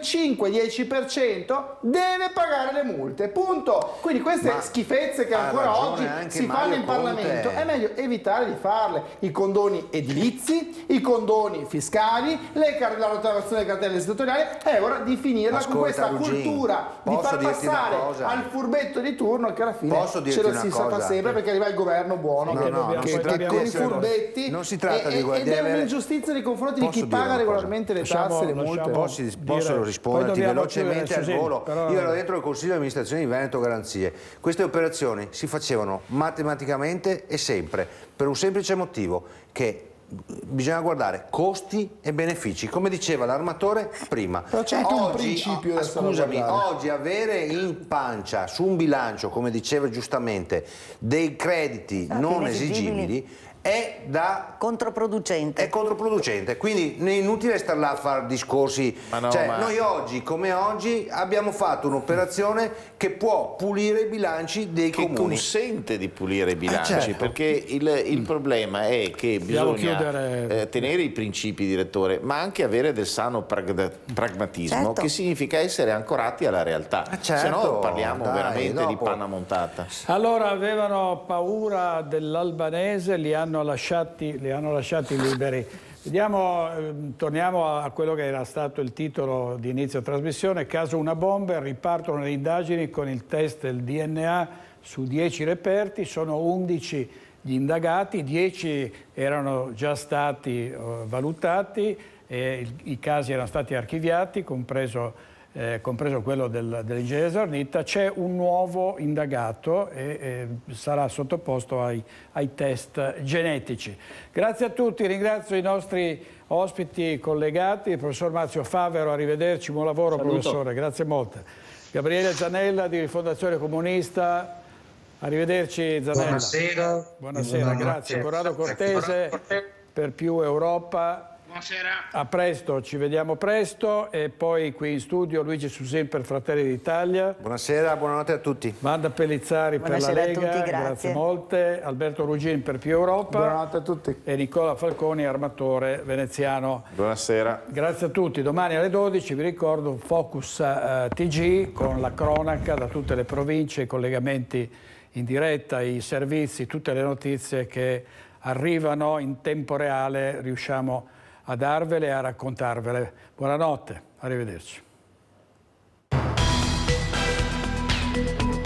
5-10% deve pagare le multe, punto. Quindi queste schifezze che ancora oggi si fanno in Parlamento è meglio evitare di farle. I condoni edilizi, i condoni fiscali, la rottamazione delle cartelle istituzionali, è ora di finirla con questa cultura di far passare al furbetto di turno che alla fine ce lo si fa sempre perché arriva il governo buono che con i furbetti
non si tratta di
ed è un'ingiustizia nei confronti di chi paga regolarmente le tasse e le multe.
Posso risponderti velocemente al volo? Io ero dentro il Consiglio di amministrazione di Veneto Garanzie. Queste operazioni si facevano matematicamente e sempre per un semplice motivo, che bisogna guardare costi e benefici, come diceva l'armatore prima.
Però c'è anche un principio
scusami, oggi avere in pancia su un bilancio, come diceva giustamente, dei crediti non esigibili è
controproducente.
È controproducente, quindi è inutile star là a fare discorsi. Noi oggi, come oggi, abbiamo fatto un'operazione che può pulire i bilanci dei comuni.
Che consente di pulire i bilanci, perché il problema è che bisogna tenere i principi direttori, ma anche avere del sano pragmatismo, che significa essere ancorati alla realtà. Se no parliamo veramente di panna montata.
Allora, avevano paura dell'albanese, li hanno lasciati liberi. Vediamo, torniamo a quello che era stato il titolo di inizio trasmissione. Caso una bomber, ripartono le indagini con il test del DNA su 10 reperti, sono 11 gli indagati, 10 erano già stati valutati, i casi erano stati archiviati, compreso quello dell'ingegnere Zornitta. C'è un nuovo indagato e sarà sottoposto ai test genetici. Grazie a tutti, ringrazio i nostri ospiti collegati, il professor Marzio Favero, arrivederci, buon lavoro. Saluto. Professore, grazie molte. Gabriele Zanella di Rifondazione Comunista, arrivederci Zanella.
Buonasera.
Buonasera, grazie. Corrado Cortese per Più Europa.
Buonasera.
A presto, ci vediamo presto. E poi qui in studio Luigi Susin per Fratelli d'Italia.
Buonasera, buonanotte a tutti.
Wanda Pellizzari per la Lega, grazie molte. Alberto Rugin per Più Europa.
Buonanotte a tutti.
E Nicola Falconi, armatore veneziano.
Buonasera.
Grazie a tutti. Domani alle 12 vi ricordo Focus TG con la cronaca da tutte le province, i collegamenti in diretta, i servizi, tutte le notizie che arrivano in tempo reale, riusciamo a darvele e a raccontarvele. Buonanotte, arrivederci.